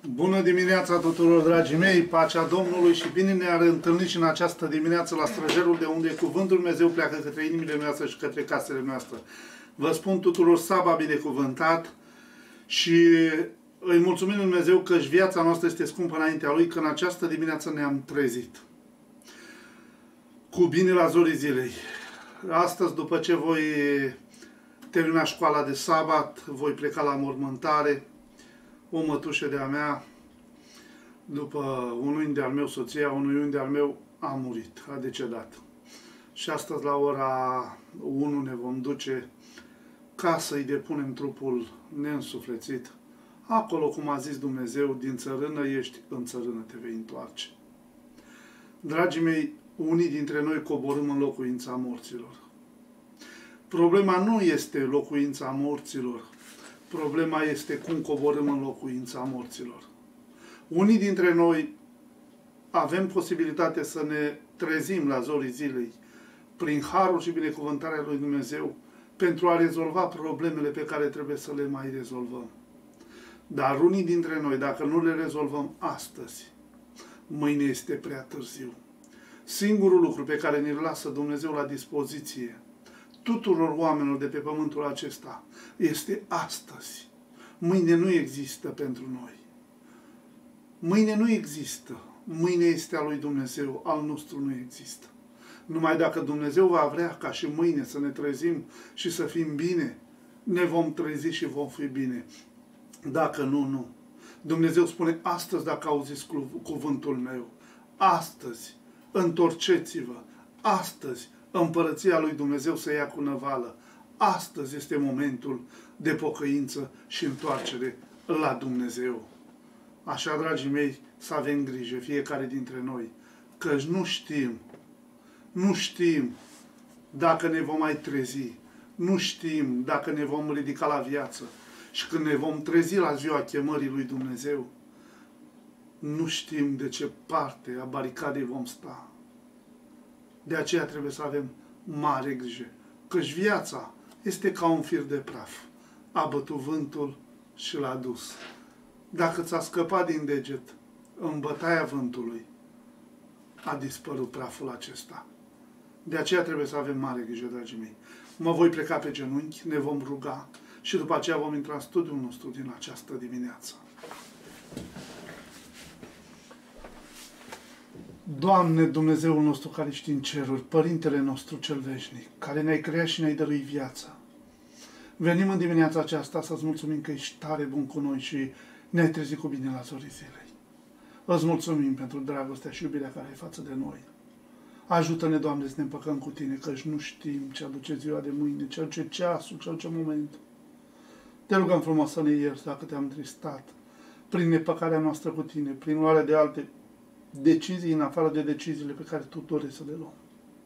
Bună dimineața tuturor, dragii mei, pacea Domnului și bine ne-a reîntâlnit și în această dimineață la Străjerul, de unde Cuvântul Dumnezeu pleacă către inimile noastre și către casele noastre. Vă spun tuturor sabat binecuvântat și îi mulțumim Lui Dumnezeu că viața noastră este scumpă înaintea Lui, că în această dimineață ne-am trezit cu bine la zorii zilei. Astăzi, după ce voi termina școala de sabat, voi pleca la mormântare. O mătușă de-a mea, după un uni de-al meu, soția unui uni de-al meu, a murit, a decedat. Și astăzi, la ora 1, ne vom duce ca să-i depunem trupul neînsuflețit. Acolo, cum a zis Dumnezeu, din țărână ești, în țărână te vei întoarce. Dragii mei, unii dintre noi coborâm în locuința morților. Problema nu este locuința morților. Problema este cum coborâm în locuința morților. Unii dintre noi avem posibilitatea să ne trezim la zorii zilei prin harul și binecuvântarea lui Dumnezeu pentru a rezolva problemele pe care trebuie să le mai rezolvăm. Dar unii dintre noi, dacă nu le rezolvăm astăzi, mâine este prea târziu. Singurul lucru pe care ne-l lasă Dumnezeu la dispoziție tuturor oamenilor de pe pământul acesta este astăzi. Mâine nu există pentru noi. Mâine nu există. Mâine este a lui Dumnezeu, al nostru nu există. Numai dacă Dumnezeu va vrea ca și mâine să ne trezim și să fim bine, ne vom trezi și vom fi bine. Dacă nu, nu. Dumnezeu spune, astăzi dacă auziți cuvântul meu, astăzi întorceți-vă, astăzi Împărăția lui Dumnezeu să ia cu năvală. Astăzi este momentul de pocăință și întoarcere la Dumnezeu. Așa, dragii mei, să avem grijă, fiecare dintre noi, căci nu știm dacă ne vom mai trezi, nu știm dacă ne vom ridica la viață și când ne vom trezi la ziua chemării lui Dumnezeu, nu știm de ce parte a baricadei vom sta. De aceea trebuie să avem mare grijă, căci viața este ca un fir de praf. A bătut vântul și l-a dus. Dacă ți-a scăpat din deget în bătaia vântului, a dispărut praful acesta. De aceea trebuie să avem mare grijă, dragii mei. Mă voi pleca pe genunchi, ne vom ruga și după aceea vom intra în studiul nostru din această dimineață. Doamne, Dumnezeul nostru care ești în ceruri, Părintele nostru cel veșnic, care ne-ai creat și ne-ai dăruit viața, venim în dimineața aceasta să-ți mulțumim că ești tare bun cu noi și ne-ai trezit cu bine la zorii zilei. Îți mulțumim pentru dragostea și iubirea care ai față de noi. Ajută-ne, Doamne, să ne împăcăm cu Tine, căci nu știm ce aduce ziua de mâine, ce aduce ceasul, ce aduce momentul. Te rugăm frumos să ne ierți dacă te-am tristat, prin nepăcarea noastră cu Tine, prin luarea de alte decizii în afară de deciziile pe care Tu dorești să le luăm.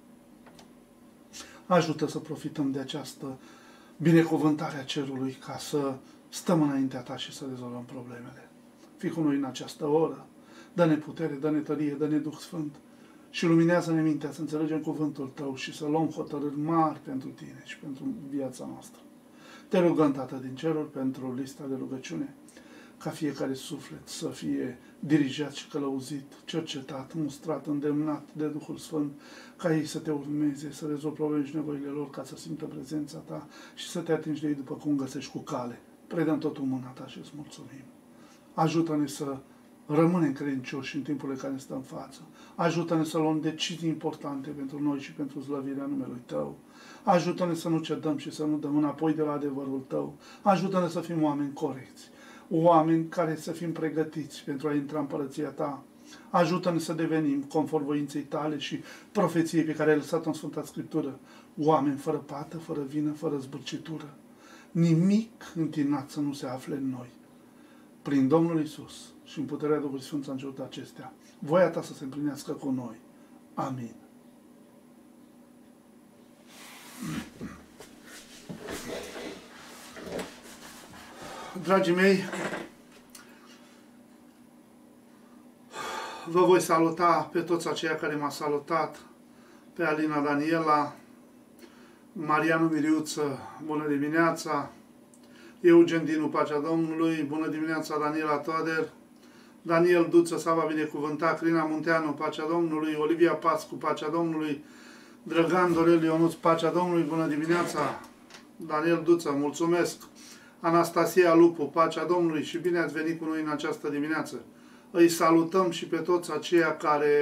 Ajută să profităm de această binecuvântare a cerului ca să stăm înaintea Ta și să rezolvăm problemele. Fii cu noi în această oră, dă-ne putere, dă-ne tărie, dă-ne Duh Sfânt și luminează-ne mintea să înțelegem cuvântul Tău și să luăm hotărâri mari pentru Tine și pentru viața noastră. Te rugăm, Tată din ceruri, pentru lista de rugăciune, ca fiecare suflet să fie dirijat și călăuzit, cercetat, mustrat, îndemnat de Duhul Sfânt, ca ei să Te urmeze, să rezolvi probleme și nevoile lor, ca să simtă prezența Ta și să Te atingi de ei după cum găsești cu cale. Predăm totul în mâna Ta și îți mulțumim. Ajută-ne să rămânem credincioși în timpurile care ne stă în față. Ajută-ne să luăm decizii importante pentru noi și pentru slăvirea numelui Tău. Ajută-ne să nu cedăm și să nu dăm înapoi de la adevărul Tău. Ajută-ne să fim oameni corecți, oameni care să fim pregătiți pentru a intra în împărăția Ta. Ajută-ne să devenim, conform voinței Tale și profeției pe care ai lăsat-o în Sfânta Scriptură, oameni fără pată, fără vină, fără zbârcitură. Nimic întinat să nu se afle în noi. Prin Domnul Iisus și în puterea Duhului Sfânt să încerc acestea, voia Ta să se împlinească cu noi. Amin. Dragii mei, vă voi saluta pe toți aceia care m-au salutat, pe Alina Daniela, Marianu Miriuță, bună dimineața, Eugen Dinu, pacea Domnului, bună dimineața, Daniela Toader, Daniel Duță, Saba binecuvântat, Crina Munteanu, pacea Domnului, Olivia Pascu, pacea Domnului, Drăgan Dorel Ionuț, pacea Domnului, bună dimineața, Daniel Duță, mulțumesc, Anastasia Lupu, pacea Domnului și bine ați venit cu noi în această dimineață. Îi salutăm și pe toți aceia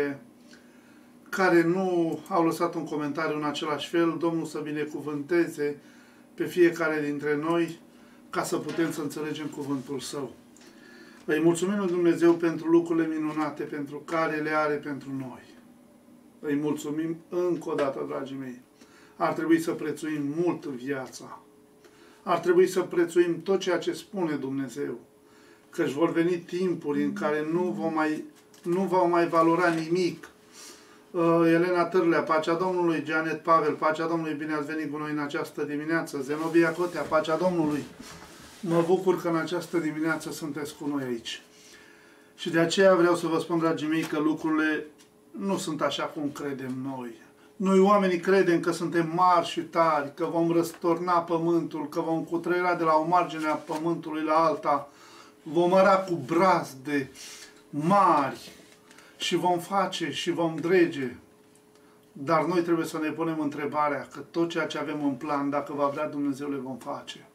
care nu au lăsat un comentariu în același fel. Domnul să binecuvânteze pe fiecare dintre noi ca să putem să înțelegem cuvântul Său. Îi mulțumim lui Dumnezeu pentru lucrurile minunate, pentru care le are pentru noi. Îi mulțumim încă o dată, dragii mei. Ar trebui să prețuim mult viața. Ar trebui să prețuim tot ceea ce spune Dumnezeu. Căci vor veni timpuri în care nu vom mai valora nimic. Elena Târlea, pacea Domnului, Janet Pavel, pacea Domnului, bine ați venit cu noi în această dimineață. Zenobia Cotea, pacea Domnului. Mă bucur că în această dimineață sunteți cu noi aici. Și de aceea vreau să vă spun, dragii mei, că lucrurile nu sunt așa cum credem noi. Noi oamenii credem că suntem mari și tari, că vom răstorna pământul, că vom cutreiera de la o margine a pământului la alta, vom ara cu brazde mari și vom face și vom drege. Dar noi trebuie să ne punem întrebarea că tot ceea ce avem în plan, dacă va vrea Dumnezeu, le vom face.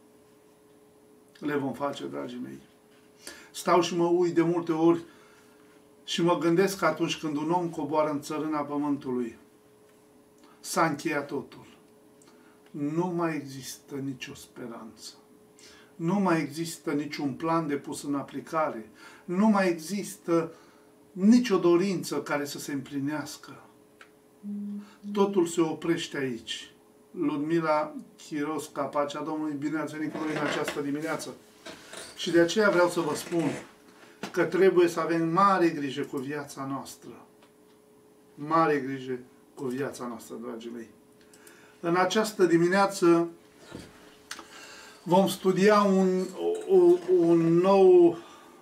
Le vom face, dragii mei. Stau și mă uit de multe ori și mă gândesc că atunci când un om coboară în țărâna pământului, s-a încheiat totul. Nu mai există nicio speranță. Nu mai există niciun plan de pus în aplicare. Nu mai există nicio dorință care să se împlinească. Totul se oprește aici. Ludmila Chirosca, pacea Domnului, bine ați venit cu noi în această dimineață. Și de aceea vreau să vă spun că trebuie să avem mare grijă cu viața noastră. Mare grijă cu viața noastră, dragii mei. În această dimineață vom studia un nou,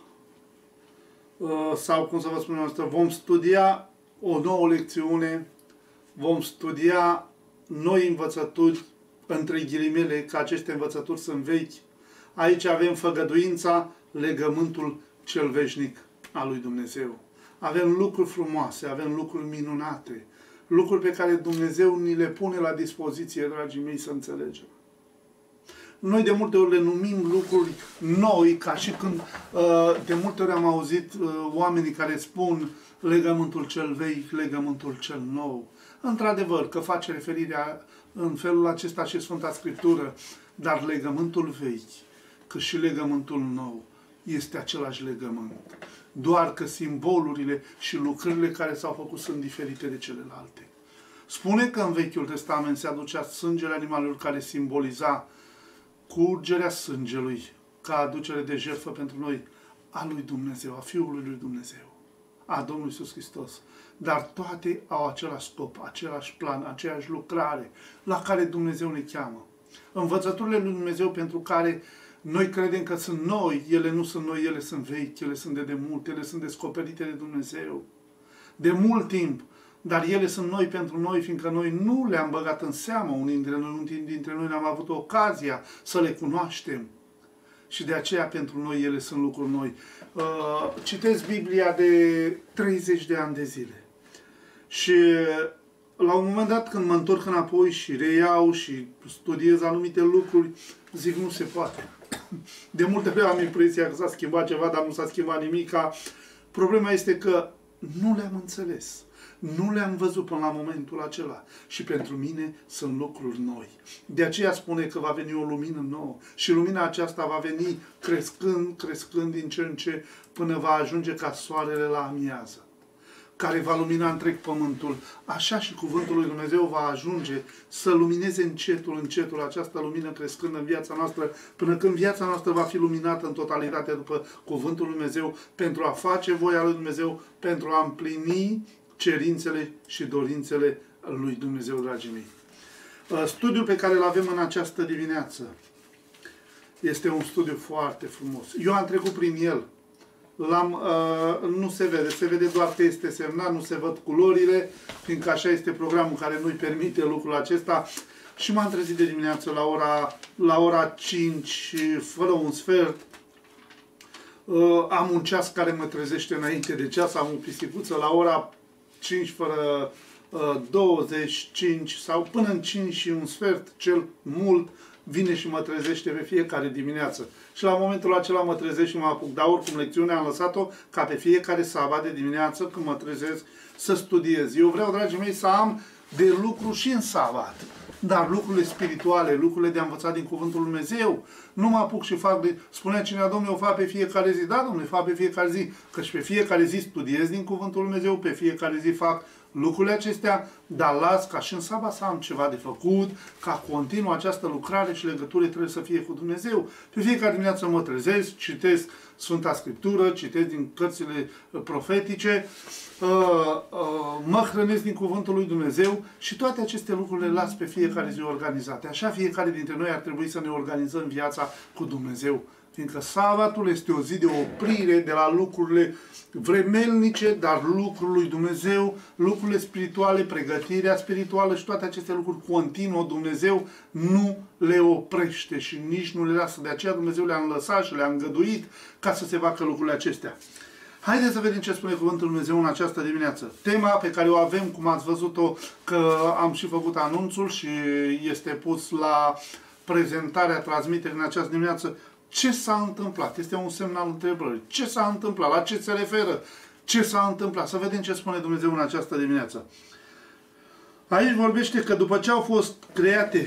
sau cum să vă spun, vom studia o nouă lecțiune, vom studia noi învățături, între ghilimele, că aceste învățături sunt vechi. Aici avem făgăduința, legământul cel veșnic al lui Dumnezeu. Avem lucruri frumoase, avem lucruri minunate, lucruri pe care Dumnezeu ni le pune la dispoziție, dragii mei, să înțelegem. Noi de multe ori le numim lucruri noi, ca și când de multe ori am auzit oamenii care spun legământul cel vechi, legământul cel nou. Într-adevăr, că face referirea în felul acesta și Sfânta Scriptură, dar legământul vechi, cât și legământul nou, este același legământ. Doar că simbolurile și lucrările care s-au făcut sunt diferite de celelalte. Spune că în Vechiul Testament se aducea sângele animalelor care simboliza curgerea sângelui ca aducere de jertfă pentru noi a lui Dumnezeu, a Fiului lui Dumnezeu, a Domnului Iisus Hristos. Dar toate au același scop, același plan, aceeași lucrare la care Dumnezeu ne cheamă. Învățăturile lui Dumnezeu pentru care noi credem că sunt noi, ele nu sunt noi, ele sunt vechi, ele sunt de demult, ele sunt descoperite de Dumnezeu de mult timp, dar ele sunt noi pentru noi, fiindcă noi nu le-am băgat în seamă, unii dintre noi n-am avut ocazia să le cunoaștem. Și de aceea pentru noi ele sunt lucruri noi. Citesc Biblia de 30 de ani de zile. Și la un moment dat când mă întorc înapoi și reiau și studiez anumite lucruri, zic nu se poate. De multe ori am impresia că s-a schimbat ceva, dar nu s-a schimbat nimica. Problema este că nu le-am înțeles. Nu le-am văzut până la momentul acela. Și pentru mine sunt lucruri noi. De aceea spune că va veni o lumină nouă. Și lumina aceasta va veni crescând din ce în ce, până va ajunge ca soarele la amiază, care va lumina întreg pământul. Așa și cuvântul lui Dumnezeu va ajunge să lumineze încetul această lumină crescând în viața noastră, până când viața noastră va fi luminată în totalitate după cuvântul lui Dumnezeu, pentru a face voia lui Dumnezeu, pentru a împlini cerințele și dorințele lui Dumnezeu, dragii mei. Studiul pe care îl avem în această dimineață este un studiu foarte frumos. Eu am trecut prin el. Nu se vede, se vede doar că este semnat, nu se văd culorile, fiindcă așa este programul care nu-i permite lucrul acesta. Și m-am trezit de dimineață la ora 5 fără un sfert. am un ceas care mă trezește înainte de ceas, am o pisicuță la ora 5 fără 25 sau până în 5 și un sfert, cel mult, vine și mă trezește pe fiecare dimineață. Și la momentul acela mă trezesc și mă apuc. Dar oricum lecțiunea am lăsat-o ca pe fiecare sabat de dimineață când mă trezesc să studiez. Eu vreau, dragii mei, să am de lucru și în sabat. Dar lucrurile spirituale, lucrurile de a învăța din Cuvântul Lui Dumnezeu, nu mă apuc și fac de... Spunea cineva, Domnule, o fac pe fiecare zi. Da, Domnule, fac pe fiecare zi. Căci pe fiecare zi studiez din Cuvântul Lui Dumnezeu, pe fiecare zi fac lucrurile acestea, dar las ca și în sabat să am ceva de făcut, ca continuu această lucrare și legătură trebuie să fie cu Dumnezeu. Pe fiecare dimineață mă trezesc, citesc Sfânta Scriptură, citesc din cărțile profetice, mă hrănesc din Cuvântul lui Dumnezeu și toate aceste lucruri le las pe fiecare zi organizate. Așa fiecare dintre noi ar trebui să ne organizăm viața cu Dumnezeu. Fiindcă sabatul este o zi de oprire de la lucrurile vremelnice, dar lucrul lui Dumnezeu, lucrurile spirituale, pregătirea spirituală și toate aceste lucruri continuă, Dumnezeu nu le oprește și nici nu le lasă. De aceea Dumnezeu le-a lăsat și le-a îngăduit ca să se facă lucrurile acestea. Haideți să vedem ce spune Cuvântul Lui Dumnezeu în această dimineață. Tema pe care o avem, cum ați văzut-o, că am și făcut anunțul și este pus la prezentarea, transmiterii în această dimineață. Ce s-a întâmplat? Este un semn al întrebării. Ce s-a întâmplat? La ce se referă? Ce s-a întâmplat? Să vedem ce spune Dumnezeu în această dimineață. Aici vorbește că după ce au fost create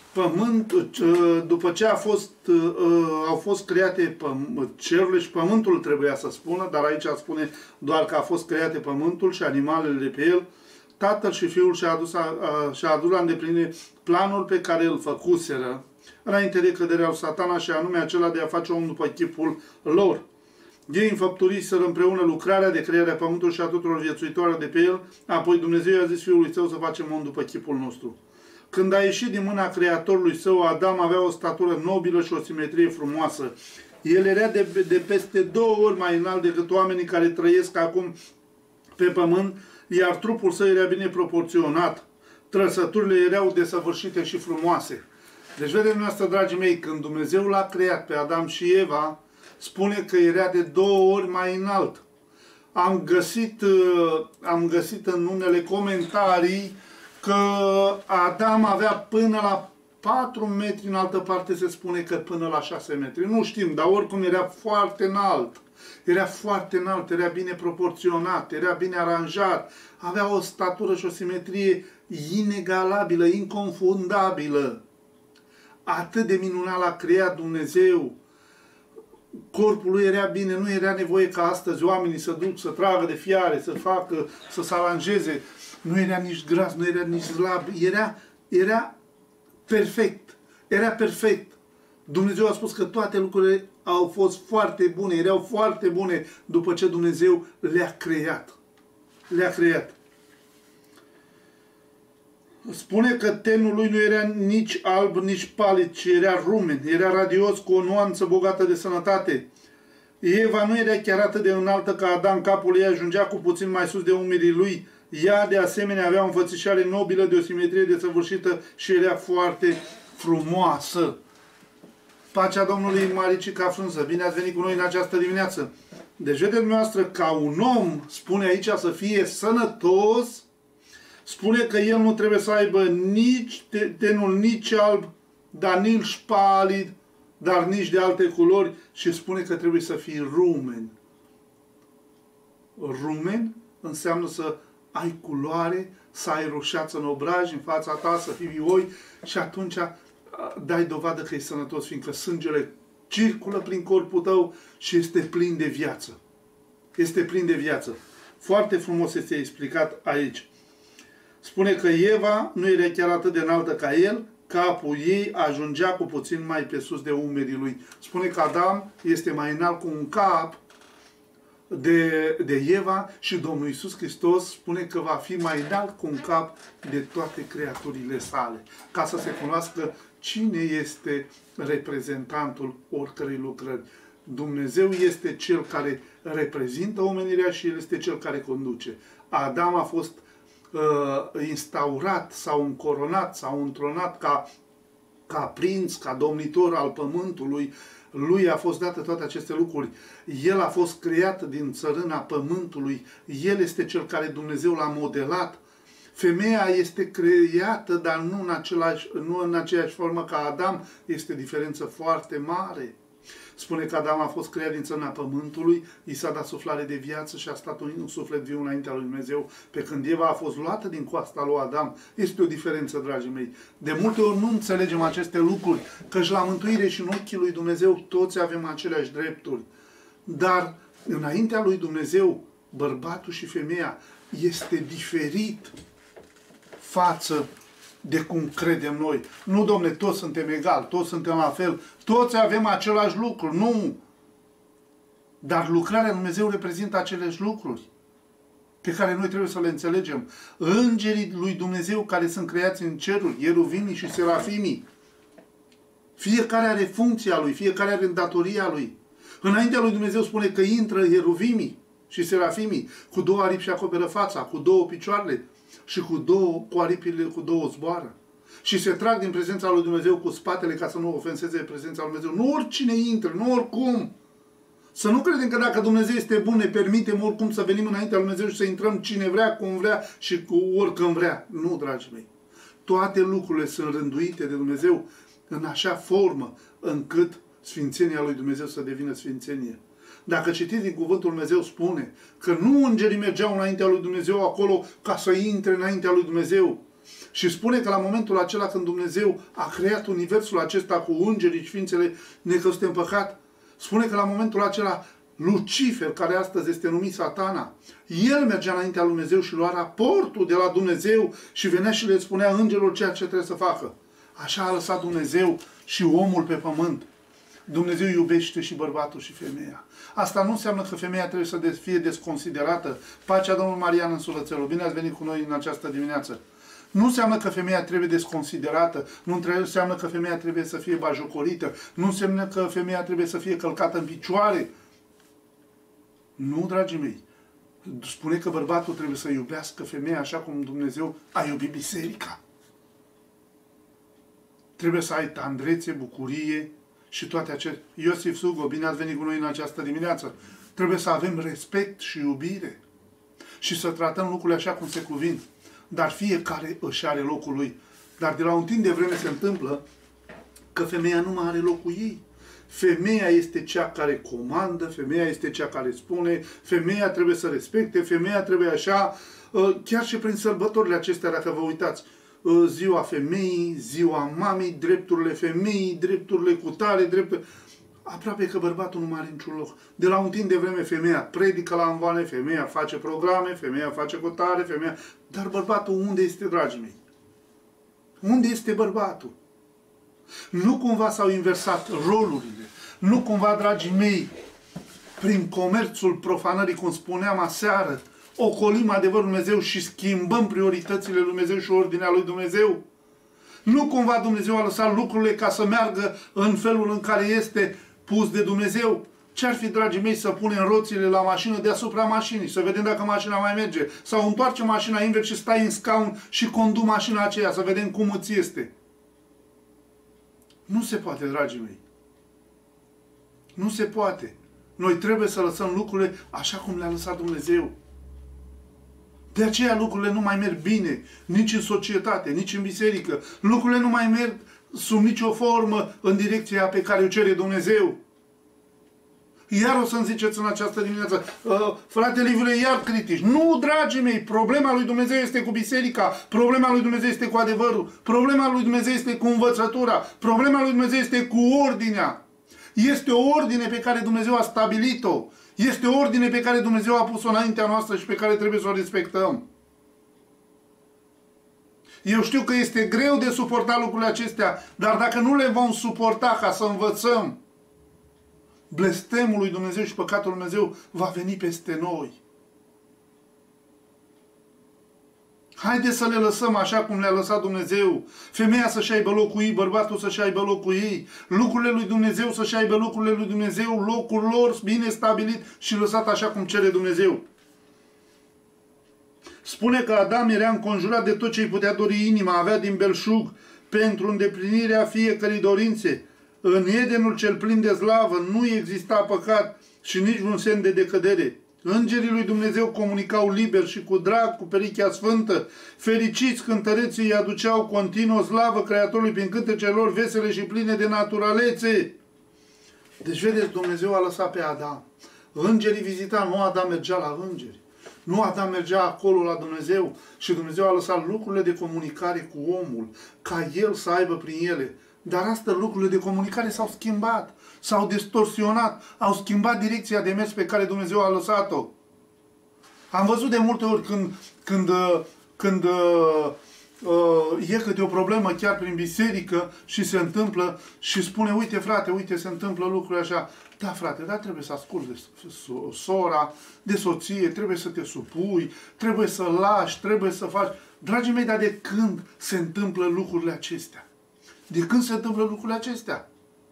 după ce au fost create cerurile și pământul, trebuia să spună, dar aici spune doar că a fost create pământul și animalele de pe el, Tatăl și Fiul și-a adus la îndeplinire planul pe care îl făcuseră înainte de căderea lui Satana, și anume acela de a face omul după chipul lor. Ei înfăpturiseră împreună lucrarea de creare a pământului și a tuturor viețuitoare de pe el, apoi Dumnezeu i-a zis Fiului Său să facem om după chipul nostru. Când a ieșit din mâna Creatorului Său, Adam avea o statură nobilă și o simetrie frumoasă. El era de peste 2 ori mai înalt decât oamenii care trăiesc acum pe pământ, iar trupul său era bine proporționat. Trăsăturile erau desăvârșite și frumoase. Deci, vedeți noastră, dragii mei, când Dumnezeu l-a creat pe Adam și Eva, spune că era de 2 ori mai înalt. Am găsit în unele comentarii că Adam avea până la 4 metri, în altă parte se spune că până la 6 metri. Nu știm, dar oricum era foarte înalt. Era foarte înalt, era bine proporționat, era bine aranjat, avea o statură și o simetrie inegalabilă, inconfundabilă. Atât de minunat l-a creat Dumnezeu. Corpul lui era bine, nu era nevoie ca astăzi oamenii să duc, să tragă de fiare, să facă, să se aranjeze. Nu era nici gras, nu era nici slab, era perfect. Era perfect. Dumnezeu a spus că toate lucrurile au fost foarte bune, erau foarte bune după ce Dumnezeu le-a creat. Le-a creat. Spune că tenul lui nu era nici alb, nici palid, ci era rumen, era radios, cu o nuanță bogată de sănătate. Eva nu era chiar atât de înaltă ca Adam, capul ei ajungea cu puțin mai sus de umerii lui. Ea, de asemenea, avea o înfățișare nobilă, de o simetrie desăvârșită și era foarte frumoasă. Pacea Domnului Maricica Frunză, bine ați venit cu noi în această dimineață. Deci, vedeți dumneavoastră, ca un om, spune aici, să fie sănătos, spune că el nu trebuie să aibă nici tenul nici alb, dar nici palid, dar nici de alte culori, și spune că trebuie să fie rumen. Rumen înseamnă să ai culoare, să ai roșeață în obraj, în fața ta, să fii vioi, și atunci dai dovadă că e sănătos, fiindcă sângele circulă prin corpul tău și este plin de viață. Este plin de viață. Foarte frumos este explicat aici. Spune că Eva nu era chiar atât de înaltă ca el, capul ei ajungea cu puțin mai pe sus de umerii lui. Spune că Adam este mai înalt cu un cap de Eva și Domnul Iisus Hristos spune că va fi mai înalt cu un cap de toate creaturile sale. Ca să se cunoască cine este reprezentantul oricărei lucrări. Dumnezeu este Cel care reprezintă omenirea și El este Cel care conduce. Adam a fost instaurat sau încoronat sau întronat ca prinț, ca domnitor al pământului, Lui a fost dată toate aceste lucruri. El a fost creat din țărâna pământului. El este cel care Dumnezeu l-a modelat. Femeia este creată, dar nu în aceeași formă ca Adam. Este diferență foarte mare. Spune că Adam a fost creat din țărâna pământului, i s-a dat suflare de viață și a stat un suflet viu înaintea lui Dumnezeu, pe când Eva a fost luată din coasta lui Adam. Este o diferență, dragii mei. De multe ori nu înțelegem aceste lucruri, căci la mântuire și în ochii lui Dumnezeu toți avem aceleași drepturi. Dar înaintea lui Dumnezeu, bărbatul și femeia este diferit față de cum credem noi. Nu, domne, toți suntem egali, toți suntem la fel, toți avem același lucru. Nu! Dar lucrarea lui Dumnezeu reprezintă aceleași lucruri pe care noi trebuie să le înțelegem. Îngerii lui Dumnezeu care sunt creați în ceruri, ieruvimii și serafimii, fiecare are funcția lui, fiecare are datoria lui. Înaintea lui Dumnezeu spune că intră ieruvimii și serafimii, cu două aripi și acoperă fața, cu două picioarele, și cu aripile, cu două zboară. Și se trag din prezența lui Dumnezeu cu spatele ca să nu ofenseze prezența lui Dumnezeu. Nu oricine intră, nu oricum. Să nu credem că dacă Dumnezeu este bun, ne permitem oricum să venim înaintea lui Dumnezeu și să intrăm cine vrea, cum vrea și cu oricând vrea. Nu, dragii mei. Toate lucrurile sunt rânduite de Dumnezeu în așa formă încât sfințenia lui Dumnezeu să devină sfințenie. Dacă citiți din cuvântul lui Dumnezeu, spune că nu îngerii mergeau înaintea lui Dumnezeu acolo ca să intre înaintea lui Dumnezeu. Și spune că la momentul acela când Dumnezeu a creat universul acesta cu îngerii și ființele necăzute în păcat, spune că la momentul acela Lucifer, care astăzi este numit Satana, el mergea înaintea lui Dumnezeu și lua raportul de la Dumnezeu și venea și le spunea îngerilor ceea ce trebuie să facă. Așa a lăsat Dumnezeu și omul pe pământ. Dumnezeu iubește și bărbatul și femeia. Asta nu înseamnă că femeia trebuie să fie desconsiderată. Pacea Domnului Marian în Sulățelul. Bine ați venit cu noi în această dimineață. Nu înseamnă că femeia trebuie desconsiderată. Nu înseamnă că femeia trebuie să fie bajocorită. Nu înseamnă că femeia trebuie să fie călcată în picioare. Nu, dragii mei. Spune că bărbatul trebuie să iubească femeia așa cum Dumnezeu a iubit biserica. Trebuie să ai tandrețe, bucurie și toate acestea. Iosif Sugo, bine ați venit cu noi în această dimineață. Trebuie să avem respect și iubire și să tratăm lucrurile așa cum se cuvin. Dar fiecare își are locul lui. Dar de la un timp de vreme se întâmplă că femeia nu mai are locul ei. Femeia este cea care comandă, femeia este cea care spune, femeia trebuie să respecte, femeia trebuie așa, chiar și prin sărbătorile acestea, dacă vă uitați, ziua femeii, ziua mamei, drepturile femeii, drepturile cutare, drepturile... Aproape că bărbatul nu mai are niciun loc. De la un timp de vreme femeia predică la învoane, femeia face programe, femeia face cutare, femeia... Dar bărbatul unde este, dragii mei? Unde este bărbatul? Nu cumva s-au inversat rolurile. Nu cumva, dragii mei, prin comerțul profanării, cum spuneam aseară, ocolim adevărul lui Dumnezeu și schimbăm prioritățile lui Dumnezeu și ordinea lui Dumnezeu? Nu cumva Dumnezeu a lăsat lucrurile ca să meargă în felul în care este pus de Dumnezeu? Ce-ar fi, dragii mei, să punem roțile la mașină deasupra mașinii, să vedem dacă mașina mai merge? Sau întoarce mașina invers și stai în scaun și conduci mașina aceea, să vedem cum îți este? Nu se poate, dragii mei. Nu se poate. Noi trebuie să lăsăm lucrurile așa cum le-a lăsat Dumnezeu. De aceea lucrurile nu mai merg bine, nici în societate, nici în biserică. Lucrurile nu mai merg sub nicio formă în direcția pe care o cere Dumnezeu. Iar o să-mi ziceți în această dimineață, frate Liviule, iar critici. Nu, dragii mei, problema lui Dumnezeu este cu biserica, problema lui Dumnezeu este cu adevărul, problema lui Dumnezeu este cu învățătura, problema lui Dumnezeu este cu ordinea. Este o ordine pe care Dumnezeu a stabilit-o. Este o ordine pe care Dumnezeu a pus-o înaintea noastră și pe care trebuie să o respectăm. Eu știu că este greu de suportat lucrurile acestea, dar dacă nu le vom suporta ca să învățăm, blestemul lui Dumnezeu și păcatul lui Dumnezeu va veni peste noi. Haideți să le lăsăm așa cum le-a lăsat Dumnezeu. Femeia să-și aibă locul ei, bărbatul să-și aibă locul ei, lucrurile lui Dumnezeu să-și aibă lucrurile lui Dumnezeu, locul lor bine stabilit și lăsat așa cum cere Dumnezeu. Spune că Adam era înconjurat de tot ce îi putea dori inima, avea din belșug pentru îndeplinirea fiecărei dorințe. În Edenul cel plin de slavă nu exista păcat și nici un semn de decădere. Îngerii lui Dumnezeu comunicau liber și cu drag cu perichea sfântă. Fericiți cântăreții îi aduceau continuă slavă Creatorului prin cântecele lor vesele și pline de naturalețe. Deci, vedeți, Dumnezeu a lăsat pe Adam. Îngerii vizita, nu Adam mergea la îngeri. Nu Adam mergea acolo la Dumnezeu și Dumnezeu a lăsat lucrurile de comunicare cu omul, ca el să aibă prin ele. Dar astăzi lucrurile de comunicare s-au schimbat, s-au distorsionat, au schimbat direcția de mers pe care Dumnezeu a lăsat-o. Am văzut de multe ori când e câte o problemă chiar prin biserică și se întâmplă și spune, uite frate, uite se întâmplă lucruri așa. Da frate, dar trebuie să asculți de sora, de soție, trebuie să te supui, trebuie să lași, trebuie să faci. Dragii mei, dar de când se întâmplă lucrurile acestea? De când se întâmplă lucrurile acestea?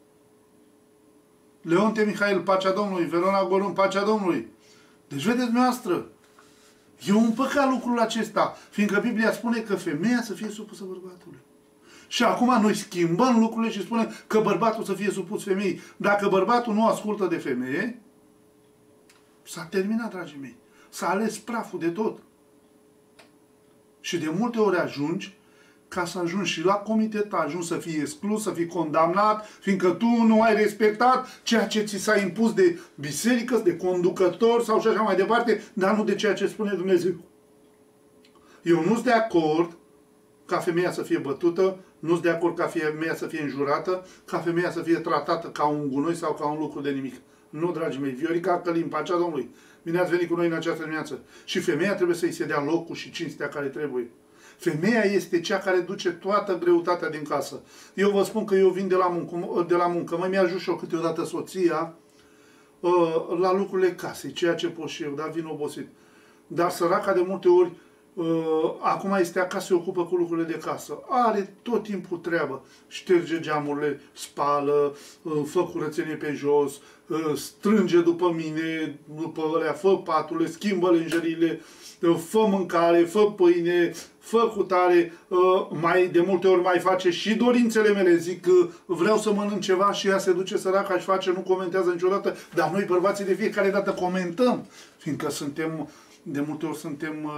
Leonte Mihail, pacea Domnului, Verona Gorân, pacea Domnului. Deci vedeți dumneavoastră, e un păcat lucrul acesta, fiindcă Biblia spune că femeia să fie supusă bărbatului. Și acum noi schimbăm lucrurile și spunem că bărbatul să fie supus femeii. Dacă bărbatul nu ascultă de femeie, s-a terminat, dragii mei. S-a ales praful de tot. Și de multe ori ajungi, ca să ajungi și la comitet, ajungi să fii exclus, să fii condamnat, fiindcă tu nu ai respectat ceea ce ți s-a impus de biserică, de conducător sau și așa mai departe, dar nu de ceea ce spune Dumnezeu. Eu nu sunt de acord ca femeia să fie bătută, nu sunt de acord ca femeia să fie înjurată, ca femeia să fie tratată ca un gunoi sau ca un lucru de nimic. Nu, dragii mei, Viorica Călim, pacea Domnului, bine ați venit cu noi în această dimineață. Și femeia trebuie să-i se dea locul și cinstea care trebuie. Femeia este cea care duce toată greutatea din casă. Eu vă spun că eu vin de la muncă, mă mi-ajut și eu câteodată soția la lucrurile casei, ceea ce pot și eu, dar vin obosit. Dar săraca de multe ori acum este acasă, se ocupă cu lucrurile de casă. Are tot timpul treabă. Șterge geamurile, spală, fă curățenie pe jos, strânge după mine, după alea, fă paturile, schimbă lenjerile, fă mâncare, fă pâine, fă cutare, mai de multe ori mai face și dorințele mele. Zic că vreau să mănânc ceva și ea se duce săraca și face, nu comentează niciodată, dar noi bărbații de fiecare dată comentăm, fiindcă suntem, de multe ori suntem,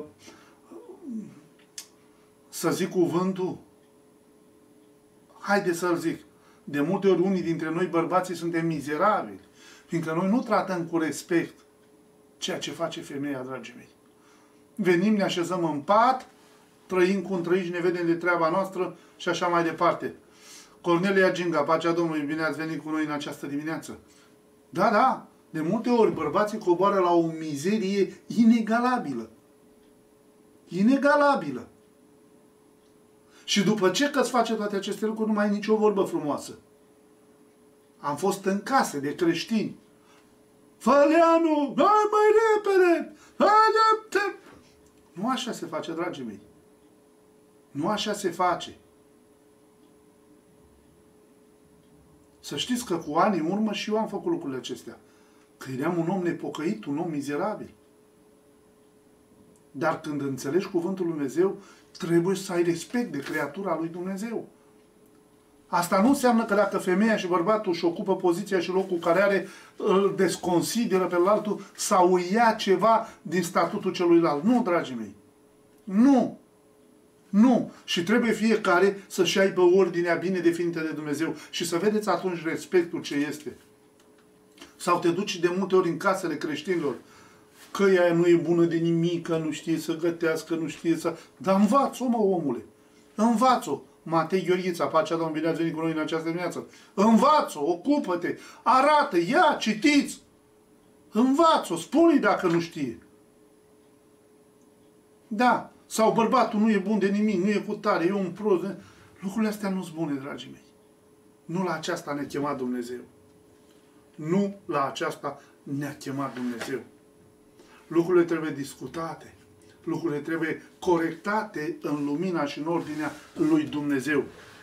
să zic cuvântul, haide să-l zic, de multe ori unii dintre noi bărbații suntem mizerabili, fiindcă noi nu tratăm cu respect ceea ce face femeia, dragii mei. Venim, ne așezăm în pat, trăim cum trăim și ne vedem de treaba noastră și așa mai departe. Cornelia Ginga, pacea Domnului, bine ați venit cu noi în această dimineață. Da, da, de multe ori bărbații coboară la o mizerie inegalabilă. Inegalabilă. Și după ce că îți face toate aceste lucruri, nu mai ai nicio vorbă frumoasă. Am fost în case de creștini. Făleanu, hai mai repede! Hai, nu așa se face, dragii mei. Nu așa se face. Să știți că cu ani în urmă și eu am făcut lucrurile acestea. Că eram un om nepocăit, un om mizerabil. Dar când înțelegi cuvântul lui Dumnezeu, trebuie să ai respect de creatura lui Dumnezeu. Asta nu înseamnă că dacă femeia și bărbatul își ocupă poziția și locul care are, îl desconsideră pe altul sau îi ia ceva din statutul celuilalt. Nu, dragii mei. Nu. Nu. Și trebuie fiecare să-și aibă ordinea bine definită de Dumnezeu. Și să vedeți atunci respectul ce este. Sau te duci de multe ori în casele creștinilor. Că ea nu e bună de nimic, că nu știe să gătească, nu știe să... Dar învață-o, mă, omule. Învață-o. Matei Gheorghița, pacea Domnului, bine ați venit cu noi în această dimineață. Învață-o, ocupă-te, arată, ia, citiți. Învață-o, spune-i dacă nu știe. Da, sau bărbatul nu e bun de nimic, nu e cu tare, e un prost. Lucrurile astea nu sunt bune, dragii mei. Nu la aceasta ne-a chemat Dumnezeu. Nu la aceasta ne-a chemat Dumnezeu. Lucrurile trebuie discutate. Lucrurile trebuie corectate în lumina și în ordinea lui Dumnezeu.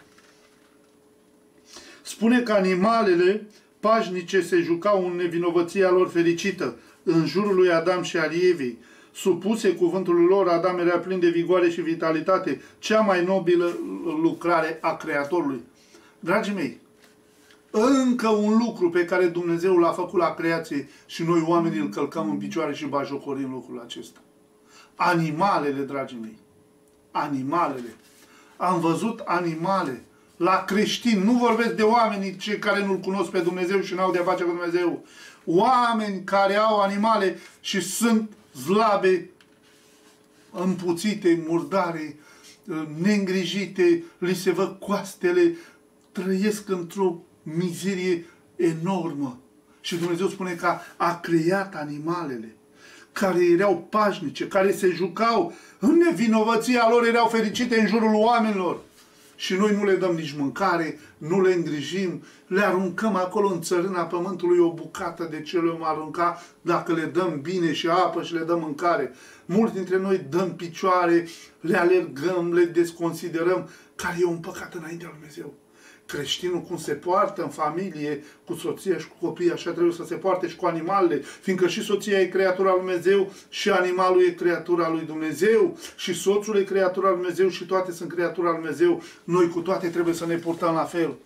Spune că animalele pașnice se jucau în nevinovăția lor fericită, în jurul lui Adam și al Evei. Supuse cuvântului lor, Adam era plin de vigoare și vitalitate, cea mai nobilă lucrare a Creatorului. Dragii mei, încă un lucru pe care Dumnezeu l-a făcut la creație și noi oamenii îl călcăm în picioare și bajocorim lucrul acesta. Animalele, dragii mei. Animalele. Am văzut animale la creștini. Nu vorbesc de oamenii cei care nu-L cunosc pe Dumnezeu și n-au de-a face cu Dumnezeu. Oameni care au animale și sunt slabe, împuțite, murdare, neîngrijite, li se văd coastele, trăiesc într-o mizerie enormă. Și Dumnezeu spune că a creat animalele care erau pașnice, care se jucau în nevinovăția lor, erau fericite în jurul oamenilor. Și noi nu le dăm nici mâncare, nu le îngrijim, le aruncăm acolo în țărâna pământului o bucată de ce le-om arunca dacă le dăm bine și apă și le dăm mâncare. Mulți dintre noi dăm picioare, le alergăm, le desconsiderăm, care e un păcat înaintea lui Dumnezeu. Creștinul cum se poartă în familie, cu soția și cu copiii, așa trebuie să se poarte și cu animalele, fiindcă și soția e creatura lui Dumnezeu, și animalul e creatura lui Dumnezeu, și soțul e creatura lui Dumnezeu, și toate sunt creatura lui Dumnezeu. Noi cu toate trebuie să ne purtăm la fel.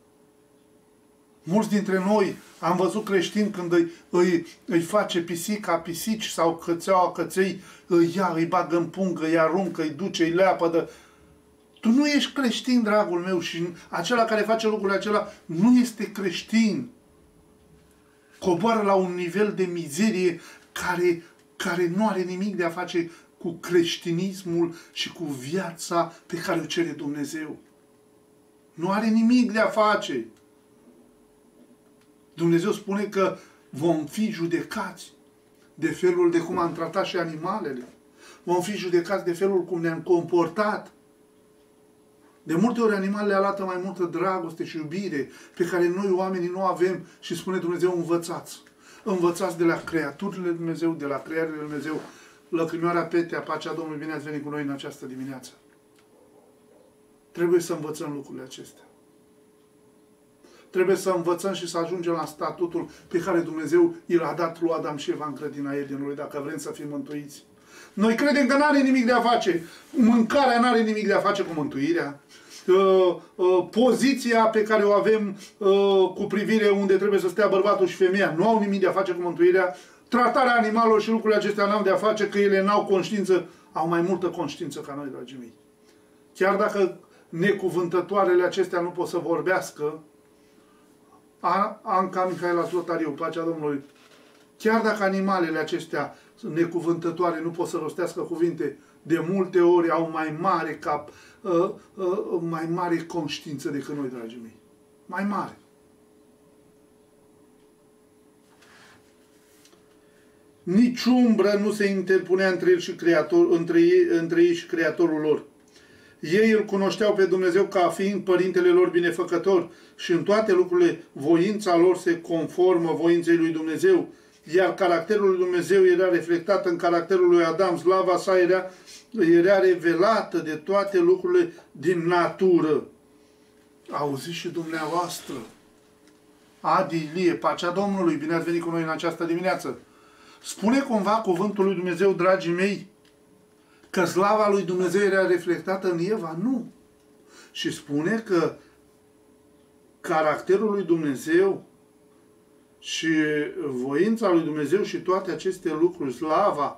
Mulți dintre noi am văzut creștini când îi face pisica pisici sau cățeaua căței, îi ia, îi bagă în pungă, îi aruncă, îi duce, îi leapădă. Tu nu ești creștin, dragul meu, și acela care face lucrurile acela nu este creștin. Coboară la un nivel de mizerie care nu are nimic de a face cu creștinismul și cu viața pe care o cere Dumnezeu. Nu are nimic de a face. Dumnezeu spune că vom fi judecați de felul de cum am tratat și animalele. Vom fi judecați de felul cum ne-am comportat. De multe ori animalele arată mai multă dragoste și iubire pe care noi oamenii nu avem și spune Dumnezeu învățați. Învățați de la creaturile lui Dumnezeu, de la creările lui Dumnezeu. Lăcrimioara Petea, pacea Domnului, bine ați venit cu noi în această dimineață. Trebuie să învățăm lucrurile acestea. Trebuie să învățăm și să ajungem la statutul pe care Dumnezeu i l-a dat lui Adam și Eva în grădina Edenului, dacă vrem să fim mântuiți. Noi credem că n-are nimic de a face. Mâncarea n-are nimic de a face cu mântuirea. Poziția pe care o avem cu privire unde trebuie să stea bărbatul și femeia nu au nimic de a face cu mântuirea. Tratarea animalelor și lucrurile acestea n-au de a face, că ele n-au conștiință. Au mai multă conștiință ca noi, dragii mei. Chiar dacă necuvântătoarele acestea nu pot să vorbească, Anca Mihaela Zlotariu, pacea Domnului, chiar dacă animalele acestea necuvântătoare nu pot să rostească cuvinte, de multe ori au mai mare conștiință decât noi, dragii mei. Mai mare. Nici umbră nu se interpunea între ei și Creatorul lor. Ei îl cunoșteau pe Dumnezeu ca fiind părintele lor binefăcător și în toate lucrurile voința lor se conformă voinței lui Dumnezeu, iar caracterul lui Dumnezeu era reflectat în caracterul lui Adam. Slava sa era revelată de toate lucrurile din natură. Auziți și dumneavoastră. Adi Ilie, pacea Domnului, bine ați venit cu noi în această dimineață. Spune cumva cuvântul lui Dumnezeu, dragii mei, că slava lui Dumnezeu era reflectată în Eva? Nu. Și spune că caracterul lui Dumnezeu și voința lui Dumnezeu și toate aceste lucruri, slava,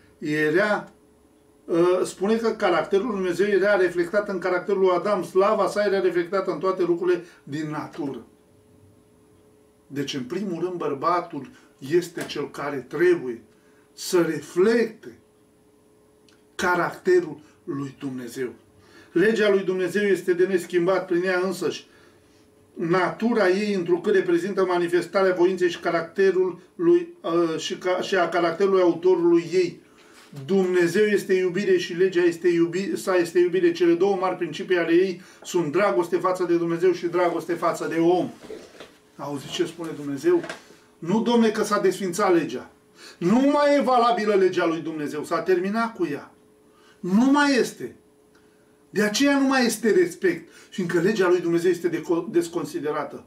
spune că caracterul lui Dumnezeu era reflectat în caracterul lui Adam, slava sa era reflectată în toate lucrurile din natură. Deci, în primul rând, bărbatul este cel care trebuie să reflecte caracterul lui Dumnezeu. Legea lui Dumnezeu este de neschimbat prin ea însăși. Natura ei, întrucât reprezintă manifestarea voinței și caracterul lui, și a caracterului autorului ei. Dumnezeu este iubire și legea este iubire. Cele două mari principii ale ei sunt dragoste față de Dumnezeu și dragoste față de om. Auziți ce spune Dumnezeu? Nu, domne, că s-a desfințat legea. Nu mai e valabilă legea lui Dumnezeu. S-a terminat cu ea. Nu mai este. De aceea nu mai este respect. Fiindcă legea lui Dumnezeu este desconsiderată.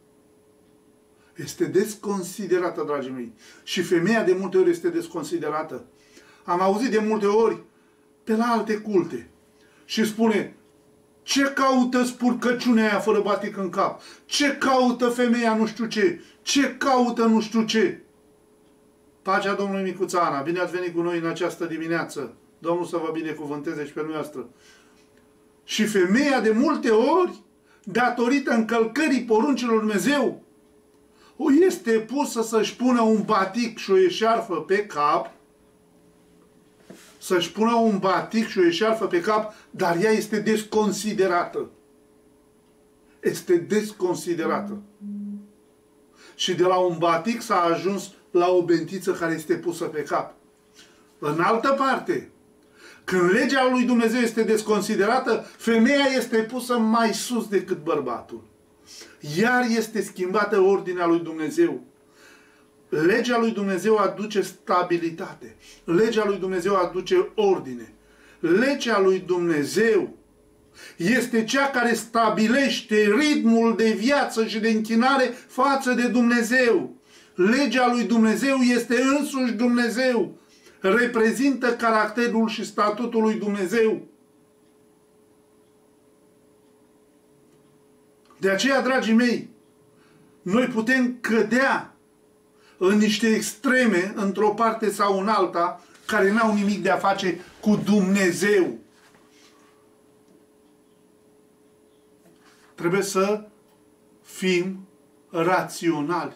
Este desconsiderată, dragii mei. Și femeia de multe ori este desconsiderată. Am auzit de multe ori pe la alte culte. Și spune, Ce caută spurcăciunea aia fără batic în cap? Ce caută femeia nu știu ce? Ce caută nu știu ce? Pacea Domnului Micuța Ana, bine ați venit cu noi în această dimineață. Domnul să vă binecuvânteze și pe noastră. Și femeia de multe ori, datorită încălcării poruncilor Lui Dumnezeu, este pusă să-și pună un batic și o eșarfă pe cap, să-și pună un batic și o eșarfă pe cap, dar ea este desconsiderată. Este desconsiderată. Și de la un batic s-a ajuns la o bentiță care este pusă pe cap. În altă parte, când legea lui Dumnezeu este desconsiderată, femeia este pusă mai sus decât bărbatul. Iar este schimbată ordinea lui Dumnezeu. Legea lui Dumnezeu aduce stabilitate. Legea lui Dumnezeu aduce ordine. Legea lui Dumnezeu este cea care stabilește ritmul de viață și de închinare față de Dumnezeu. Legea lui Dumnezeu este însuși Dumnezeu. Reprezintă caracterul și statutul lui Dumnezeu. De aceea, dragii mei, noi putem cădea în niște extreme, într-o parte sau în alta, care n-au nimic de a face cu Dumnezeu. Trebuie să fim raționali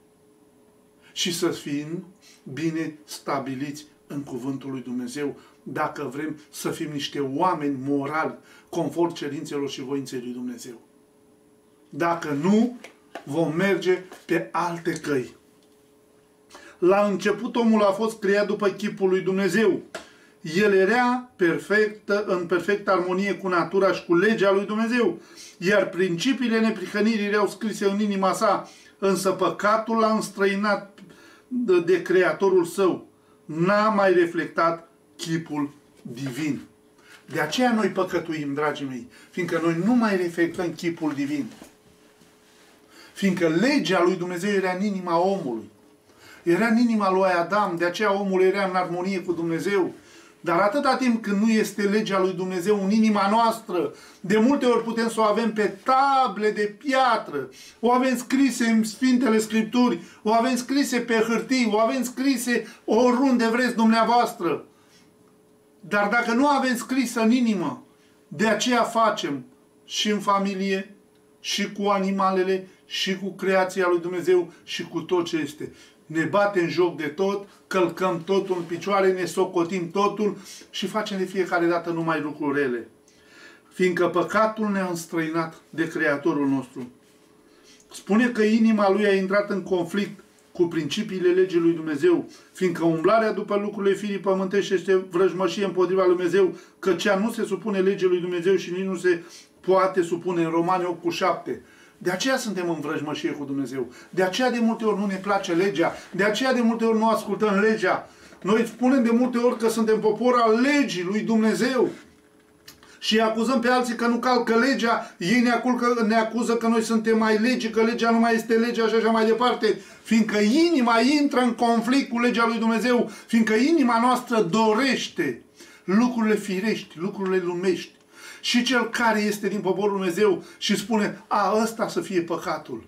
și să fim bine stabiliți în cuvântul lui Dumnezeu, dacă vrem să fim niște oameni morali, conform cerințelor și voinței lui Dumnezeu. Dacă nu, vom merge pe alte căi. La început omul a fost creat după chipul lui Dumnezeu. El era în perfectă armonie cu natura și cu legea lui Dumnezeu, iar principiile neprihănirii erau scrise în inima sa, însă păcatul l-a înstrăinat de Creatorul său. N-a mai reflectat chipul divin. De aceea noi păcătuim, dragii mei, fiindcă noi nu mai reflectăm chipul divin. Fiindcă legea lui Dumnezeu era în inima omului. Era în inima lui Adam, de aceea omul era în armonie cu Dumnezeu. Dar atâta timp când nu este legea lui Dumnezeu în inima noastră, de multe ori putem să o avem pe table de piatră, o avem scrise în Sfintele Scripturi, o avem scrise pe hârtii, o avem scrise oriunde vreți dumneavoastră. Dar dacă nu avem scrisă în inimă, de aceea facem și în familie, și cu animalele, și cu creația lui Dumnezeu, și cu tot ce este. Ne batem joc de tot, călcăm totul în picioare, ne socotim totul și facem de fiecare dată numai lucruri rele. Fiindcă păcatul ne-a înstrăinat de Creatorul nostru. Spune că inima lui a intrat în conflict cu principiile legii lui Dumnezeu, fiindcă umblarea după lucrurile firii pământești este vrăjmășie împotriva lui Dumnezeu, că cea nu se supune legii lui Dumnezeu și nici nu se poate supune, în Romani 8:7. De aceea suntem în vrăjmășie cu Dumnezeu. De aceea de multe ori nu ne place legea. De aceea de multe ori nu ascultăm legea. Noi spunem de multe ori că suntem popor al legii lui Dumnezeu. Și acuzăm pe alții că nu calcă legea. Ei ne acuză că noi suntem mai legi, că legea nu mai este legea și așa mai departe. Fiindcă inima intră în conflict cu legea lui Dumnezeu. Fiindcă inima noastră dorește lucrurile firești, lucrurile lumești. Și cel care este din poporul Dumnezeu și spune, ăsta să fie păcatul.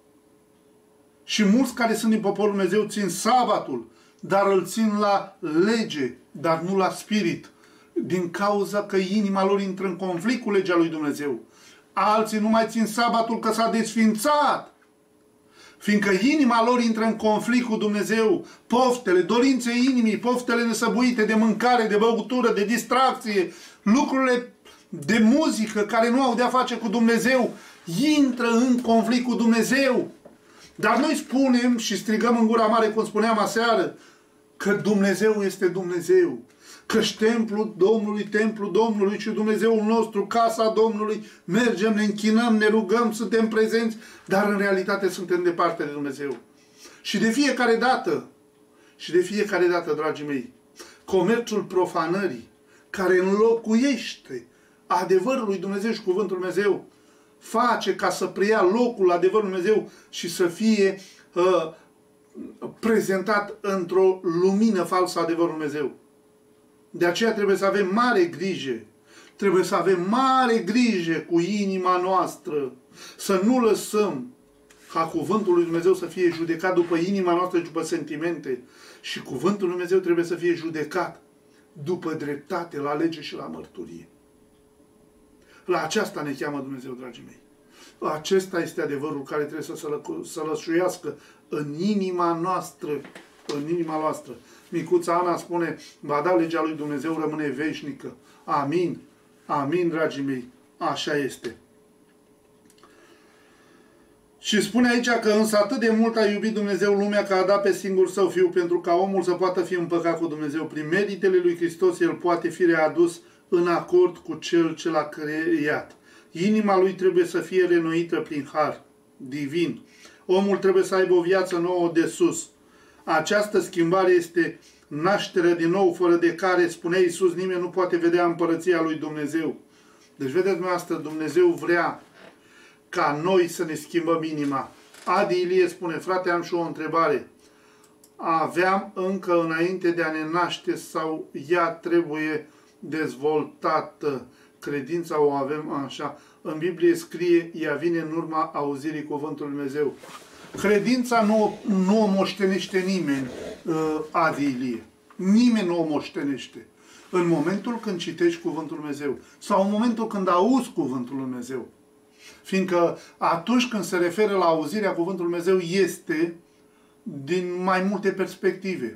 Și mulți care sunt din poporul Dumnezeu țin sabatul, dar îl țin la lege, dar nu la spirit. Din cauza că inima lor intră în conflict cu legea lui Dumnezeu. Alții nu mai țin sabatul că s-a desfințat. Fiindcă inima lor intră în conflict cu Dumnezeu, poftele, dorințe inimii, poftele nesăbuite de mâncare, de băutură, de distracție, lucrurile de muzică care nu au de-a face cu Dumnezeu, intră în conflict cu Dumnezeu. Dar noi spunem și strigăm în gura mare, cum spuneam aseară, că Dumnezeu este Dumnezeu. Că-și templul Domnului și Dumnezeul nostru, casa Domnului, mergem, ne închinăm, ne rugăm, suntem prezenți, dar în realitate suntem departe de Dumnezeu. Și de fiecare dată, dragii mei, comerțul profanării, care înlocuiește adevărul lui Dumnezeu și cuvântul lui Dumnezeu, face ca să preia locul adevărului lui Dumnezeu și să fie prezentat într-o lumină falsă adevărul lui Dumnezeu. De aceea trebuie să avem mare grijă. Trebuie să avem mare grijă cu inima noastră, să nu lăsăm ca cuvântul lui Dumnezeu să fie judecat după inima noastră și după sentimente. Și cuvântul lui Dumnezeu trebuie să fie judecat după dreptate, la lege și la mărturie. La aceasta ne cheamă Dumnezeu, dragii mei. Acesta este adevărul care trebuie să sălășuiască în inima noastră. În inima noastră. Micuța Ana spune, va da legea lui Dumnezeu rămâne veșnică. Amin. Amin, dragii mei. Așa este. Și spune aici că însă atât de mult a iubit Dumnezeu lumea că a dat pe singur Său Fiu pentru ca omul să poată fi împăcat cu Dumnezeu. Prin meritele lui Hristos el poate fi readus în acord cu Cel ce l-a creat. Inima lui trebuie să fie renoită prin har divin. Omul trebuie să aibă o viață nouă de sus. Această schimbare este nașterea din nou, fără de care, spunea Iisus, nimeni nu poate vedea împărăția lui Dumnezeu. Deci, vedeți dumneavoastră, Dumnezeu vrea ca noi să ne schimbăm inima. Adi Ilie spune, frate, am și o întrebare. Aveam încă înainte de a ne naște sau ea trebuie dezvoltată? Credința o avem așa. În Biblie scrie, ea vine în urma auzirii cuvântului Dumnezeu. Credința nu o moștenește nimeni, Adi Ilie. Nimeni nu o moștenește. În momentul când citești cuvântul lui Dumnezeu sau în momentul când auzi cuvântul lui Dumnezeu. Fiindcă atunci când se referă la auzirea cuvântului lui Dumnezeu este din mai multe perspective.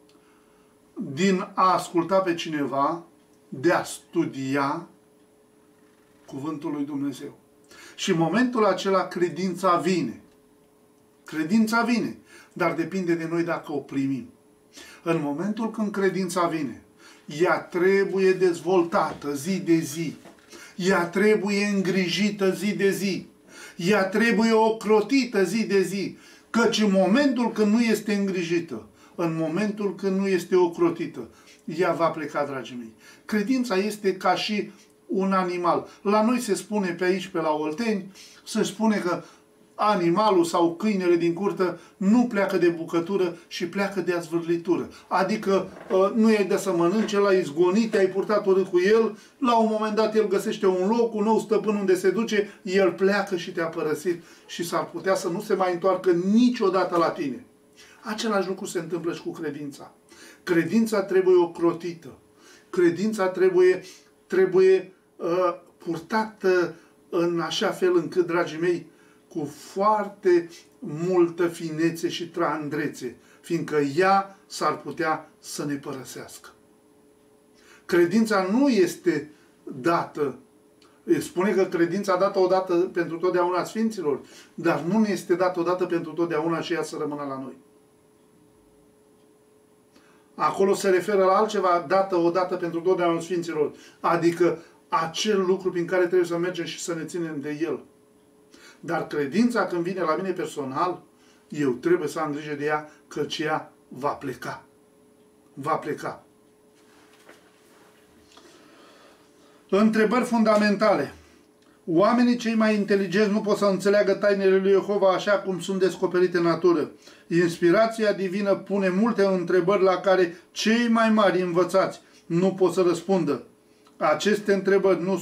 Din a asculta pe cineva, de a studia cuvântul lui Dumnezeu. Și în momentul acela credința vine. Credința vine, dar depinde de noi dacă o primim. În momentul când credința vine, ea trebuie dezvoltată zi de zi. Ea trebuie îngrijită zi de zi. Ea trebuie ocrotită zi de zi. Căci în momentul când nu este îngrijită, în momentul când nu este ocrotită, ea va pleca, dragii mei. Credința este ca și un animal. La noi se spune pe aici, pe la Olteni, se spune că animalul sau câinele din curte nu pleacă de bucătură și pleacă de azvârlitură. Adică nu i-ai dat să mănânce, l-ai izgonit, te-ai purtat urât cu el, la un moment dat el găsește un loc, un nou stăpân unde se duce, el pleacă și te-a părăsit și s-ar putea să nu se mai întoarcă niciodată la tine. Același lucru se întâmplă și cu credința. Credința trebuie ocrotită. Credința trebuie purtată în așa fel încât, dragii mei, cu foarte multă finețe și trandrețe, fiindcă ea s-ar putea să ne părăsească. Credința nu este dată. Spune că credința dată odată pentru totdeauna Sfinților, dar nu ne este dată odată pentru totdeauna și ea să rămână la noi. Acolo se referă la altceva, dată odată pentru totdeauna Sfinților, adică acel lucru prin care trebuie să mergem și să ne ținem de el. Dar credința, când vine la mine personal, eu trebuie să am grijă de ea, căci ea va pleca. Va pleca. Întrebări fundamentale. Oamenii cei mai inteligenți nu pot să înțeleagă tainele lui Jehova așa cum sunt descoperite în natură. Inspirația divină pune multe întrebări la care cei mai mari învățați nu pot să răspundă. Aceste întrebări nu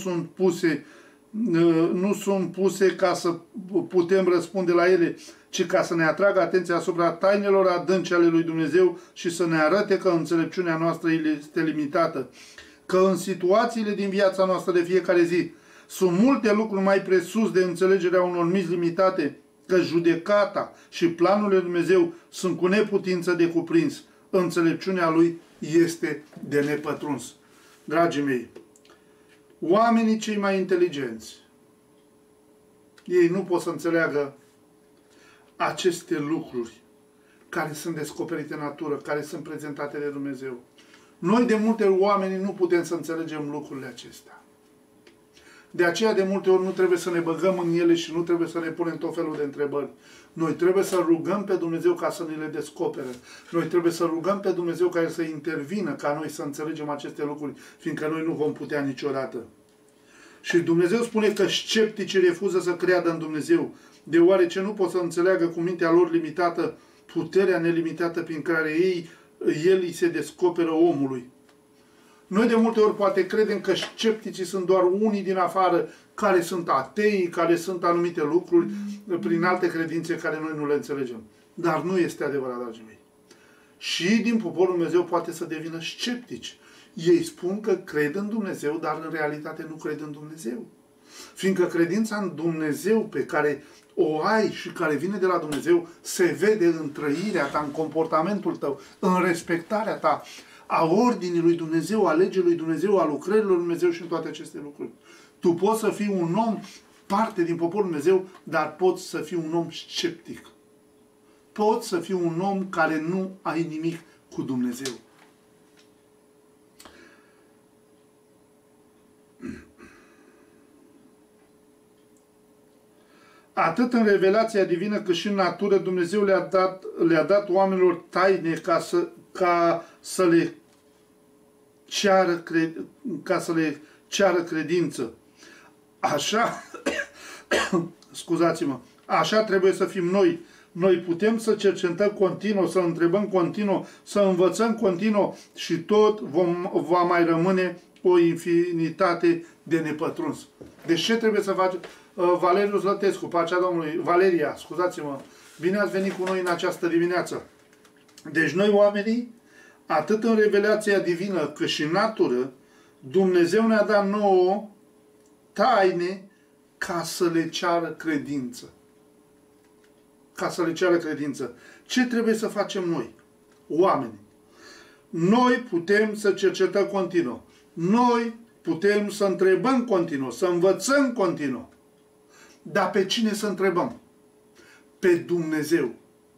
sunt puse ca să putem răspunde la ele, ci ca să ne atragă atenția asupra tainelor adânci ale lui Dumnezeu și să ne arate că înțelepciunea noastră este limitată. Că în situațiile din viața noastră de fiecare zi sunt multe lucruri mai presus de înțelegerea unor mici limitate, că judecata și planurile lui Dumnezeu sunt cu neputință de cuprins. Înțelepciunea Lui este de nepătruns. Dragii mei, oamenii cei mai inteligenți, ei nu pot să înțeleagă aceste lucruri care sunt descoperite în natură, care sunt prezentate de Dumnezeu. Noi de multe ori oamenii nu putem să înțelegem lucrurile acestea. De aceea de multe ori nu trebuie să ne băgăm în ele și nu trebuie să ne punem tot felul de întrebări. Noi trebuie să rugăm pe Dumnezeu ca să ne le descopere. Noi trebuie să rugăm pe Dumnezeu ca să intervină ca noi să înțelegem aceste lucruri, fiindcă noi nu vom putea niciodată. Și Dumnezeu spune că scepticii refuză să creadă în Dumnezeu, deoarece nu pot să înțeleagă cu mintea lor limitată puterea nelimitată prin care El îi se descoperă omului. Noi de multe ori poate credem că scepticii sunt doar unii din afară care sunt atei, care sunt anumite lucruri prin alte credințe care noi nu le înțelegem. Dar nu este adevărat, dragii mei. Și din poporul Dumnezeu poate să devină sceptici. Ei spun că cred în Dumnezeu, dar în realitate nu cred în Dumnezeu. Fiindcă credința în Dumnezeu pe care o ai și care vine de la Dumnezeu se vede în trăirea ta, în comportamentul tău, în respectarea ta, a ordinii lui Dumnezeu, a legii lui Dumnezeu, a lucrărilor lui Dumnezeu și în toate aceste lucruri. Tu poți să fii un om parte din poporul Dumnezeu, dar poți să fii un om sceptic. Poți să fii un om care nu ai nimic cu Dumnezeu. Atât în revelația divină cât și în natură, Dumnezeu le-a dat oamenilor taine ca să le ceară credință. Așa, scuzați-mă, așa trebuie să fim noi. Noi putem să cercetăm continuu, să întrebăm continuu, să învățăm continuu și tot va mai rămâne o infinitate de nepătruns. Deci ce trebuie să facem? Valeriu Zlătescu, pacea Domnului, Valeria, scuzați-mă, bine ați venit cu noi în această dimineață. Deci noi oamenii, atât în revelația divină cât și în natură, Dumnezeu ne-a dat nouă taine ca să le ceară credință. Ca să le ceară credință. Ce trebuie să facem noi, oamenii? Noi putem să cercetăm continuu. Noi putem să întrebăm continuu, să învățăm continuu. Dar pe cine să întrebăm? Pe Dumnezeu.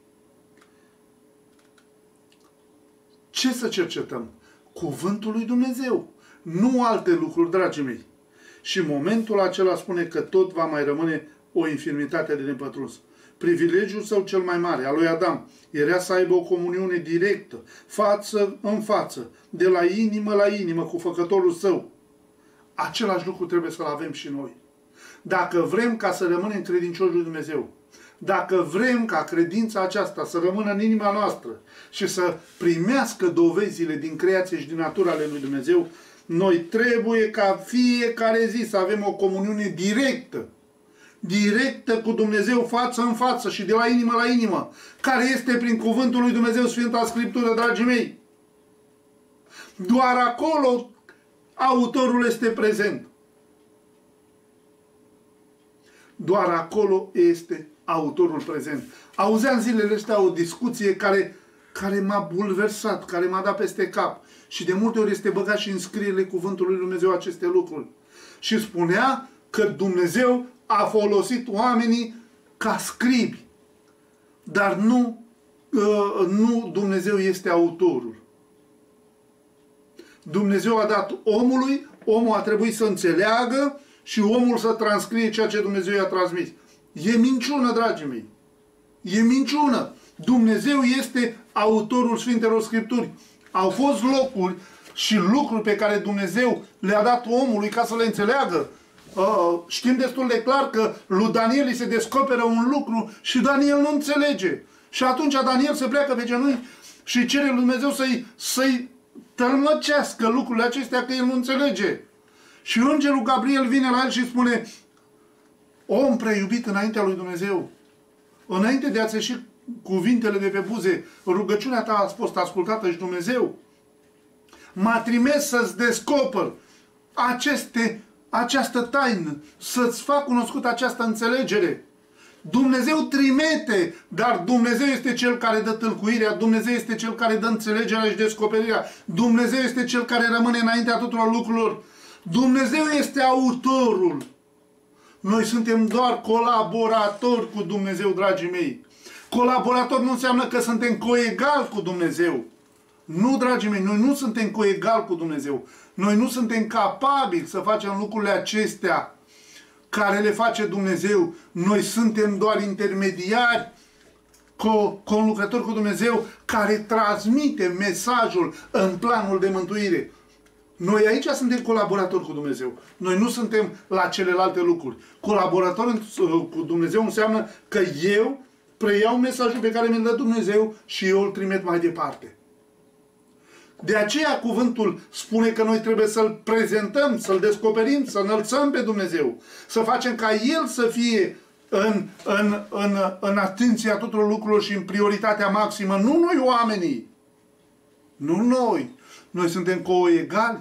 Ce să cercetăm? Cuvântul lui Dumnezeu. Nu alte lucruri, dragii mei. Și în momentul acela spune că tot va mai rămâne o infirmitate de nepătruns. Privilegiul său cel mai mare, al lui Adam, era să aibă o comuniune directă, față în față, de la inimă la inimă, cu Făcătorul său. Același lucru trebuie să-l avem și noi. Dacă vrem ca să rămânem credincioși lui Dumnezeu, dacă vrem ca credința aceasta să rămână în inima noastră și să primească dovezile din creație și din natura ale lui Dumnezeu, noi trebuie ca fiecare zi să avem o comuniune directă cu Dumnezeu față în față și de la inimă la inimă, care este prin cuvântul lui Dumnezeu, Sfânta Scriptură, dragii mei. Doar acolo autorul este prezent. Doar acolo este autorul prezent. Auzeam zilele astea o discuție care m-a bulversat, care m-a dat peste cap. Și de multe ori este băgat și în scrierile cuvântului lui Dumnezeu aceste lucruri. Și spunea că Dumnezeu a folosit oamenii ca scribi. Dar nu Dumnezeu este autorul. Dumnezeu a dat omului, omul a trebuit să înțeleagă și omul să transcrie ceea ce Dumnezeu i-a transmis. E minciună, dragii mei. E minciună. Dumnezeu este autorul Sfintelor Scripturi. Au fost locuri și lucruri pe care Dumnezeu le-a dat omului ca să le înțeleagă. Știm destul de clar că lui Daniel îi se descoperă un lucru și Daniel nu înțelege. Și atunci Daniel se pleacă pe genunchi și cere lui Dumnezeu să-i tălmăcească lucrurile acestea, că el nu înțelege. Și îngerul Gabriel vine la el și spune: om preiubit înaintea lui Dumnezeu, înainte de a-ți ieși cuvintele de pe buze, rugăciunea ta a fost ascultată și Dumnezeu m-a trimis să-ți descoper această taină, să-ți fac cunoscut această înțelegere. Dumnezeu trimite, dar Dumnezeu este Cel care dă tâlcuirea, Dumnezeu este Cel care dă înțelegerea și descoperirea, Dumnezeu este Cel care rămâne înaintea tuturor lucrurilor. Dumnezeu este autorul. Noi suntem doar colaboratori cu Dumnezeu, dragii mei. Colaborator nu înseamnă că suntem coegali cu Dumnezeu. Nu, dragii mei, noi nu suntem coegali cu Dumnezeu. Noi nu suntem capabili să facem lucrurile acestea care le face Dumnezeu. Noi suntem doar intermediari, conlucrători cu Dumnezeu, care transmite mesajul în planul de mântuire. Noi aici suntem colaboratori cu Dumnezeu. Noi nu suntem la celelalte lucruri. Colaborator cu Dumnezeu înseamnă că eu preiau mesajul pe care mi-l dă Dumnezeu și eu îl trimit mai departe. De aceea cuvântul spune că noi trebuie să-L prezentăm, să-L descoperim, să înălțăm pe Dumnezeu. Să facem ca El să fie în atenția tuturor lucrurilor și în prioritatea maximă. Nu noi oamenii. Nu noi. Noi suntem coegali.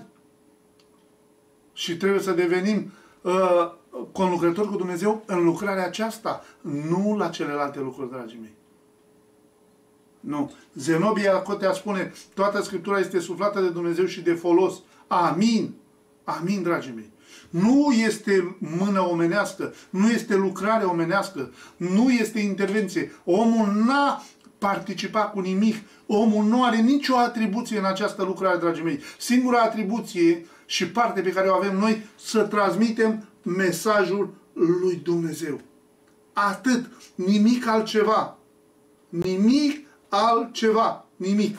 Și trebuie să devenim conlucrători cu Dumnezeu în lucrarea aceasta. Nu la celelalte lucruri, dragii mei. Nu. Zenobia Cotea spune, toată Scriptura este suflată de Dumnezeu și de folos. Amin. Amin, dragii mei. Nu este mână omenească, nu este lucrare omenească, nu este intervenție. Omul n-a participat cu nimic. Omul nu are nicio atribuție în această lucrare, dragii mei. Singura atribuție și parte pe care o avem noi, să transmitem mesajul lui Dumnezeu. Atât. Nimic altceva. Nimic altceva. Nimic.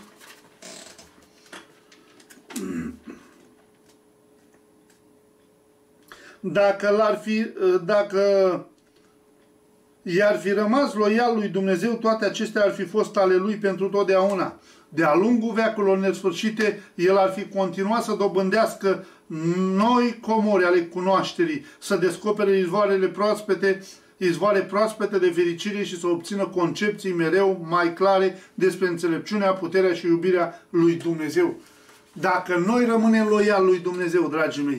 Dacă i-ar fi rămas loial lui Dumnezeu, toate acestea ar fi fost ale lui pentru totdeauna. De-a lungul veacurilor nesfârșite, el ar fi continuat să dobândească noi comori ale cunoașterii, să descopere izvoare proaspete de fericire și să obțină concepții mereu mai clare despre înțelepciunea, puterea și iubirea lui Dumnezeu. Dacă noi rămânem loiali lui Dumnezeu, dragii mei,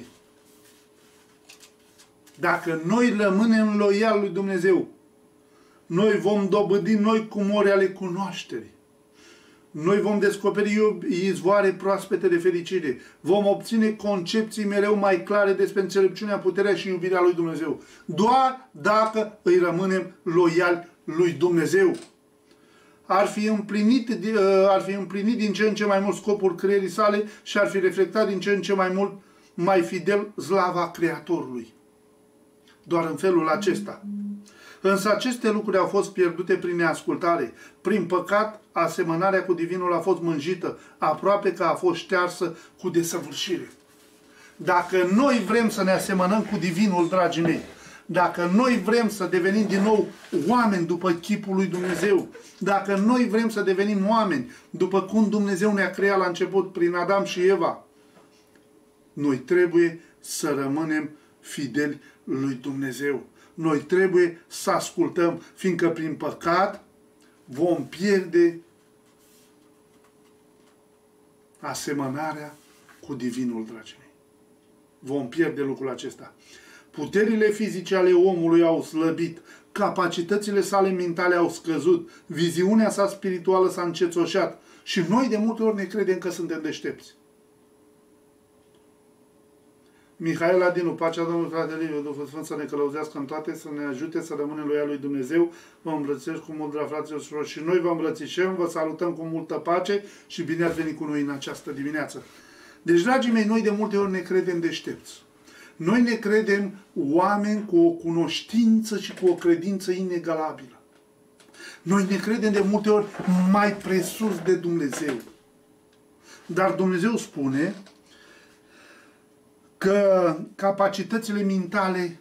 dacă noi rămânem loiali lui Dumnezeu, noi vom dobândi noi comori ale cunoașterii. Noi vom descoperi izvoare proaspete de fericire. Vom obține concepții mereu mai clare despre înțelepciunea, puterea și iubirea lui Dumnezeu. Doar dacă îi rămânem loiali lui Dumnezeu. Ar fi împlinit din ce în ce mai mult scopul creierii sale și ar fi reflectat din ce în ce mai mult, mai fidel, slava Creatorului. Doar în felul acesta. Însă aceste lucruri au fost pierdute prin neascultare. Prin păcat, asemănarea cu Divinul a fost mânjită, aproape că a fost ștearsă cu desăvârșire. Dacă noi vrem să ne asemănăm cu Divinul, dragii mei, dacă noi vrem să devenim din nou oameni după chipul lui Dumnezeu, dacă noi vrem să devenim oameni după cum Dumnezeu ne-a creat la început prin Adam și Eva, noi trebuie să rămânem fideli lui Dumnezeu. Noi trebuie să ascultăm, fiindcă prin păcat vom pierde asemănarea cu Divinul, dragii mei. Vom pierde lucrul acesta. Puterile fizice ale omului au slăbit, capacitățile sale mentale au scăzut, viziunea sa spirituală s-a încețoșat și noi de multe ori ne credem că suntem deștepți. Mihail Adinu, pacea Domnului, fratele Liviu, Duhul Sfânt să ne călăuzească în toate, să ne ajute să rămânem loiali lui Dumnezeu. Vă îmbrățișez cu mult, dragi fraților, și noi vă îmbrățișăm, vă salutăm cu multă pace și bine ați venit cu noi în această dimineață. Deci, dragii mei, noi de multe ori ne credem deștepți. Noi ne credem oameni cu o cunoștință și cu o credință inegalabilă. Noi ne credem de multe ori mai presus de Dumnezeu. Dar Dumnezeu spune că capacitățile mentale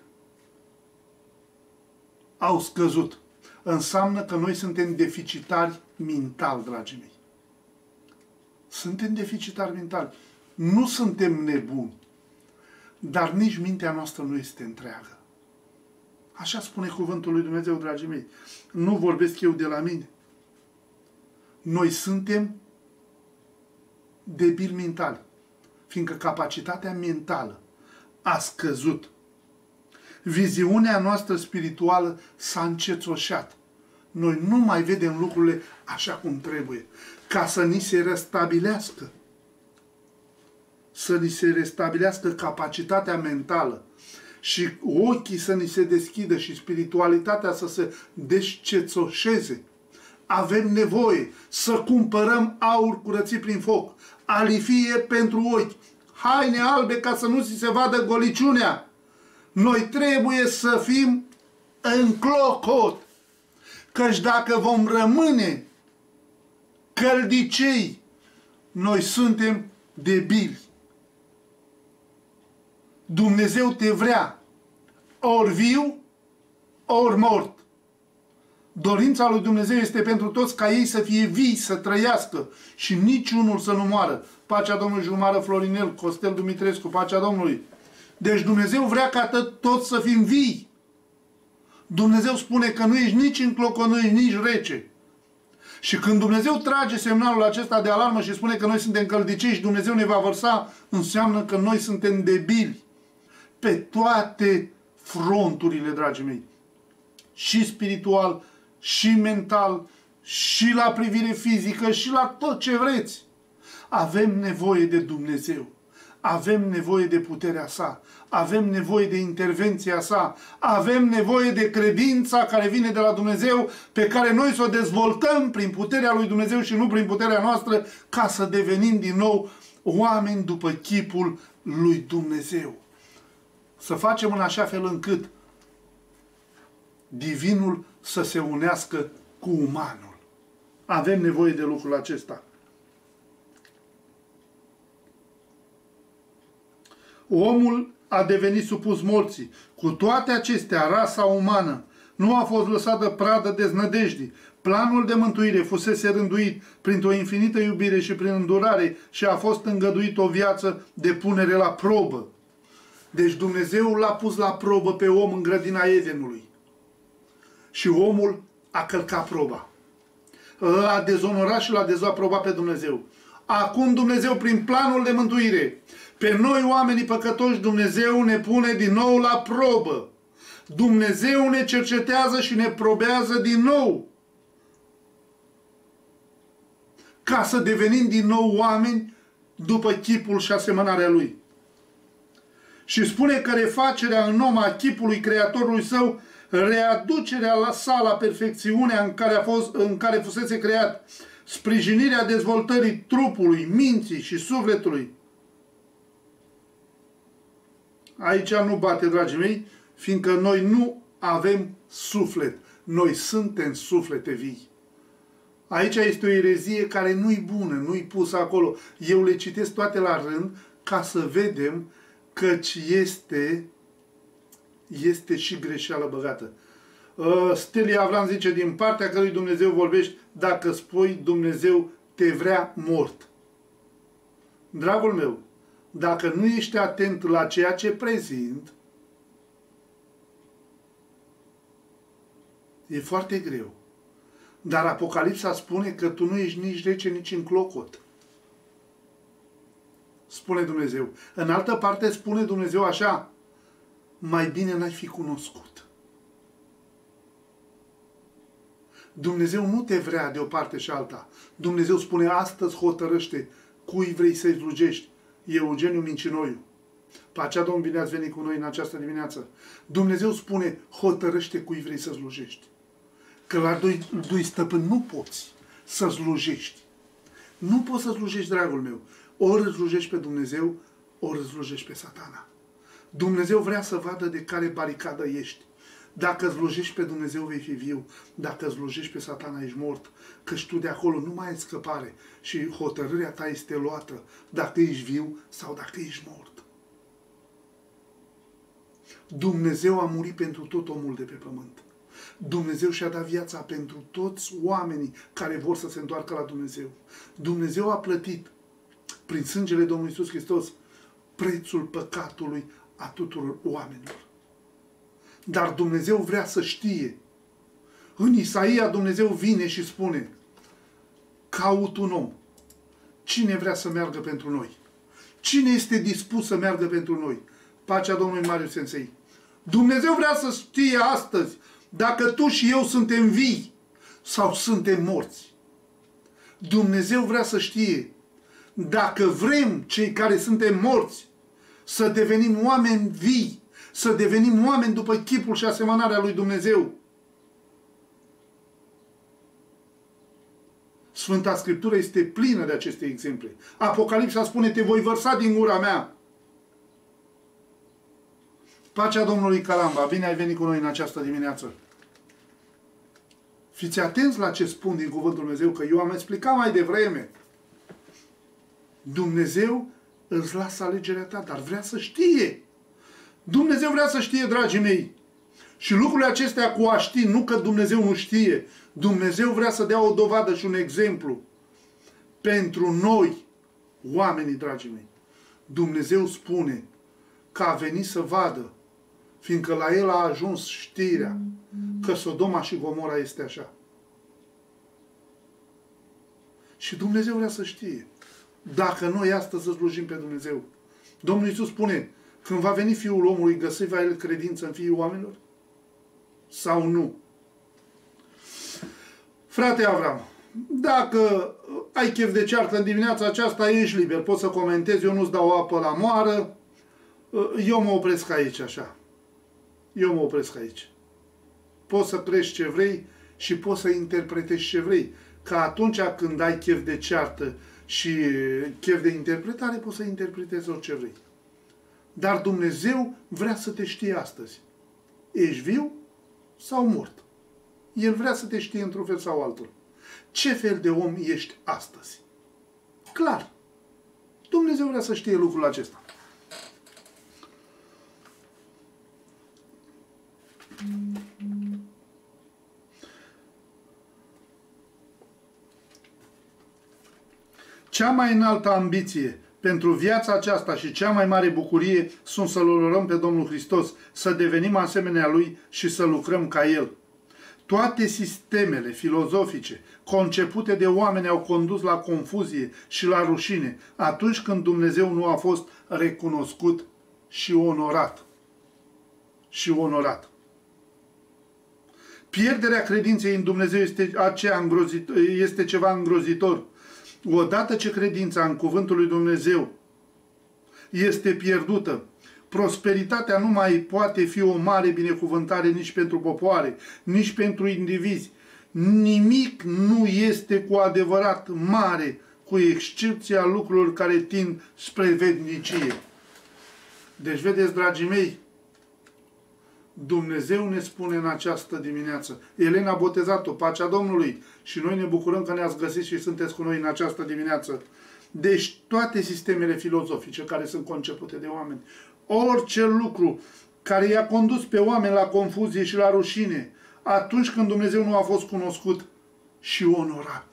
au scăzut. Înseamnă că noi suntem deficitari mental, dragii mei. Suntem deficitari mentali. Nu suntem nebuni. Dar nici mintea noastră nu este întreagă. Așa spune cuvântul lui Dumnezeu, dragii mei. Nu vorbesc eu de la mine. Noi suntem debili mentali. Fiindcă capacitatea mentală a scăzut. Viziunea noastră spirituală s-a încețoșat. Noi nu mai vedem lucrurile așa cum trebuie. Ca să ni se restabilească. Să ni se restabilească capacitatea mentală. Și ochii să ni se deschidă și spiritualitatea să se descețoșeze. Avem nevoie să cumpărăm aur curățit prin foc, alifie pentru ochi, haine albe ca să nu ți se vadă goliciunea. Noi trebuie să fim în clocot, căci dacă vom rămâne căldicei, noi suntem debili. Dumnezeu te vrea ori viu, ori mort. Dorința lui Dumnezeu este pentru toți ca ei să fie vii, să trăiască și niciunul să nu moară. Pacea Domnului Jumară Florinel, Costel Dumitrescu, pacea Domnului. Deci Dumnezeu vrea ca toți să fim vii. Dumnezeu spune că nu ești nici înclocănui, nici rece. Și când Dumnezeu trage semnalul acesta de alarmă și spune că noi suntem căldicei și Dumnezeu ne va vărsa, înseamnă că noi suntem debili pe toate fronturile, dragii mei. Și spiritual, și mental, și la privire fizică, și la tot ce vreți. Avem nevoie de Dumnezeu. Avem nevoie de puterea sa. Avem nevoie de intervenția sa. Avem nevoie de credința care vine de la Dumnezeu, pe care noi să o dezvoltăm prin puterea lui Dumnezeu și nu prin puterea noastră, ca să devenim din nou oameni după chipul lui Dumnezeu. Să facem în așa fel încât divinul să se unească cu umanul. Avem nevoie de lucrul acesta. Omul a devenit supus morții. Cu toate acestea, rasa umană nu a fost lăsată pradă deznădejdii. Planul de mântuire fusese rânduit printr-o infinită iubire și prin îndurare și a fost îngăduit o viață de punere la probă. Deci Dumnezeu l-a pus la probă pe om în grădina Edenului. Și omul a călcat proba. L-a dezonorat și l-a dezaprobat pe Dumnezeu. Acum Dumnezeu, prin planul de mântuire, pe noi oamenii păcătoși, Dumnezeu ne pune din nou la probă. Dumnezeu ne cercetează și ne probează din nou. Ca să devenim din nou oameni după chipul și asemănarea Lui. Și spune că refacerea în om a chipului Creatorului Său, readucerea sa la perfecțiunea în care fusese creat, sprijinirea dezvoltării trupului, minții și sufletului. Aici nu bate, dragii mei, fiindcă noi nu avem suflet. Noi suntem suflete vii. Aici este o erezie care nu-i bună, nu-i pusă acolo. Eu le citesc toate la rând ca să vedem căci este și greșeală băgată. Stelia Avram zice, din partea cărui Dumnezeu vorbești, dacă spui Dumnezeu te vrea mort. Dragul meu, dacă nu ești atent la ceea ce prezint, e foarte greu. Dar Apocalipsa spune că tu nu ești nici rece, nici în clocot. Spune Dumnezeu. În altă parte spune Dumnezeu așa, mai bine n-ai fi cunoscut. Dumnezeu nu te vrea de o parte și alta. Dumnezeu spune, astăzi hotărăște cui vrei să-i slujești. Eugeniu Mincinoiu. Pacea Domnului, bine ați venit cu noi în această dimineață. Dumnezeu spune, hotărăște cui vrei să slujești. Că la doi stăpâni nu poți să slujești. Nu poți să slujești, dragul meu. Ori îl slujești pe Dumnezeu, ori îl slujești pe Satana. Dumnezeu vrea să vadă de care baricadă ești. Dacă slujești pe Dumnezeu, vei fi viu. Dacă slujești pe Satana, ești mort. Căci tu de acolo nu mai ai scăpare. Și hotărârea ta este luată dacă ești viu sau dacă ești mort. Dumnezeu a murit pentru tot omul de pe pământ. Dumnezeu și-a dat viața pentru toți oamenii care vor să se întoarcă la Dumnezeu. Dumnezeu a plătit prin sângele Domnului Iisus Hristos prețul păcatului a tuturor oamenilor. Dar Dumnezeu vrea să știe. În Isaia Dumnezeu vine și spune, caut un om. Cine vrea să meargă pentru noi? Cine este dispus să meargă pentru noi? Pacea Domnului Marius Sensei. Dumnezeu vrea să știe astăzi dacă tu și eu suntem vii sau suntem morți. Dumnezeu vrea să știe dacă vrem, cei care suntem morți, să devenim oameni vii, să devenim oameni după chipul și asemănarea lui Dumnezeu. Sfânta Scriptură este plină de aceste exemple. Apocalipsa spune, te voi vărsa din gura mea. Pacea Domnului Calamba, bine ai venit cu noi în această dimineață. Fiți atenți la ce spun din Cuvântul Dumnezeu, că eu am explicat mai devreme. Dumnezeu îți lasă alegerea ta, dar vrea să știe. Dumnezeu vrea să știe, dragii mei. Și lucrurile acestea cu a ști, nu că Dumnezeu nu știe. Dumnezeu vrea să dea o dovadă și un exemplu pentru noi, oamenii, dragii mei. Dumnezeu spune că a venit să vadă, fiindcă la el a ajuns știrea că Sodoma și Gomora este așa. Și Dumnezeu vrea să știe. Dacă noi astăzi să slujim pe Dumnezeu. Domnul Iisus spune, când va veni Fiul omului, găsi va el credință în Fiii oamenilor? Sau nu? Frate Avram, dacă ai chef de ceartă în dimineața aceasta, ești liber, poți să comentezi, eu nu-ți dau apă la moară, eu mă opresc aici, așa. Eu mă opresc aici. Poți să crești ce vrei și poți să interpretezi ce vrei. Că atunci când ai chef de ceartă și chef de interpretare, poți să interpretezi orice vrei. Dar Dumnezeu vrea să te știe astăzi. Ești viu sau mort? El vrea să te știe într-un fel sau altul. Ce fel de om ești astăzi? Clar. Dumnezeu vrea să știe lucrul acesta. Cea mai înaltă ambiție pentru viața aceasta și cea mai mare bucurie sunt să-L orăm pe Domnul Hristos, să devenim asemenea Lui și să lucrăm ca El. Toate sistemele filozofice concepute de oameni au condus la confuzie și la rușine atunci când Dumnezeu nu a fost recunoscut și onorat. Și onorat. Pierderea credinței în Dumnezeu este ceva îngrozitor. Odată ce credința în cuvântul lui Dumnezeu este pierdută, prosperitatea nu mai poate fi o mare binecuvântare nici pentru popoare, nici pentru indivizi. Nimic nu este cu adevărat mare, cu excepția lucrurilor care tind spre vednicie. Deci, vedeți, dragii mei, Dumnezeu ne spune în această dimineață. Elena a botezat-o, pacea Domnului, și noi ne bucurăm că ne-ați găsit și sunteți cu noi în această dimineață. Deci toate sistemele filozofice care sunt concepute de oameni, orice lucru care i-a condus pe oameni la confuzie și la rușine, atunci când Dumnezeu nu a fost cunoscut și onorat.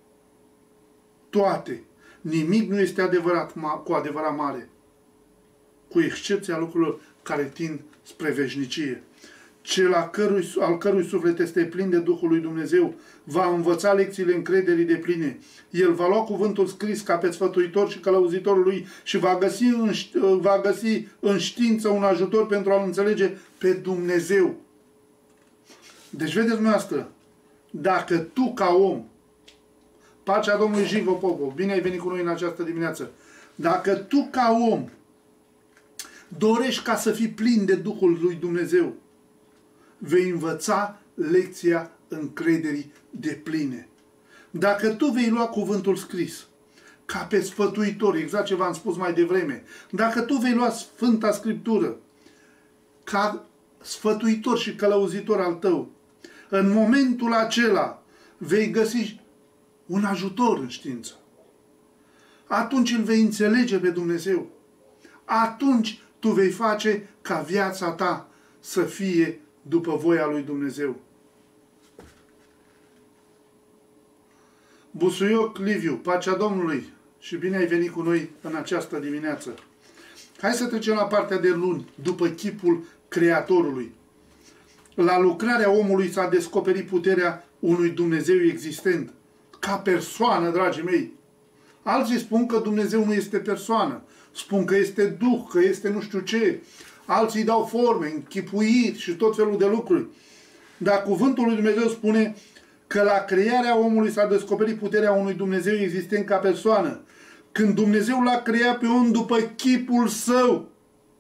Toate. Nimic nu este cu adevărat mare, cu excepția lucrurilor care tind spre veșnicie. Cel al cărui suflet este plin de Duhul lui Dumnezeu va învăța lecțiile încrederii de pline. El va lua cuvântul scris ca pe sfătuitor și călăuzitorul lui și va găsi în știință un ajutor pentru a-L înțelege pe Dumnezeu. Deci, vedeți dumneavoastră, dacă tu ca om, pacea Domnului Jivo Popo, bine ai venit cu noi în această dimineață, dacă tu ca om dorești ca să fii plin de Duhul lui Dumnezeu, vei învăța lecția încrederii depline. Dacă tu vei lua cuvântul scris ca pe sfătuitor, exact ce v-am spus mai devreme, dacă tu vei lua Sfânta Scriptură ca sfătuitor și călăuzitor al tău, în momentul acela vei găsi un ajutor în știință. Atunci îl vei înțelege pe Dumnezeu. Atunci tu vei face ca viața ta să fie după voia lui Dumnezeu. Busuioc Liviu, pacea Domnului și bine ai venit cu noi în această dimineață. Hai să trecem la partea de luni, după chipul Creatorului. La lucrarea omului s-a descoperit puterea unui Dumnezeu existent, ca persoană, dragii mei. Alții spun că Dumnezeu nu este persoană, spun că este Duh, că este nu știu ce. Alții dau forme, închipuiri și tot felul de lucruri. Dar cuvântul lui Dumnezeu spune că la crearea omului s-a descoperit puterea unui Dumnezeu existent ca persoană. Când Dumnezeu l-a creat pe om după chipul său.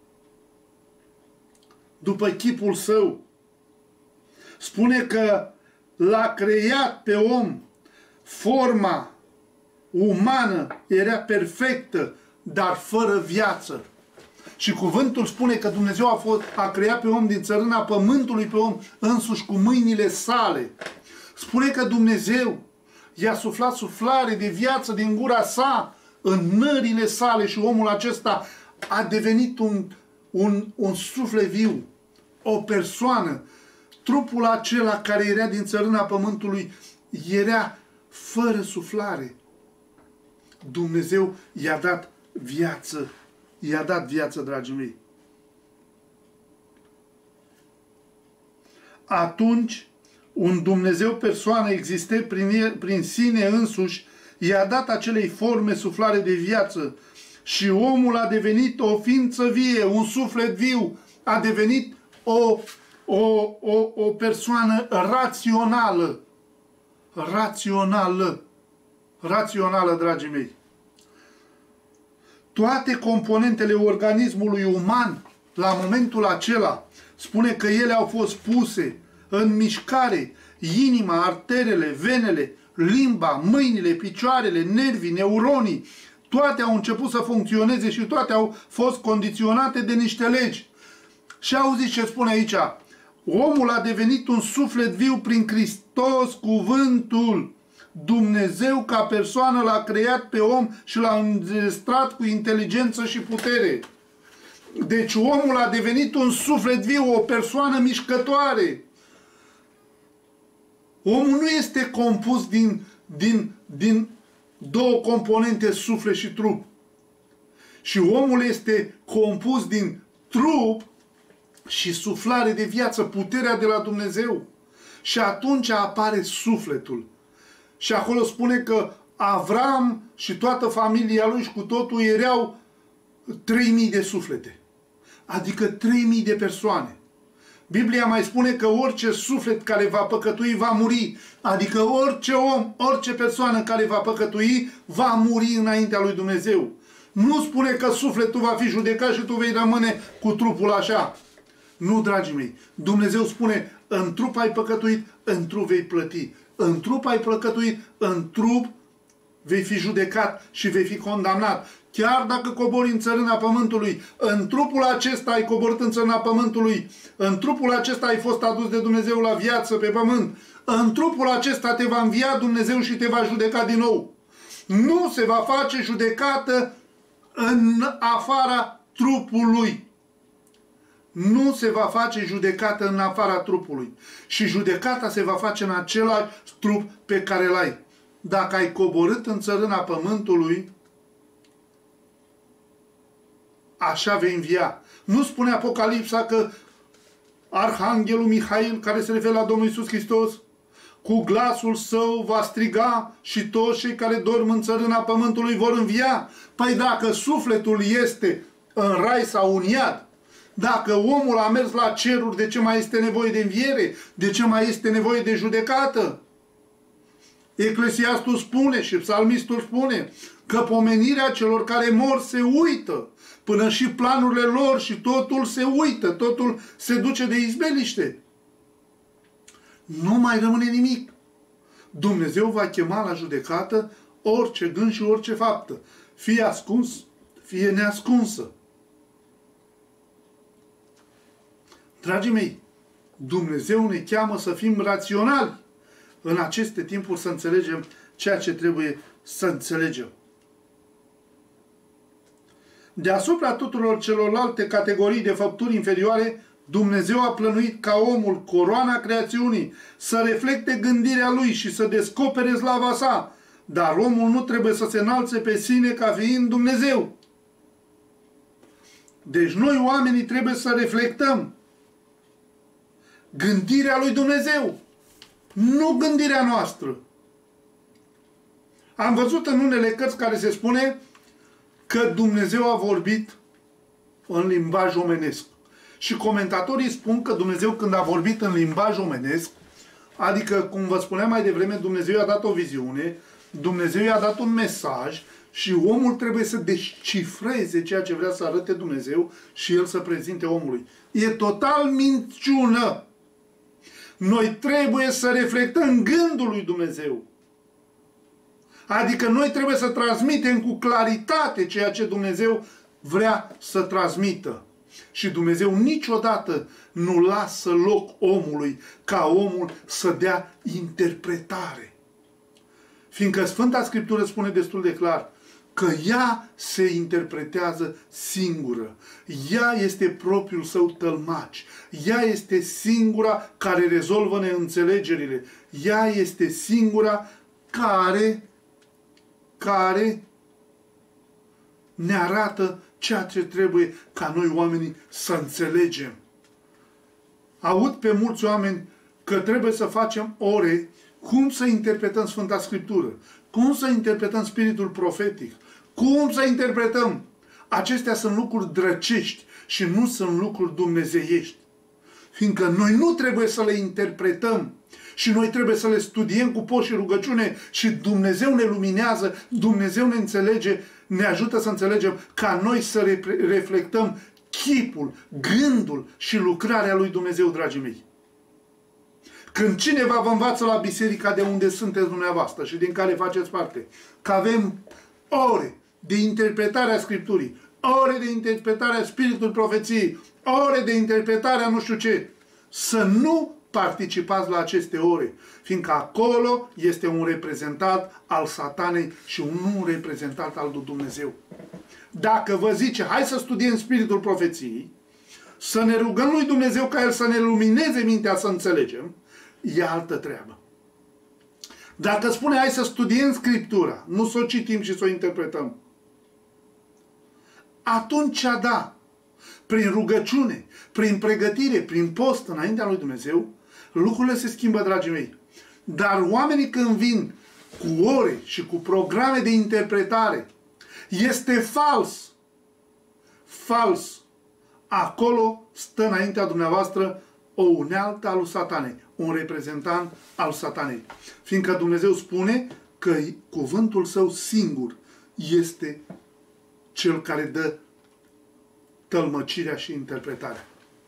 După chipul său. Spune că l-a creat pe om. Forma umană era perfectă, dar fără viață. Și cuvântul spune că Dumnezeu a creat pe om din țărâna pământului, pe om însuși cu mâinile sale. Spune că Dumnezeu i-a suflat suflare de viață din gura sa în nările sale și omul acesta a devenit un suflet viu. o persoană. Trupul acela care era din țărâna pământului era fără suflare. Dumnezeu i-a dat viață. I-a dat viață, dragii mei. Atunci, un Dumnezeu persoană existe prin sine însuși, i-a dat acelei forme suflare de viață și omul a devenit o ființă vie, un suflet viu, a devenit o persoană rațională. Rațională, dragii mei. Toate componentele organismului uman, la momentul acela, spune că ele au fost puse în mișcare, inima, arterele, venele, limba, mâinile, picioarele, nervii, neuronii, toate au început să funcționeze și toate au fost condiționate de niște legi. Și auziți ce spune aici? Omul a devenit un suflet viu prin Hristos, cuvântul. Dumnezeu ca persoană l-a creat pe om și l-a înzestrat cu inteligență și putere. Deci omul a devenit un suflet viu, o persoană mișcătoare. Omul nu este compus din două componente, suflet și trup. Și omul este compus din trup și suflare de viață, puterea de la Dumnezeu. Și atunci apare sufletul. Și acolo spune că Avram și toată familia lui și cu totul erau 3000 de suflete. Adică 3000 de persoane. Biblia mai spune că orice suflet care va păcătui va muri. Adică orice om, orice persoană care va păcătui va muri înaintea lui Dumnezeu. Nu spune că sufletul va fi judecat și tu vei rămâne cu trupul așa. Nu, dragii mei. Dumnezeu spune, în trup ai păcătuit, în trup vei plăti. În trup ai păcătuit, în trup vei fi judecat și vei fi condamnat. Chiar dacă cobori în țărâna pământului, în trupul acesta ai coborât în țărâna pământului, în trupul acesta ai fost adus de Dumnezeu la viață pe pământ, în trupul acesta te va învia Dumnezeu și te va judeca din nou. Nu se va face judecată în afara trupului. Nu se va face judecată în afara trupului. Și judecata se va face în același trup pe care l-ai. Dacă ai coborât în țărâna pământului, așa vei învia. Nu spune Apocalipsa că Arhanghelul Mihail, care se referă la Domnul Iisus Hristos, cu glasul său va striga și toți cei care dorm în țărâna pământului vor învia? Păi dacă sufletul este în rai sau în iad, dacă omul a mers la ceruri, de ce mai este nevoie de înviere? De ce mai este nevoie de judecată? Eclesiastul spune și psalmistul spune că pomenirea celor care mor se uită, până și planurile lor și totul se uită, totul se duce de izbeliște. Nu mai rămâne nimic. Dumnezeu va chema la judecată orice gând și orice faptă, fie ascuns, fie neascunsă. Dragii mei, Dumnezeu ne cheamă să fim raționali în aceste timpuri, să înțelegem ceea ce trebuie să înțelegem. Deasupra tuturor celorlalte categorii de făpturi inferioare, Dumnezeu a plănuit ca omul, coroana creațiunii, să reflecte gândirea lui și să descopere slava sa. Dar omul nu trebuie să se înalțe pe sine ca fiind Dumnezeu. Deci noi, oamenii, trebuie să reflectăm gândirea lui Dumnezeu, nu gândirea noastră. Am văzut în unele cărți care se spune că Dumnezeu a vorbit în limbaj omenesc. Și comentatorii spun că Dumnezeu, când a vorbit în limbaj omenesc, adică, cum vă spuneam mai devreme, Dumnezeu i-a dat o viziune, Dumnezeu i-a dat un mesaj și omul trebuie să descifreze ceea ce vrea să arate Dumnezeu și el să prezinte omului. E total minciună. Noi trebuie să reflectăm gândul lui Dumnezeu. Adică noi trebuie să transmitem cu claritate ceea ce Dumnezeu vrea să transmită. Și Dumnezeu niciodată nu lasă loc omului ca omul să dea interpretare. Fiindcă Sfânta Scriptură spune destul de clar că ea se interpretează singură. Ea este propriul său tălmaci. Ea este singura care rezolvă neînțelegerile. Ea este singura care ne arată ceea ce trebuie ca noi oamenii să înțelegem. Aud pe mulți oameni că trebuie să facem ore cum să interpretăm Sfânta Scriptură, cum să interpretăm spiritul profetic, cum să interpretăm. Acestea sunt lucruri drăcești și nu sunt lucruri dumnezeiești. Fiindcă noi nu trebuie să le interpretăm și noi trebuie să le studiem cu post și rugăciune și Dumnezeu ne luminează, Dumnezeu ne înțelege, ne ajută să înțelegem ca noi să reflectăm chipul, gândul și lucrarea lui Dumnezeu, dragii mei. Când cineva vă învață la biserica de unde sunteți dumneavoastră și din care faceți parte, că avem ore de interpretare a Scripturii, ore de interpretare a Spiritului Profeției, ore de interpretare a nu știu ce, să nu participați la aceste ore, fiindcă acolo este un reprezentant al Satanei și un reprezentant al lui Dumnezeu. Dacă vă zice, hai să studiem Spiritul Profeției, să ne rugăm lui Dumnezeu ca El să ne lumineze mintea să înțelegem, e altă treabă. Dacă spune, hai să studiem Scriptura, nu să o citim și să o interpretăm, atunci da, prin rugăciune, prin pregătire, prin post înaintea lui Dumnezeu, lucrurile se schimbă, dragii mei. Dar oamenii când vin cu ore și cu programe de interpretare, este fals. Fals. Acolo stă înaintea dumneavoastră o unealtă a lui Satanei, un reprezentant al Satanei. Fiindcă Dumnezeu spune că cuvântul său singur este cel care dă tălmăcirea și interpretarea.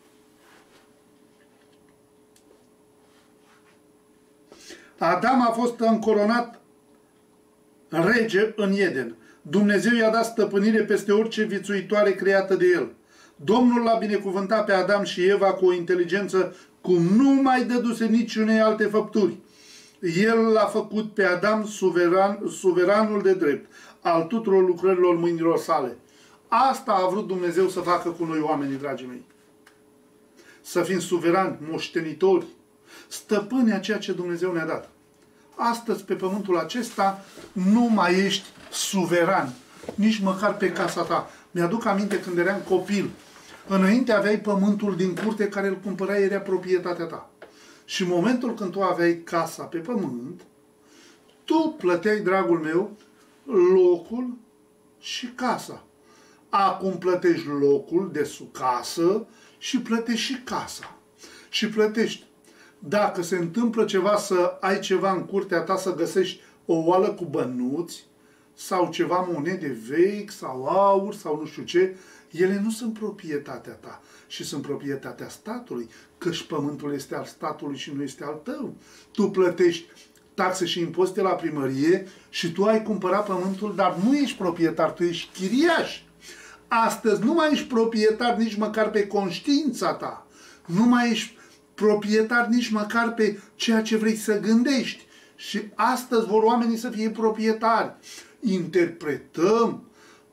Adam a fost încoronat rege în Eden. Dumnezeu i-a dat stăpânire peste orice viețuitoare creată de el. Domnul l-a binecuvântat pe Adam și Eva cu o inteligență cum nu mai dăduse niciunei alte făpturi. El l-a făcut pe Adam suveranul de drept al tuturor lucrărilor mâinilor sale. Asta a vrut Dumnezeu să facă cu noi oamenii, dragii mei. Să fim suverani, moștenitori, stăpâni a ceea ce Dumnezeu ne-a dat. Astăzi, pe pământul acesta, nu mai ești suveran, nici măcar pe casa ta. Mi-aduc aminte când eram copil. Înainte aveai pământul din curte care îl cumpărai, era proprietatea ta. Și în momentul când tu aveai casa pe pământ, tu plăteai, dragul meu, locul și casa. Acum plătești locul de sub casă și plătești și casa. Și plătești. Dacă se întâmplă ceva să ai ceva în curtea ta, să găsești o oală cu bănuți sau ceva monede vechi sau aur sau nu știu ce, ele nu sunt proprietatea ta și sunt proprietatea statului, căci pământul este al statului și nu este al tău. Tu plătești taxe și impozite la primărie și tu ai cumpărat pământul, dar nu ești proprietar, tu ești chiriaș. Astăzi nu mai ești proprietar nici măcar pe conștiința ta. Nu mai ești proprietar nici măcar pe ceea ce vrei să gândești. Și astăzi vor oamenii să fie proprietari. Interpretăm,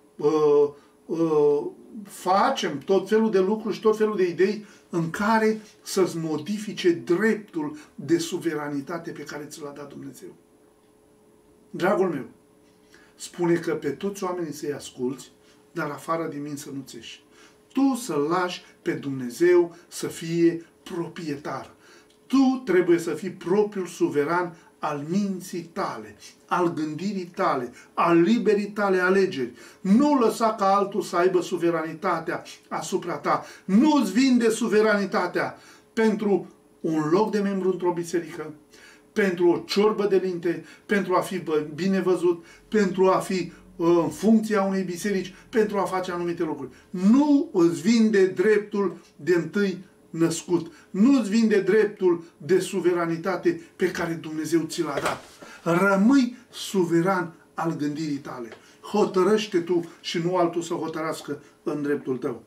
facem tot felul de lucruri și tot felul de idei în care să-ți modifice dreptul de suveranitate pe care ți l-a dat Dumnezeu. Dragul meu, spune că pe toți oamenii să-i asculți, dar afară din mine să nu țești. Tu să-L lași pe Dumnezeu să fie proprietar. Tu trebuie să fii propriul suveran al minții tale, al gândirii tale, al liberii tale alegeri. Nu lăsa ca altul să aibă suveranitatea asupra ta. Nu-ți vinde suveranitatea pentru un loc de membru într-o biserică, pentru o ciorbă de linte, pentru a fi bine văzut, pentru a fi în funcția unei biserici, pentru a face anumite lucruri. Nu îți vinde dreptul de întâi născut. Nu îți vinde dreptul de suveranitate pe care Dumnezeu ți l-a dat. Rămâi suveran al gândirii tale. Hotărăște tu și nu altul să hotărască în dreptul tău.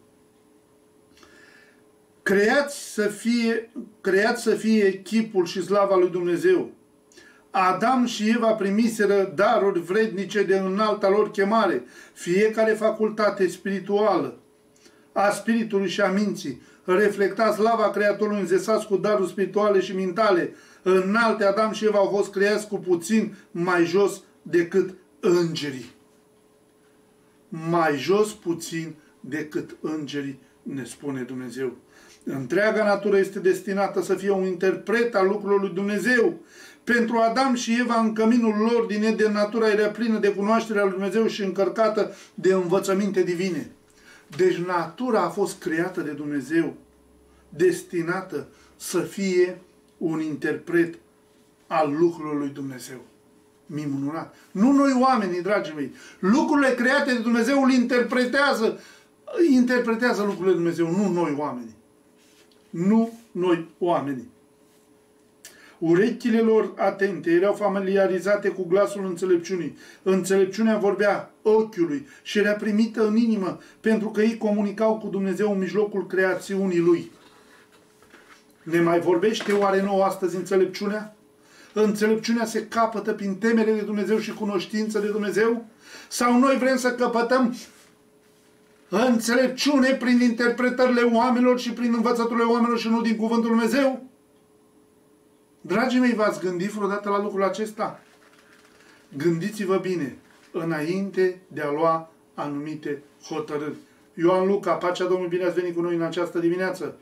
Creați să fie chipul și slava lui Dumnezeu. Adam și Eva primiseră daruri vrednice de înalta lor chemare, fiecare facultate spirituală a spiritului și a minții. Reflectați slava Creatorului, înzesați cu daruri spirituale și mentale înalte. Adam și Eva au fost creați cu puțin mai jos decât îngerii. Mai jos puțin decât îngerii, ne spune Dumnezeu. Întreaga natură este destinată să fie un interpret al lucrurilor lui Dumnezeu. Pentru Adam și Eva, în căminul lor din Eden, natura era plină de cunoașterea lui Dumnezeu și încărcată de învățăminte divine. Deci natura a fost creată de Dumnezeu, destinată să fie un interpret al lucrurilor lui Dumnezeu. Minunat! Nu noi oamenii, dragii mei. Lucrurile create de Dumnezeu îl interpretează lucrurile lui Dumnezeu, nu noi oamenii. Nu noi oamenii. Urechile lor atente erau familiarizate cu glasul înțelepciunii. Înțelepciunea vorbea ochiului și era primită în inimă, pentru că ei comunicau cu Dumnezeu în mijlocul creațiunii Lui. Ne mai vorbește oare nouă astăzi înțelepciunea? Înțelepciunea se capătă prin temere de Dumnezeu și cunoștință de Dumnezeu? Sau noi vrem să căpătăm înțelepciune prin interpretările oamenilor și prin învățăturile oamenilor și nu din cuvântul lui Dumnezeu? Dragii mei, v-ați gândit vreodată la lucrul acesta? Gândiți-vă bine înainte de a lua anumite hotărâri. Ioan Luca, pacea Domnului, bine ați venit cu noi în această dimineață.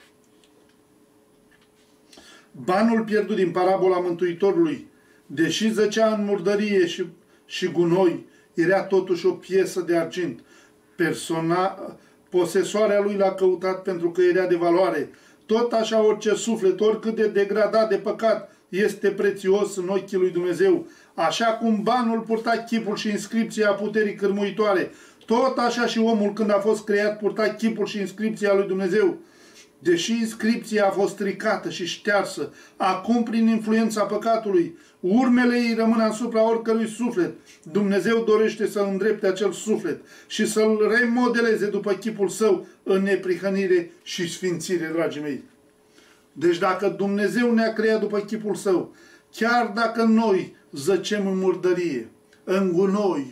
Banul pierdut din parabola Mântuitorului, deși zăcea în murdărie și gunoi, era totuși o piesă de argint. Posesoarea lui l-a căutat pentru că era de valoare. Tot așa orice suflet, oricât de degradat de păcat, este prețios în ochii lui Dumnezeu. Așa cum banul purta chipul și inscripția puterii cârmuitoare, tot așa și omul, când a fost creat, purta chipul și inscripția lui Dumnezeu. Deși inscripția a fost stricată și ștearsă, acum prin influența păcatului, urmele ei rămân asupra oricărui suflet. Dumnezeu dorește să îndrepte acel suflet și să-l remodeleze după chipul său în neprihănire și sfințire, dragii mei. Deci dacă Dumnezeu ne-a creat după chipul său, chiar dacă noi zăcem în murdărie, în gunoi,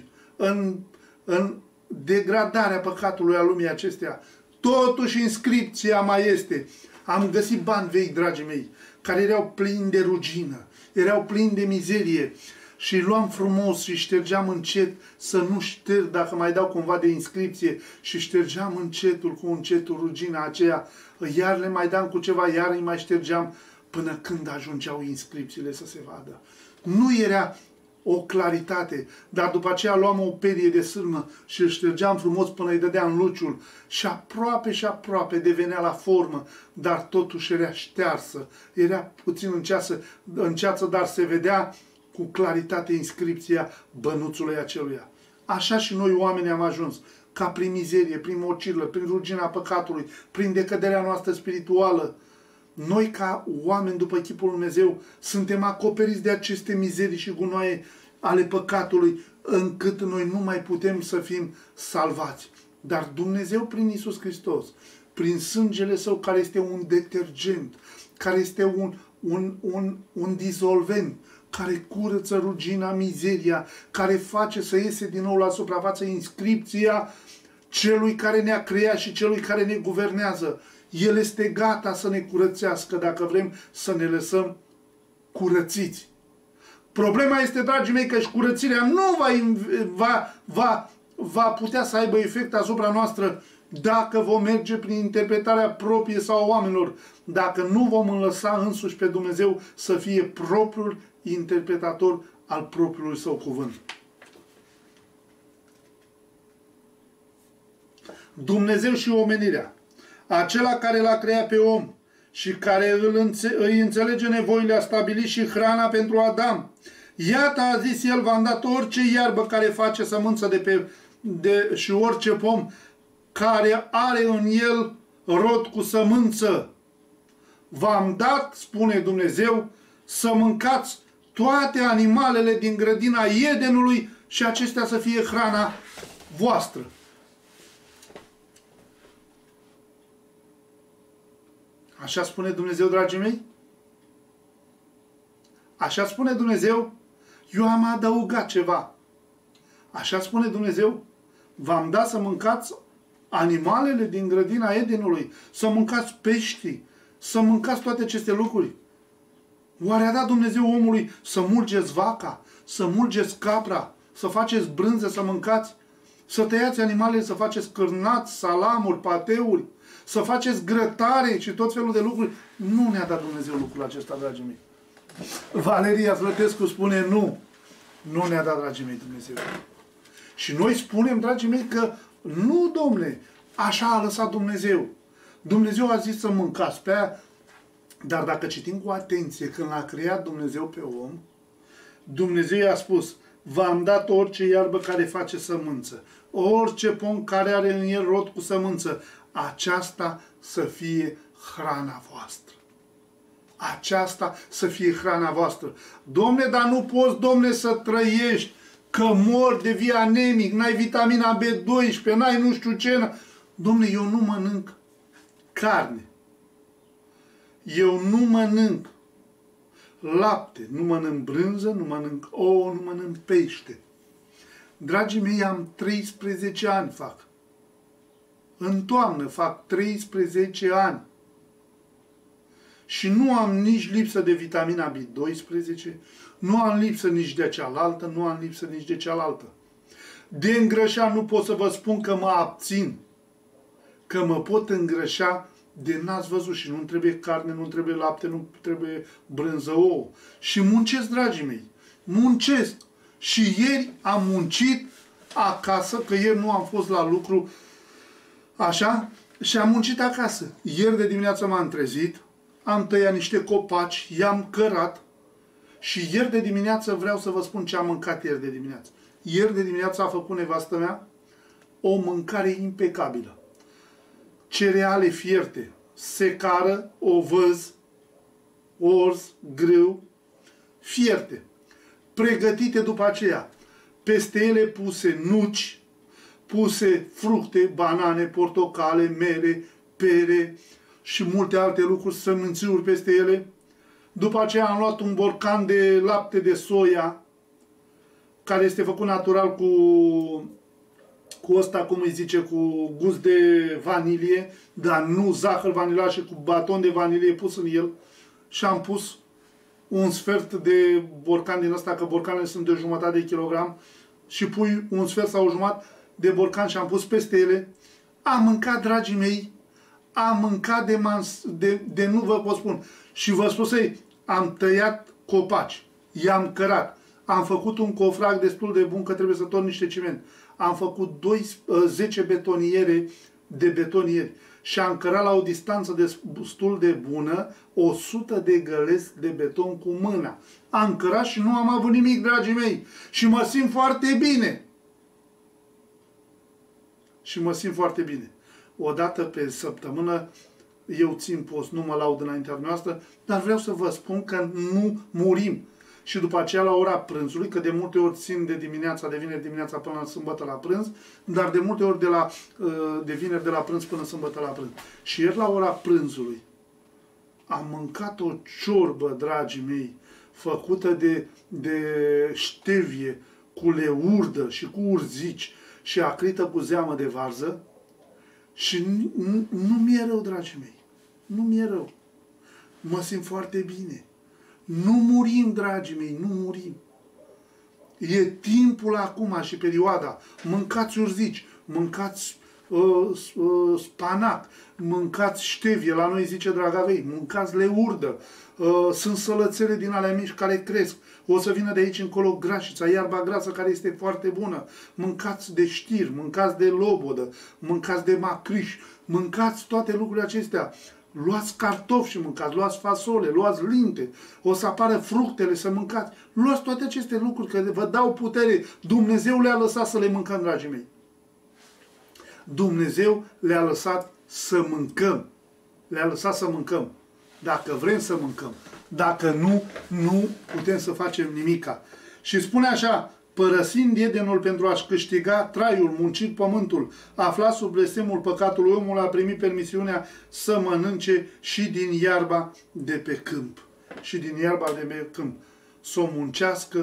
în degradarea păcatului a lumii acestea, totuși inscripția mai este. Am găsit bani vechi, dragii mei, care erau plini de rugină, erau plini de mizerie și luam frumos și ștergeam încet, să nu șterg dacă mai dau cumva de inscripție, și ștergeam încetul cu încetul rugina aceea, iar le mai dam cu ceva, iar îi mai ștergeam până când ajungeau inscripțiile să se vadă. Nu era o claritate, dar după aceea luam o perie de sârmă și îl ștergeam frumos până îi dădeam luciul și aproape devenea la formă, dar totuși era ștearsă, era puțin în ceață, dar se vedea cu claritate inscripția bănuțului aceluia. Așa și noi oamenii am ajuns, ca prin mizerie, prin mocirlă, prin rugina păcatului, prin decăderea noastră spirituală. Noi, ca oameni după chipul lui Dumnezeu, suntem acoperiți de aceste mizerii și gunoaie ale păcatului, încât noi nu mai putem să fim salvați. Dar Dumnezeu, prin Iisus Hristos, prin sângele Său, care este un detergent, care este un dizolvent, care curăță rugina, mizeria, care face să iese din nou la suprafață inscripția celui care ne-a creat și celui care ne guvernează. El este gata să ne curățească dacă vrem să ne lăsăm curățiți. Problema este, dragii mei, că și curățirea nu va putea să aibă efect asupra noastră dacă vom merge prin interpretarea proprie sau a oamenilor, dacă nu vom lăsa însuși pe Dumnezeu să fie propriul interpretator al propriului Său cuvânt. Dumnezeu și omenirea, acela care l-a creat pe om și care îi înțelege nevoile, a stabilit și hrana pentru Adam. Iată, a zis el, v-am dat orice iarbă care face sămânță și orice pom care are în el rod cu sămânță. V-am dat, spune Dumnezeu, să mâncați toate animalele din grădina Edenului și acestea să fie hrana voastră. Așa spune Dumnezeu, dragii mei? Așa spune Dumnezeu Eu am adăugat ceva. Așa spune Dumnezeu. V-am dat să mâncați animalele din grădina Edenului, să mâncați pești, să mâncați toate aceste lucruri. Oare a dat Dumnezeu omului să mulgeți vaca, să mulgeți capra, să faceți brânză, să mâncați, să tăiați animalele, să faceți cârnați, salamuri, pateuri, să faceți grătare și tot felul de lucruri? Nu ne-a dat Dumnezeu lucrul acesta, dragii mei. Valeria Flătescu spune nu. Nu ne-a dat, dragii mei, Dumnezeu. Și noi spunem, dragii mei, că nu, domnule, așa a lăsat Dumnezeu. Dumnezeu a zis să mâncați pe aia, dar dacă citim cu atenție, când l-a creat Dumnezeu pe om, Dumnezeu i-a spus, v-am dat orice iarbă care face sămânță, orice pom care are în el rod cu sămânță, aceasta să fie hrana voastră. Aceasta să fie hrana voastră. Domne, dar nu poți, domne, să trăiești, că mori, devii anemic, n-ai vitamina B12, n-ai nu știu ce. Domne, eu nu mănânc carne. Eu nu mănânc lapte, nu mănânc brânză, nu mănânc ouă, nu mănânc pește. Dragii mei, am 13 ani fac. În toamnă fac 13 ani. Și nu am nici lipsă de vitamina B12, nu am lipsă nici de cealaltă, nu am lipsă nici de cealaltă. De îngrășat nu pot să vă spun că mă abțin, că mă pot îngrășa de n-ați văzut și nu-mi trebuie carne, nu-mi trebuie lapte, nu trebuie brânză, ouă. Și muncesc, dragii mei, muncesc. Și ieri am muncit acasă, că ieri nu am fost la lucru, așa, și am muncit acasă. Ieri de dimineață m-am trezit, am tăiat niște copaci, i-am cărat și ieri de dimineață vreau să vă spun ce am mâncat ieri de dimineață. Ieri de dimineață a făcut nevastă mea o mâncare impecabilă. Cereale fierte, secară, ovăz, orz, grâu, fierte. Pregătite după aceea. Peste ele puse nuci, puse fructe, banane, portocale, mere, pere și multe alte lucruri, sămânțiuri peste ele. După aceea am luat un borcan de lapte de soia, care este făcut natural cu ăsta, cum îi zice, cu gust de vanilie, dar nu zahăr vanilat, și cu baton de vanilie pus în el. Și am pus un sfert de borcan din ăsta, că borcanele sunt de 1,5 de kilogram, și pui un sfert sau o jumătate de borcan și am pus peste ele. Am mâncat, dragii mei, am mâncat de nu vă pot spun. Și vă spun să-i, am tăiat copaci, i-am cărat, am făcut un cofrag destul de bun, că trebuie să torn niște ciment. Am făcut 10 betoniere de betonieri și am cărat la o distanță destul de bună 100 de găleți de beton cu mâna. Am cărat și nu am avut nimic, dragii mei. Și mă simt foarte bine. Și mă simt foarte bine. O dată pe săptămână eu țin post, nu mă laud înaintea noastră, dar vreau să vă spun că nu murim. Și după aceea la ora prânzului, că de multe ori țin de dimineața, de vineri dimineața până la sâmbătă la prânz, dar de multe ori de vineri de la prânz până sâmbătă la prânz. Și ieri la ora prânzului am mâncat o ciorbă, dragii mei, făcută de ștevie, cu leurdă și cu urzici și acrită cu zeamă de varză. Și nu mi-e rău, dragii mei. Nu mi-e rău. Mă simt foarte bine. Nu murim, dragii mei, nu murim. E timpul acum și perioada. Mâncați urzici, mâncați spanac, mâncați ștevie, la noi zice dragavei, mâncați leurdă, sunt sălățele din alea mici care cresc. O să vină de aici încolo grașița, iarba grasă care este foarte bună. Mâncați de știr, mâncați de lobodă, mâncați de macriș, mâncați toate lucrurile acestea. Luați cartofi și mâncați, luați fasole, luați linte, o să apară fructele să mâncați. Luați toate aceste lucruri, că vă dau putere. Dumnezeu le-a lăsat să le mâncăm, dragii mei. Dumnezeu le-a lăsat să mâncăm. Le-a lăsat să mâncăm. Dacă vrem să mâncăm. Dacă nu, nu putem să facem nimica. Și spune așa, părăsind Edenul pentru a-și câștiga traiul, muncit pământul, aflat sub blestemul păcatului, omul a primit permisiunea să mănânce și din iarba de pe câmp. Și din iarba de pe câmp. Să o muncească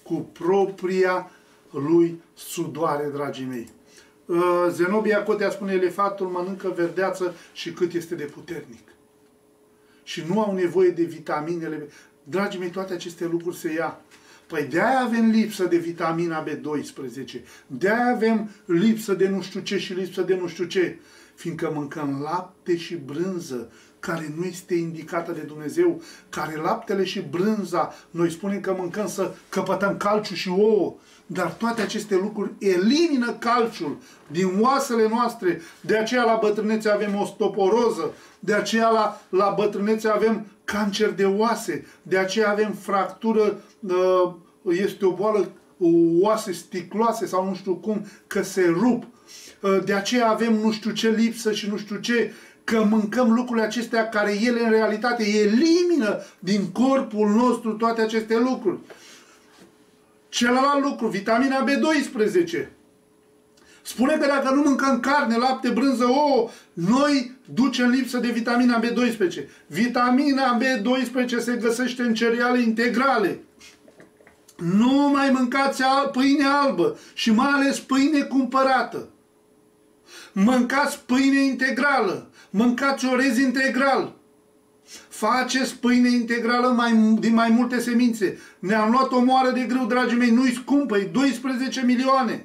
cu propria lui sudoare, dragii mei. Zenobia Cotea spune, elefantul mănâncă verdeață și cât este de puternic. Și nu au nevoie de vitaminele. Dragii mei, toate aceste lucruri se ia. Păi de-aia avem lipsă de vitamina B12, de-aia avem lipsă de nu știu ce și lipsă de nu știu ce. Fiindcă mâncăm lapte și brânză, care nu este indicată de Dumnezeu, care laptele și brânza, noi spunem că mâncăm să căpătăm calciu și ouă, dar toate aceste lucruri elimină calciul din oasele noastre, de aceea la bătrânețe avem osteoporoză, de aceea la bătrânețe avem cancer de oase, de aceea avem fractură, este o boală, oase sticloase sau nu știu cum, că se rup. De aceea avem nu știu ce lipsă și nu știu ce, că mâncăm lucrurile acestea care ele în realitate elimină din corpul nostru toate aceste lucruri. Celălalt lucru, vitamina B12. Spune că dacă nu mâncăm carne, lapte, brânză, ouă, noi ducem lipsă de vitamina B12. Vitamina B12 se găsește în cereale integrale. Nu mai mâncați pâine albă și mai ales pâine cumpărată. Mâncați pâine integrală. Mâncați orez integral. Faceți pâine integrală din mai multe semințe. Ne-am luat o moară de grâu, dragii mei, nu-i scumpă, e 12 milioane.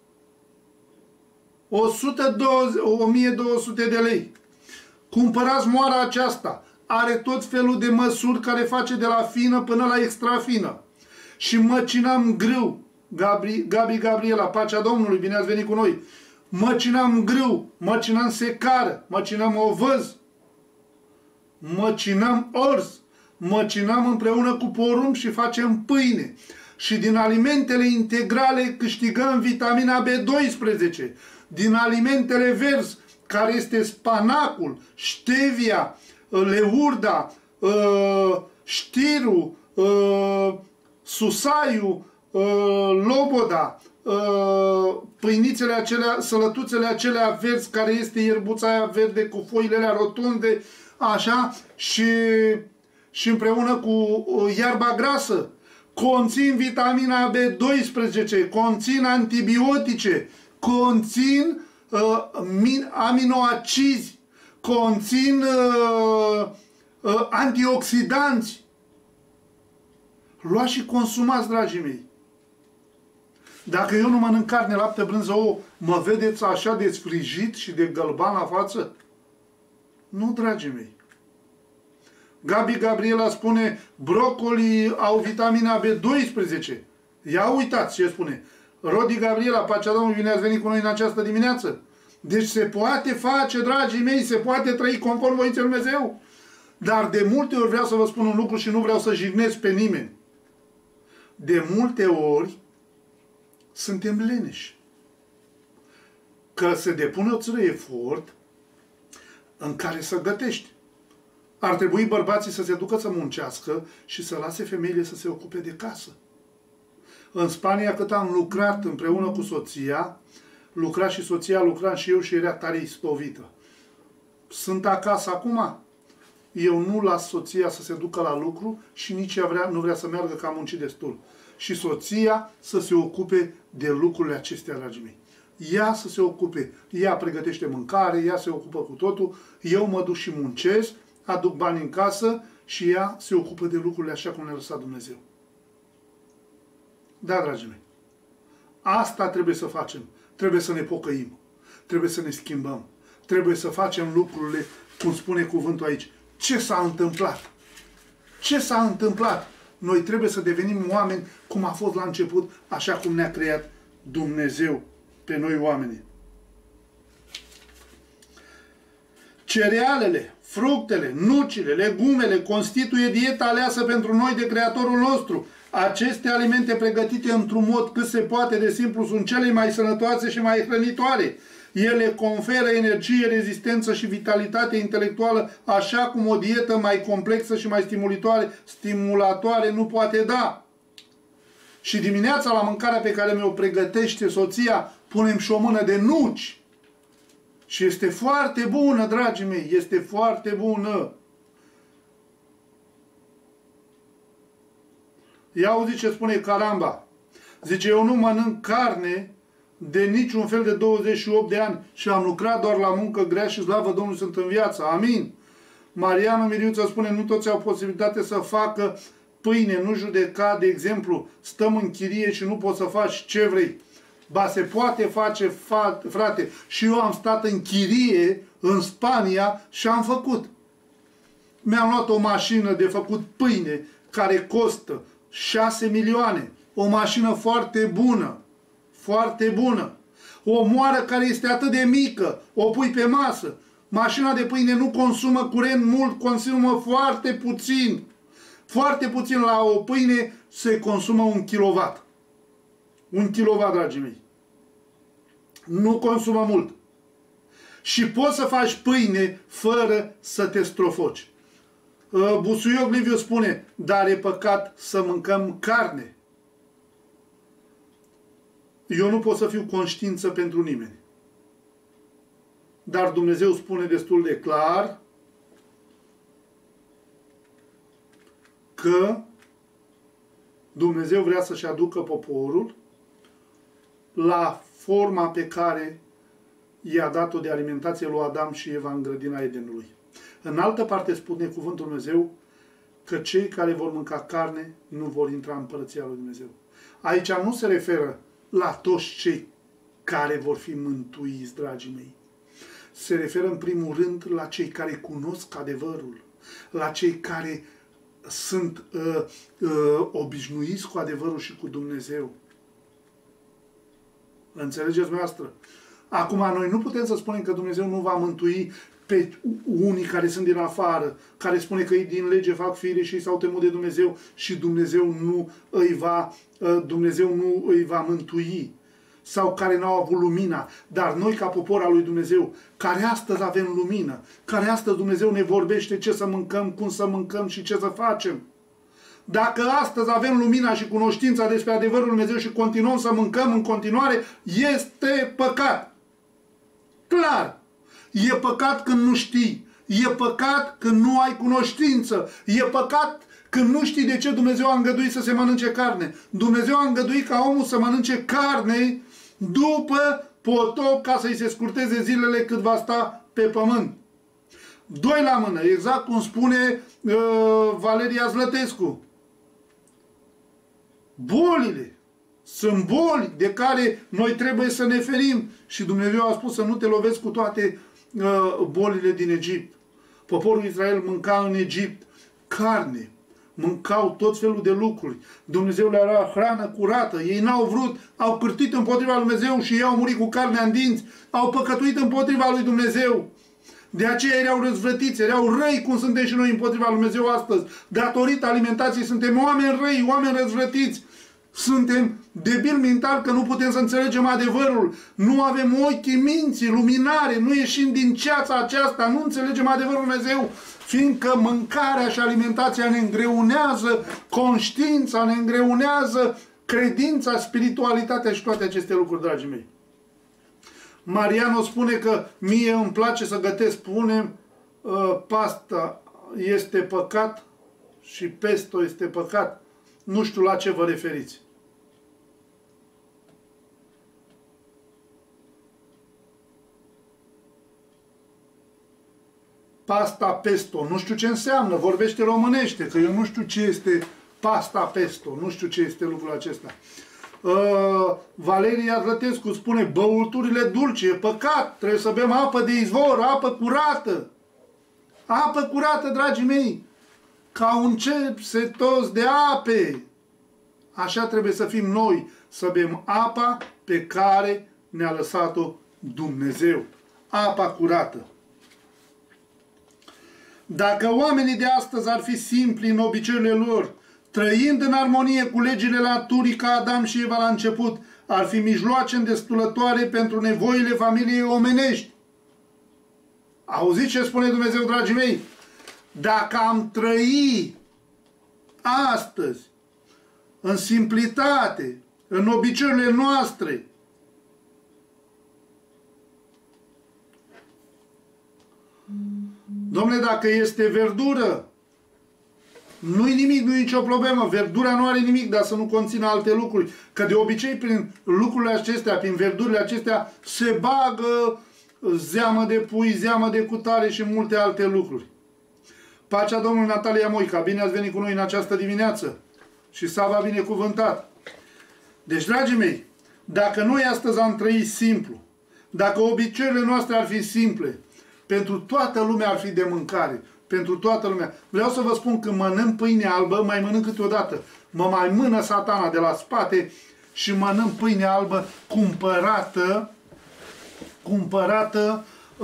1200 de lei. Cumpărați moara aceasta. Are tot felul de măsuri care face de la fină până la extra fină. Și măcinăm grâu. Gabi Gabriela, pacea Domnului, bine ați venit cu noi. Măcinăm grâu, măcinăm secară, măcinăm ovăz, măcinăm orz, măcinăm împreună cu porumb și facem pâine. Și din alimentele integrale câștigăm vitamina B12. Din alimentele verzi, care este spanacul, stevia, leurda, știrul, susaiul, loboda, pâinițele acelea, sălătuțele acelea verzi, care este ierbuța aia verde cu foilele rotunde, așa, și împreună cu iarba grasă. Conțin vitamina B12, conțin antibiotice, conțin aminoacizi, conțin antioxidanți. Luați și consumați, dragii mei. Dacă eu nu mănânc carne, lapte, brânză, ouă, mă vedeți așa de sfrijit și de gălban la față? Nu, dragii mei. Gabi Gabriela spune, brocoli au vitamina B12. Ia uitați ce spune. Rodi Gabriela, pacea Domnului, bine ați venit cu noi în această dimineață. Deci se poate face, dragii mei, se poate trăi conform voinței lui Dumnezeu. Dar de multe ori vreau să vă spun un lucru și nu vreau să jignesc pe nimeni. De multe ori suntem leneși. Că se depune o țără efort în care să gătești. Ar trebui bărbații să se ducă să muncească și să lase femeile să se ocupe de casă. În Spania, cât am lucrat împreună cu soția, lucra și soția, lucram și eu și era tare istovită. Sunt acasă acum. Eu nu las soția să se ducă la lucru și nici ea nu vrea să meargă, că am muncit destul. Și soția să se ocupe de lucrurile acestea, dragii mei. Ea să se ocupe, ea pregătește mâncare, ea se ocupă cu totul, eu mă duc și muncesc, aduc bani în casă și ea se ocupă de lucrurile așa cum ne-a lăsat Dumnezeu. Da, dragii mei. Asta trebuie să facem. Trebuie să ne pocăim. Trebuie să ne schimbăm. Trebuie să facem lucrurile, cum spune cuvântul aici. Ce s-a întâmplat? Ce s-a întâmplat? Noi trebuie să devenim oameni cum a fost la început, așa cum ne-a creat Dumnezeu pe noi oamenii. Cerealele, fructele, nucile, legumele constituie dieta aleasă pentru noi de Creatorul nostru. Aceste alimente pregătite într-un mod cât se poate de simplu sunt cele mai sănătoase și mai hrănitoare. Ele conferă energie, rezistență și vitalitate intelectuală, așa cum o dietă mai complexă și mai stimulatoare nu poate da. Și dimineața, la mâncarea pe care mi-o pregătește soția, punem și o mână de nuci. Și este foarte bună, dragii mei, este foarte bună. Ia auzi ce spune Caramba. Zice, eu nu mănânc carne de niciun fel de 28 de ani și am lucrat doar la muncă grea și slavă Domnului sunt în viață. Amin. Mariana Miriuță spune, nu toți au posibilitate să facă pâine, nu judeca, de exemplu, stăm în chirie și nu poți să faci ce vrei. Ba, se poate face, frate, și eu am stat în chirie în Spania și am făcut. Mi-am luat o mașină de făcut pâine care costă 6 milioane. O mașină foarte bună. Foarte bună. O moară care este atât de mică, o pui pe masă. Mașina de pâine nu consumă curent mult, consumă foarte puțin. Foarte puțin. La o pâine se consumă 1 kW. 1 kW, dragii mei. Nu consumă mult. Și poți să faci pâine fără să te strofoci. Busuioc Liviu spune, dar e păcat să mâncăm carne. Eu nu pot să fiu conștiință pentru nimeni. Dar Dumnezeu spune destul de clar că Dumnezeu vrea să-și aducă poporul la forma pe care i-a dat-o de alimentație lui Adam și Eva în grădina Edenului. În altă parte spune cuvântul Dumnezeu că cei care vor mânca carne nu vor intra în Împărăția lui Dumnezeu. Aici nu se referă la toți cei care vor fi mântuiți, dragii mei. Se referă în primul rând la cei care cunosc adevărul, la cei care sunt obișnuiți cu adevărul și cu Dumnezeu. Înțelegeți noastră? Acum, noi nu putem să spunem că Dumnezeu nu va mântui pe unii care sunt din afară, care spune că ei din lege fac fire și s-au temut de Dumnezeu și Dumnezeu nu îi va mântui. Sau care n-au avut lumina. Dar noi, ca popor al lui Dumnezeu, care astăzi avem lumină, care astăzi Dumnezeu ne vorbește ce să mâncăm, cum să mâncăm și ce să facem. Dacă astăzi avem lumina și cunoștința despre adevărul lui Dumnezeu și continuăm să mâncăm în continuare, este păcat. Clar. E păcat când nu știi. E păcat când nu ai cunoștință. E păcat când nu știi de ce Dumnezeu a îngăduit să se mănânce carne. Dumnezeu a îngăduit ca omul să mănânce carne după potop ca să-i se scurteze zilele cât va sta pe pământ. Doi la mână, exact cum spune Valeria Zlătescu. Bolile sunt boli de care noi trebuie să ne ferim. Și Dumnezeu a spus să nu te lovezi cu toate bolile din Egipt. Poporul Israel mânca în Egipt carne. Mâncau tot felul de lucruri. Dumnezeu le-a dat hrană curată. Ei n-au vrut, au cârtit împotriva lui Dumnezeu și ei au murit cu carnea în dinți. Au păcătuit împotriva lui Dumnezeu. De aceea erau răzvrătiți, erau răi cum suntem și noi împotriva lui Dumnezeu astăzi. Datorită alimentației suntem oameni răi, oameni răzvrătiți. Suntem debili mental că nu putem să înțelegem adevărul. Nu avem ochii minții, luminare, nu ieșim din ceața aceasta, nu înțelegem adevărul lui Dumnezeu, fiindcă mâncarea și alimentația ne îngreunează conștiința, ne îngreunează credința, spiritualitatea și toate aceste lucruri, dragii mei. Mariano spune că mie îmi place să gătesc, spune, pasta este păcat și pesto este păcat. Nu știu la ce vă referiți. Pasta pesto. Nu știu ce înseamnă. Vorbește românește. Că eu nu știu ce este pasta pesto. Nu știu ce este lucrul acesta. Valeria Zlătescu spune băuturile dulce. E păcat. Trebuie să bem apă de izvor. Apă curată. Apă curată, dragii mei. Ca un cer setos de ape. Așa trebuie să fim noi. Să bem apa pe care ne-a lăsat-o Dumnezeu. Apa curată. Dacă oamenii de astăzi ar fi simpli în obiceiurile lor, trăind în armonie cu legile naturii ca Adam și Eva la început, ar fi mijloace îndestulătoare pentru nevoile familiei omenești. Auziți ce spune Dumnezeu, dragii mei? Dacă am trăi astăzi în simplitate, în obiceiurile noastre, dom'le, dacă este verdură, Nu-i nimic, nu-i nicio problemă. Verdura nu are nimic, dar să nu conțină alte lucruri. Că de obicei prin lucrurile acestea, prin verdurile acestea, se bagă zeamă de pui, zeamă de cutare și multe alte lucruri. Pacea Domnului, Natalia Moica, bine ați venit cu noi în această dimineață. Și Sava binecuvântat. Deci, dragii mei, dacă noi astăzi am trăit simplu, dacă obiceiurile noastre ar fi simple, pentru toată lumea ar fi de mâncare. Pentru toată lumea. Vreau să vă spun că mănânc pâine albă, mai mănânc câteodată. Mă mai mână Satana de la spate și mănânc pâine albă cumpărată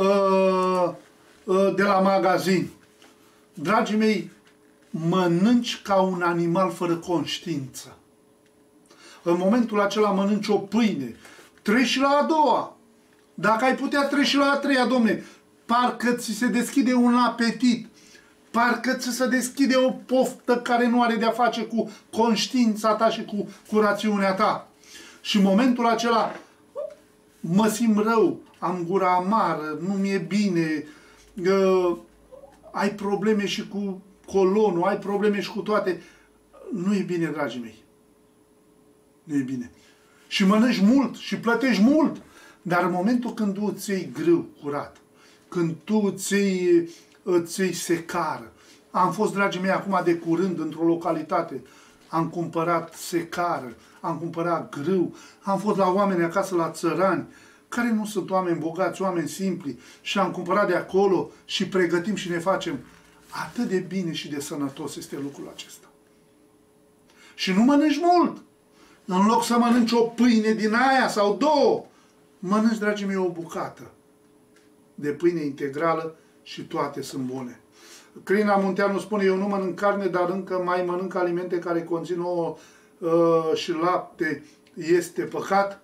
de la magazin. Dragii mei, mănânci ca un animal fără conștiință. În momentul acela mănânci o pâine. Treci și la a doua. Dacă ai putea, treci și la a treia, domne. Parcă ți se deschide un apetit. Parcă ți se deschide o poftă care nu are de-a face cu conștiința ta și cu rațiunea ta. Și în momentul acela mă simt rău, am gura amară, nu mi-e bine, ai probleme și cu colonul, ai probleme și cu toate. Nu e bine, dragii mei. Nu e bine. Și mănânci mult și plătești mult. Dar în momentul când tu îți iei grâu curat, când tu îți iei secară. Am fost, dragii mei, acum de curând într-o localitate. Am cumpărat secară, am cumpărat grâu, am fost la oameni acasă, la țărani, care nu sunt oameni bogați, oameni simpli, și am cumpărat de acolo și pregătim și ne facem. Atât de bine și de sănătos este lucrul acesta. Și nu mănânci mult. În loc să mănânci o pâine din aia sau două, mănânci, dragii mei, o bucată de pâine integrală și toate sunt bune. Crina Munteanu spune, eu nu mănânc carne, dar încă mai mănânc alimente care conțin ouă și lapte. Este păcat?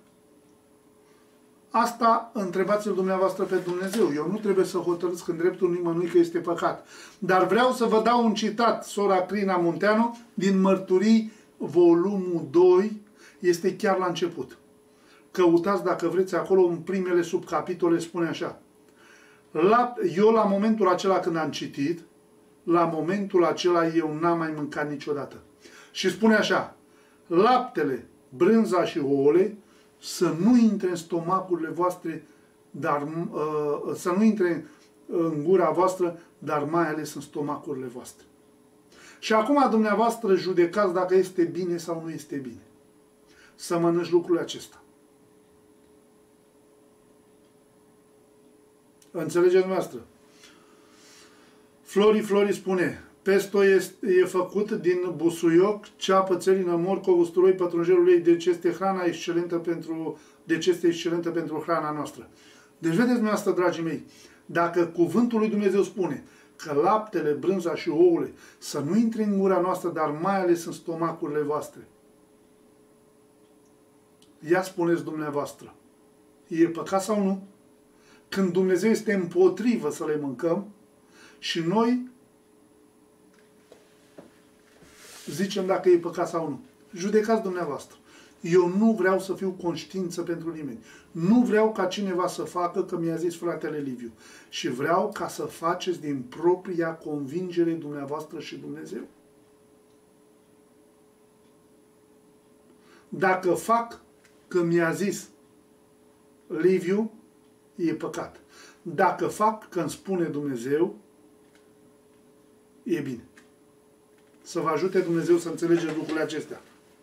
Asta întrebați-l dumneavoastră pe Dumnezeu. Eu nu trebuie să hotărâsc în dreptul nimănui că este păcat. Dar vreau să vă dau un citat, sora Crina Munteanu, din Mărturii, volumul 2, este chiar la început. Căutați, dacă vreți, acolo în primele subcapitole spune așa. Eu la momentul acela când am citit, la momentul acela eu n-am mai mâncat niciodată. Și spune așa, laptele, brânza și ouăle să nu intre în stomacurile voastre, dar să nu intre în gura voastră, dar mai ales în stomacurile voastre. Și acum dumneavoastră judecați dacă este bine sau nu este bine să mănânci lucrurile acesta. Înțelegeți dumneavoastră? Flori spune, pesto e făcut din busuioc, ceapă, țelină, morcov, usturoi, pătrunjelul ulei, deci este excelentă pentru hrana noastră. Deci vedeți dumneavoastră, dragii mei, dacă cuvântul lui Dumnezeu spune că laptele, brânza și ouăle să nu intre în gura noastră, dar mai ales în stomacurile voastre, ia spuneți dumneavoastră, e păcat sau nu? Când Dumnezeu este împotrivă să le mâncăm și noi zicem dacă e păcat sau nu. Judecați dumneavoastră. Eu nu vreau să fiu conștiință pentru nimeni. Nu vreau ca cineva să facă, că mi-a zis fratele Liviu. Și vreau ca să faceți din propria convingere dumneavoastră și Dumnezeu. Dacă fac că mi-a zis Liviu, e păcat. Dacă fac că îmi spune Dumnezeu, e bine. Să vă ajute Dumnezeu să înțelegeți lucrurile acestea.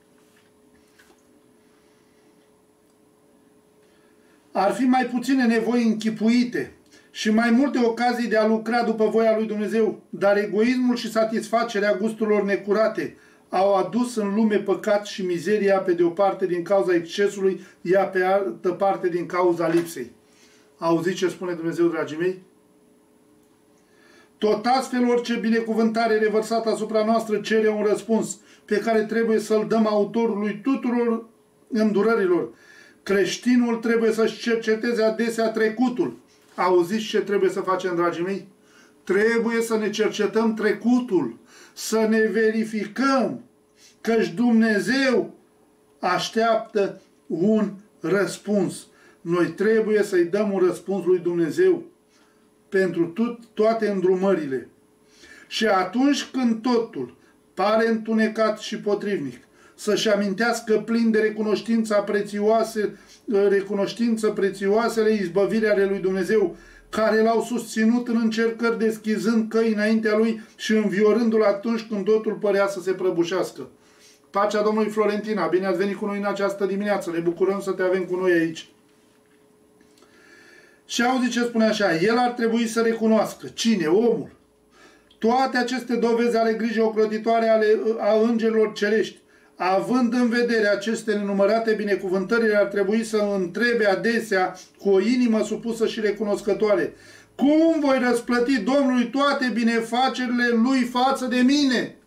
Ar fi mai puține nevoi închipuite și mai multe ocazii de a lucra după voia lui Dumnezeu, dar egoismul și satisfacerea gusturilor necurate au adus în lume păcat și mizeria pe de o parte din cauza excesului, ea pe altă parte din cauza lipsei. Auziți ce spune Dumnezeu, dragii mei? Tot astfel, orice binecuvântare revărsată asupra noastră cere un răspuns pe care trebuie să-l dăm autorului tuturor îndurărilor. Creștinul trebuie să-și cerceteze adesea trecutul. Auziți ce trebuie să facem, dragii mei? Trebuie să ne cercetăm trecutul, să ne verificăm, căci Dumnezeu așteaptă un răspuns. Noi trebuie să-i dăm un răspuns lui Dumnezeu pentru toate îndrumările. Și atunci când totul pare întunecat și potrivnic să-și amintească plin de recunoștință prețioasele izbăviri ale lui Dumnezeu, care l-au susținut în încercări, deschizând căi înaintea lui și înviorându-l atunci când totul părea să se prăbușească. Pacea Domnului Florentina, bine ați venit cu noi în această dimineață, ne bucurăm să te avem cu noi aici. Și auzi ce spune așa, el ar trebui să recunoască. Cine? Omul. Toate aceste dovezi ale grijii ocrotitoare a îngerilor cerești, având în vedere aceste nenumărate binecuvântări, ar trebui să întrebe adesea cu o inimă supusă și recunoscătoare: cum voi răsplăti Domnului toate binefacerile Lui față de mine?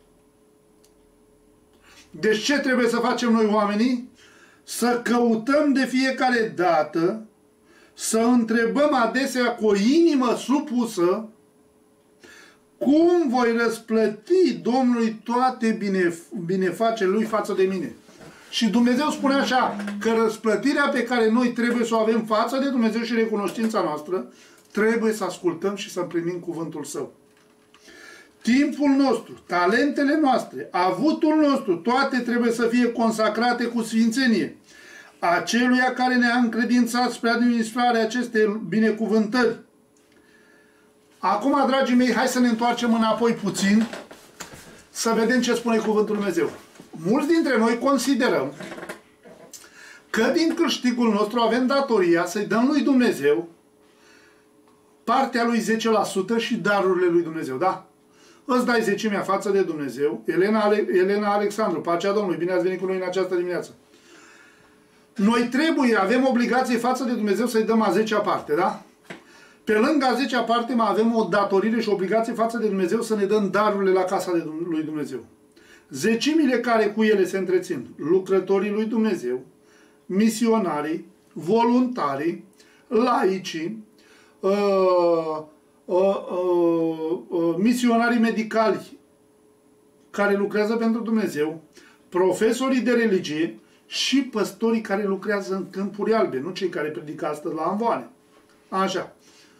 Deci ce trebuie să facem noi oamenii? Să căutăm de fiecare dată, să întrebăm adesea cu o inimă supusă: cum voi răsplăti Domnului toate binefacerile Lui față de mine? Și Dumnezeu spune așa, că răsplătirea pe care noi trebuie să o avem față de Dumnezeu și recunoștința noastră, trebuie să ascultăm și să împlinim cuvântul Său. Timpul nostru, talentele noastre, avutul nostru, toate trebuie să fie consacrate cu sfințenie aceluia care ne-a încredințat spre administrarea acestei binecuvântări. Acum, dragii mei, hai să ne întoarcem înapoi puțin să vedem ce spune cuvântul Dumnezeu. Mulți dintre noi considerăm că din câștigul nostru avem datoria să-i dăm lui Dumnezeu partea lui 10% și darurile lui Dumnezeu, da? Îți dai zecimea față de Dumnezeu. Elena Alexandru, pacea Domnului, bine ați venit cu noi în această dimineață. Noi avem obligație față de Dumnezeu să-i dăm a 10-a parte, da? Pe lângă a 10-a parte mai avem o datorire și obligație față de Dumnezeu să ne dăm darurile la casa lui Dumnezeu. Zecimile care cu ele se întrețin, lucrătorii lui Dumnezeu, misionarii, voluntarii, laicii, misionarii medicali care lucrează pentru Dumnezeu, profesorii de religie și păstorii care lucrează în câmpuri albe, nu cei care predică astăzi la amvoane. Așa.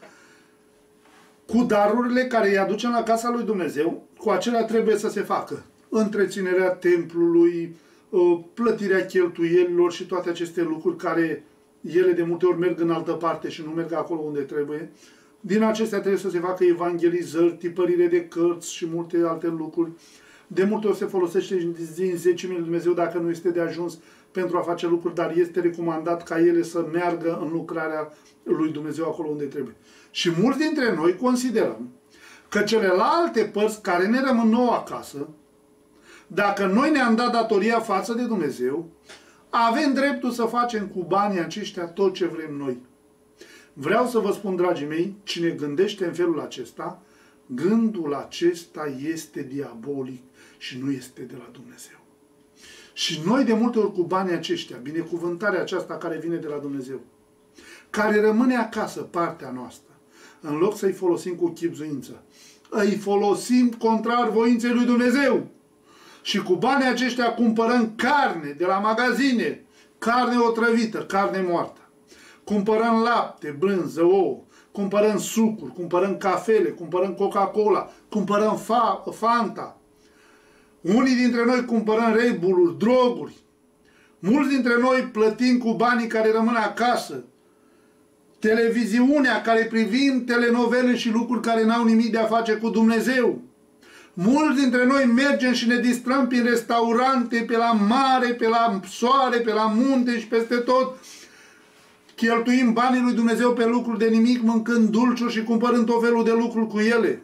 Cu darurile care îi aducem la casa lui Dumnezeu, cu acelea trebuie să se facă întreținerea templului, plătirea cheltuielilor și toate aceste lucruri care ele de multe ori merg în altă parte și nu merg acolo unde trebuie. Din acestea trebuie să se facă evangelizări, tipărire de cărți și multe alte lucruri. De multe ori se folosește din zecimile lui Dumnezeu dacă nu este de ajuns pentru a face lucruri, dar este recomandat ca ele să meargă în lucrarea lui Dumnezeu acolo unde trebuie. Și mulți dintre noi considerăm că celelalte părți care ne rămân nouă acasă, dacă noi ne-am dat datoria față de Dumnezeu, avem dreptul să facem cu banii aceștia tot ce vrem noi. Vreau să vă spun, dragii mei, cine gândește în felul acesta, gândul acesta este diabolic și nu este de la Dumnezeu. Și noi de multe ori cu banii aceștia, binecuvântarea aceasta care vine de la Dumnezeu, care rămâne acasă, partea noastră, în loc să-i folosim cu chibzuință, îi folosim contrar voinței lui Dumnezeu. Și cu banii aceștia cumpărăm carne de la magazine, carne otrăvită, carne moartă. Cumpărăm lapte, brânză, ouă, cumpărăm sucuri, cumpărăm cafele, cumpărăm Coca-Cola, cumpărăm Fanta. Unii dintre noi cumpărăm Red Bull-uri, droguri. Mulți dintre noi plătim cu banii care rămân acasă. Televiziunea, care privim telenovele și lucruri care n-au nimic de a face cu Dumnezeu. Mulți dintre noi mergem și ne distrăm prin restaurante, pe la mare, pe la soare, pe la munte și peste tot. Cheltuim banii lui Dumnezeu pe lucruri de nimic, mâncând dulciuri și cumpărând tot felul de lucruri cu ele.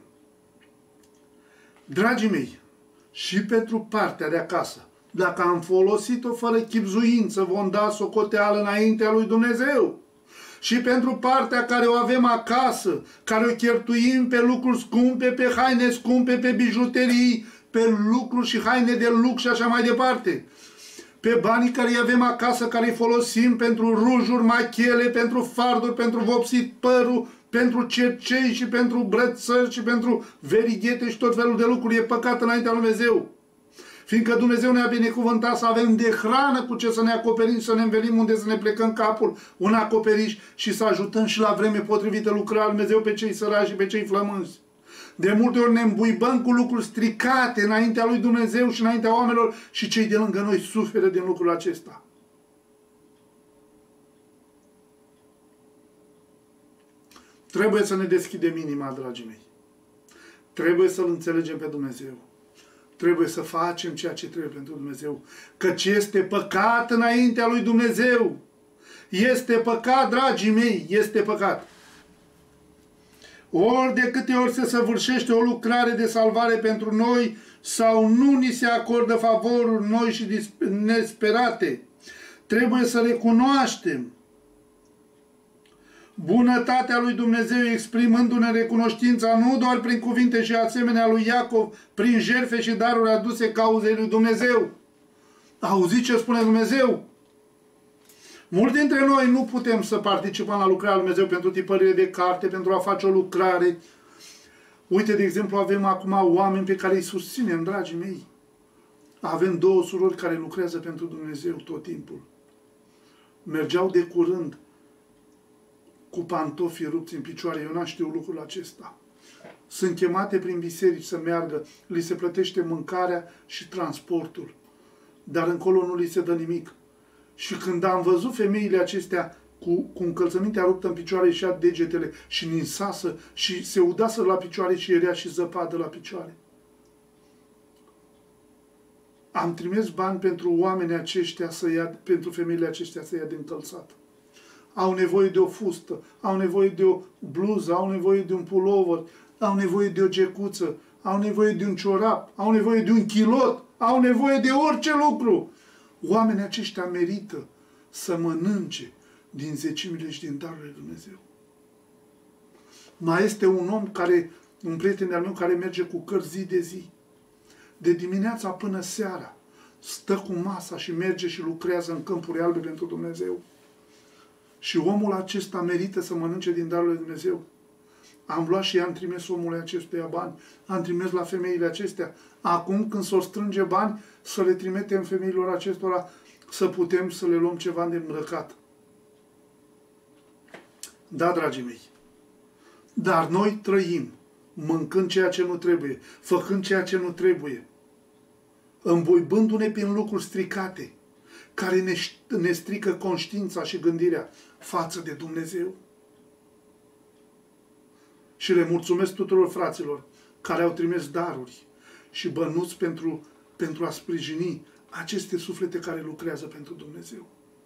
Dragii mei, și pentru partea de acasă, dacă am folosit-o fără chibzuință, vom da socoteală înaintea lui Dumnezeu. Și pentru partea care o avem acasă, care o cheltuim pe lucruri scumpe, pe haine scumpe, pe bijuterii, pe lucruri și haine de lux și așa mai departe. Pe banii care îi avem acasă, care îi folosim pentru rujuri, machele, pentru farduri, pentru vopsit părul, pentru cercei și pentru brățări și pentru verighete și tot felul de lucruri. E păcat înaintea lui Dumnezeu. Fiindcă Dumnezeu ne-a binecuvântat să avem de hrană cu ce să ne acoperim, să ne învelim unde să ne plecăm capul, un acoperiș și să ajutăm și la vreme potrivită lucrarea lui Dumnezeu pe cei săraci și pe cei flămânzi. De multe ori ne îmbuibăm cu lucruri stricate înaintea lui Dumnezeu și înaintea oamenilor și cei de lângă noi suferă din lucrul acesta. Trebuie să ne deschidem inima, dragii mei. Trebuie să-L înțelegem pe Dumnezeu. Trebuie să facem ceea ce trebuie pentru Dumnezeu. Căci este păcat înaintea lui Dumnezeu. Este păcat, dragii mei, este păcat. Ori de câte ori se săvârșește o lucrare de salvare pentru noi sau nu ni se acordă favoruri noi și nesperate, trebuie să recunoaștem bunătatea lui Dumnezeu, exprimându-ne recunoștința nu doar prin cuvinte și asemenea lui Iacov, prin jertfe și daruri aduse cauzei lui Dumnezeu. Auziți ce spune Dumnezeu? Mulți dintre noi nu putem să participăm la lucrarea lui Dumnezeu pentru tipărire de carte, pentru a face o lucrare. Uite, de exemplu, avem acum oameni pe care îi susținem, dragii mei. Avem două surori care lucrează pentru Dumnezeu tot timpul. Mergeau de curând cu pantofii rupți în picioare. Eu n-am știut lucrul acesta. Sunt chemate prin biserici să meargă. Li se plătește mâncarea și transportul. Dar încolo nu li se dă nimic. Și când am văzut femeile acestea cu încălțămintea ruptă în picioare, ieșea degetele și ninsasă și se udasă la picioare și era și zăpadă la picioare. Am trimis bani pentru oamenii aceștia să ia, pentru femeile acestea să ia de încălțat. Au nevoie de o fustă, au nevoie de o bluză, au nevoie de un pulover, au nevoie de o gecuță, au nevoie de un ciorap, au nevoie de un kilot, au nevoie de orice lucru. Oamenii aceștia merită să mănânce din zecimile și din darurile lui Dumnezeu. Mai este un om un prieten al meu care merge cu cărți zi de zi. De dimineața până seara stă cu masa și merge și lucrează în câmpuri albe pentru Dumnezeu. Și omul acesta merită să mănânce din darurile lui Dumnezeu. Am luat și i-am trimis omului acestuia bani. Am trimis la femeile acestea. Acum când s-o strânge bani, să le trimitem femeilor acestora să putem să le luăm ceva de îmbrăcat. Da, dragii mei. Dar noi trăim mâncând ceea ce nu trebuie, făcând ceea ce nu trebuie, îmbuibându-ne prin lucruri stricate, care ne strică conștiința și gândirea față de Dumnezeu. Și le mulțumesc tuturor fraților care au trimis daruri și bănuți pentru a sprijini aceste suflete care lucrează pentru Dumnezeu.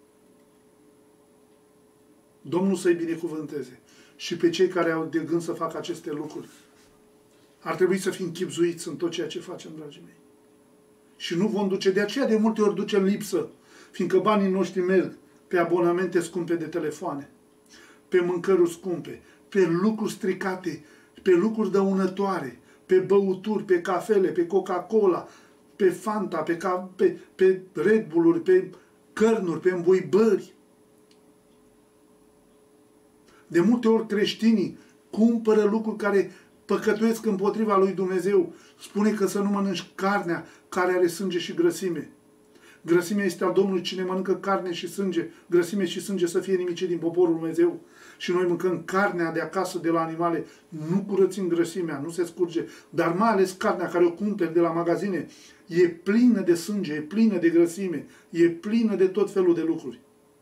Domnul să-i binecuvânteze și pe cei care au de gând să facă aceste lucruri. Ar trebui să fim chibzuiți în tot ceea ce facem, dragii mei. Și nu vom duce, de aceea de multe ori ducem lipsă, fiindcă banii noștri merg pe abonamente scumpe de telefoane, pe mâncăruri scumpe, pe lucruri stricate, pe lucruri dăunătoare, pe băuturi, pe cafele, pe Coca-Cola, pe Fanta, pe Red Bull-uri, pe cărnuri, pe îmbuibări. De multe ori creștinii cumpără lucruri care păcătuiesc împotriva lui Dumnezeu. Spune că să nu mănânci carnea care are sânge și grăsime. Grăsimea este al Domnului, cine mănâncă carne și sânge, grăsime și sânge să fie nimice din poporul Dumnezeu. Și noi mâncăm carnea de acasă, de la animale, nu curățim grăsimea, nu se scurge, dar mai ales carnea care o cumperi de la magazine, e plină de sânge, e plină de grăsime, e plină de tot felul de lucruri.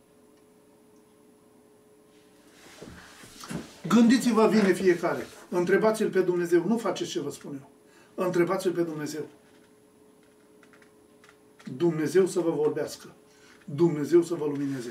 Gândiți-vă bine fiecare, întrebați-L pe Dumnezeu, nu faceți ce vă spun eu, întrebați-L pe Dumnezeu. Dumnezeu să vă vorbească, Dumnezeu să vă lumineze.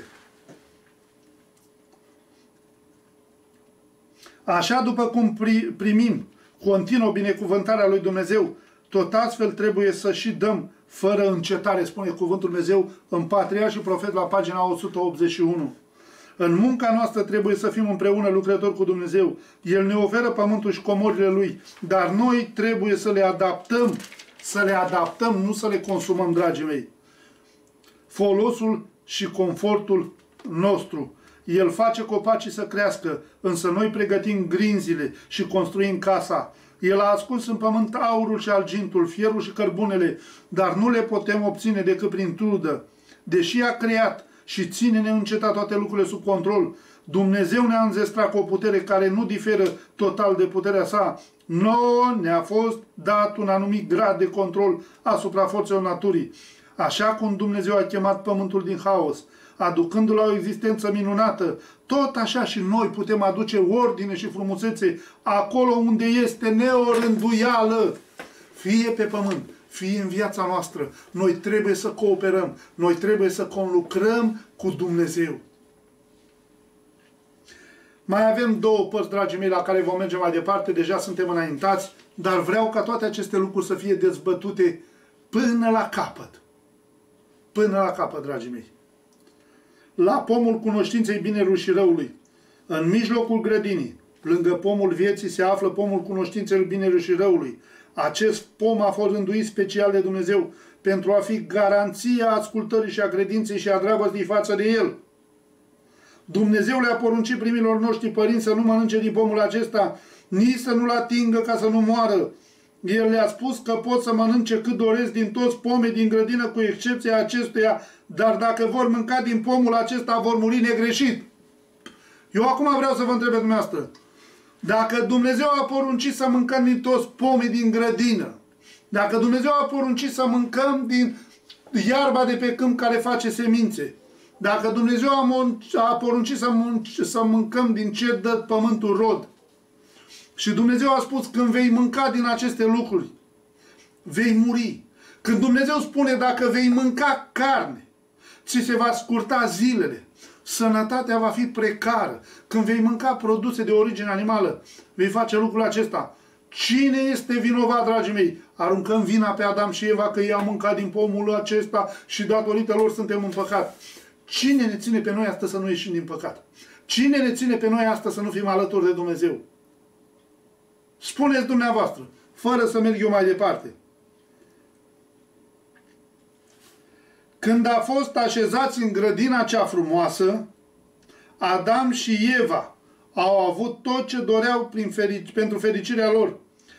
Așa după cum primim continuă binecuvântarea lui Dumnezeu, tot astfel trebuie să și dăm fără încetare, spune cuvântul Dumnezeu în Patriarh și Profet la pagina 181. În munca noastră trebuie să fim împreună lucrători cu Dumnezeu. El ne oferă pământul și comorile Lui, dar noi trebuie să le adaptăm, nu să le consumăm, dragii mei. Folosul și confortul nostru. El face copacii să crească, însă noi pregătim grinzile și construim casa. El a ascuns în pământ aurul și argintul, fierul și cărbunele, dar nu le putem obține decât prin trudă. Deși a creat și ține neîncetat toate lucrurile sub control, Dumnezeu ne-a înzestrat cu o putere care nu diferă total de puterea sa. Nouă ne-a fost dat un anumit grad de control asupra forțelor naturii. Așa cum Dumnezeu a chemat pământul din haos, aducându-l la o existență minunată, tot așa și noi putem aduce ordine și frumusețe acolo unde este neorânduială, fie pe pământ, fie în viața noastră. Noi trebuie să cooperăm, noi trebuie să conlucrăm cu Dumnezeu. Mai avem două părți, dragii mei, la care vom merge mai departe, deja suntem înaintați, dar vreau ca toate aceste lucruri să fie dezbătute până la capăt. Până la capăt, dragii mei. La pomul cunoștinței binelui și răului, în mijlocul grădinii, lângă pomul vieții, se află pomul cunoștinței binelui și răului. Acest pom a fost rânduit special de Dumnezeu pentru a fi garanția ascultării și a credinței și a dragostei față de El. Dumnezeu le-a poruncit primilor noștri părinți să nu mănânce din pomul acesta, nici să nu-l atingă ca să nu moară. El le-a spus că pot să mănânce cât doresc din toți pomii din grădină, cu excepția acestuia, dar dacă vor mânca din pomul acesta, vor muri negreșit. Eu acum vreau să vă întreb pe dumneavoastră, dacă Dumnezeu a poruncit să mâncăm din toți pomii din grădină, dacă Dumnezeu a poruncit să mâncăm din iarba de pe câmp care face semințe, dacă Dumnezeu a poruncit să mâncăm din ce dă pământul rod, și Dumnezeu a spus, când vei mânca din aceste lucruri, vei muri. Când Dumnezeu spune, dacă vei mânca carne, ți se va scurta zilele, sănătatea va fi precară. Când vei mânca produse de origine animală, vei face lucrul acesta. Cine este vinovat, dragii mei? Aruncăm vina pe Adam și Eva că ei au mâncat din pomul acesta și datorită lor suntem în păcat. Cine ne ține pe noi astăzi să nu ieșim din păcat? Cine ne ține pe noi astăzi să nu fim alături de Dumnezeu? Spuneți dumneavoastră, fără să merg eu mai departe. Când a fost așezați în grădina cea frumoasă, Adam și Eva au avut tot ce doreau pentru fericirea lor.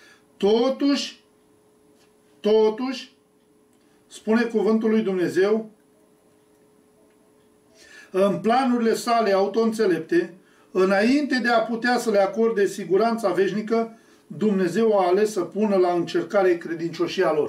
Totuși, spune cuvântul lui Dumnezeu, în planurile sale autoînțelepte, înainte de a putea să le acorde siguranța veșnică, Dumnezeu a ales să pună la încercare credincioșia lor.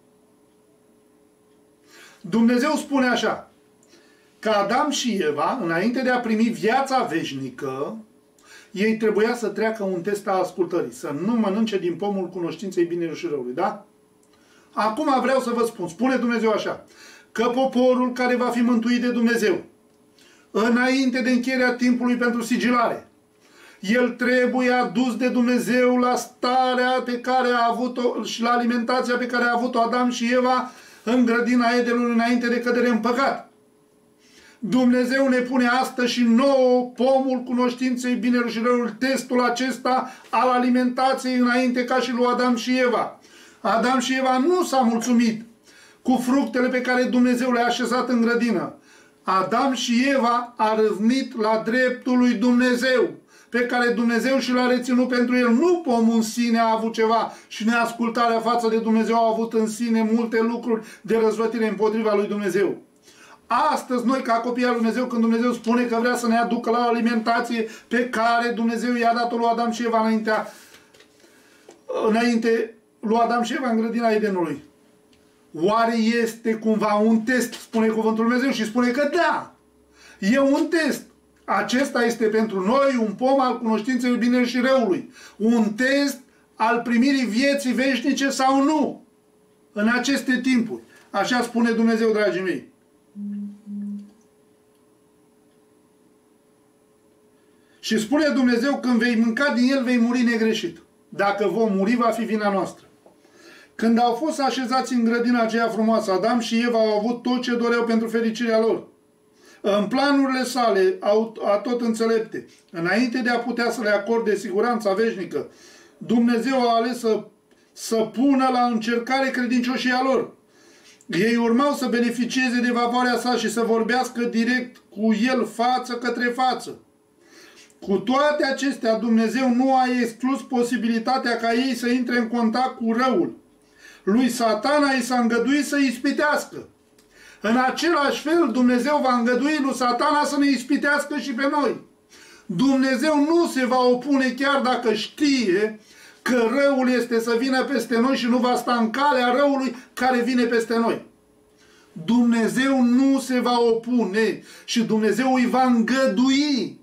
Dumnezeu spune așa, că Adam și Eva, înainte de a primi viața veșnică, ei trebuia să treacă un test al ascultării, să nu mănânce din pomul cunoștinței binelui și răului, da? Acum vreau să vă spun, spune Dumnezeu așa, că poporul care va fi mântuit de Dumnezeu, înainte de încheierea timpului pentru sigilare, el trebuie adus de Dumnezeu la starea pe care a avut-o și la alimentația pe care a avut-o Adam și Eva în grădina Edenului înainte de cădere în păcat. Dumnezeu ne pune astăzi și nouă pomul cunoștinței binelui și răului, testul acesta al alimentației înainte ca și lui Adam și Eva. Adam și Eva nu s-a mulțumit cu fructele pe care Dumnezeu le-a așezat în grădină. Adam și Eva a râvnit la dreptul lui Dumnezeu, pe care Dumnezeu și l-a reținut pentru el. Nu pomul în sine a avut ceva și neascultarea față de Dumnezeu a avut în sine multe lucruri de răzvătire împotriva lui Dumnezeu. Astăzi noi, ca copii al lui Dumnezeu, când Dumnezeu spune că vrea să ne aducă la o alimentație pe care Dumnezeu i-a dat-o lui Adam și Eva înainte lui Adam și Eva în grădina Edenului, oare este cumva un test? Spune cuvântul lui Dumnezeu și spune că da, e un test. Acesta este pentru noi un pom al cunoștinței binelui și răului. Un test al primirii vieții veșnice sau nu în aceste timpuri. Așa spune Dumnezeu, dragii mei. Și spune Dumnezeu, când vei mânca din el, vei muri negreșit. Dacă vom muri, va fi vina noastră. Când au fost așezați în grădina aceea frumoasă, Adam și Eva au avut tot ce doreau pentru fericirea lor. În planurile sale tot înțelepte, înainte de a putea să le acorde siguranța veșnică, Dumnezeu a ales să pună la încercare credincioșia lor. Ei urmau să beneficieze de favoarea sa și să vorbească direct cu el față către față. Cu toate acestea, Dumnezeu nu a exclus posibilitatea ca ei să intre în contact cu răul. Lui Satana i s-a îngăduit să ispitească. În același fel, Dumnezeu va îngădui lui Satana să ne ispitească și pe noi. Dumnezeu nu se va opune chiar dacă știe că răul este să vină peste noi și nu va sta în calea răului care vine peste noi. Dumnezeu nu se va opune și Dumnezeu îi va îngădui.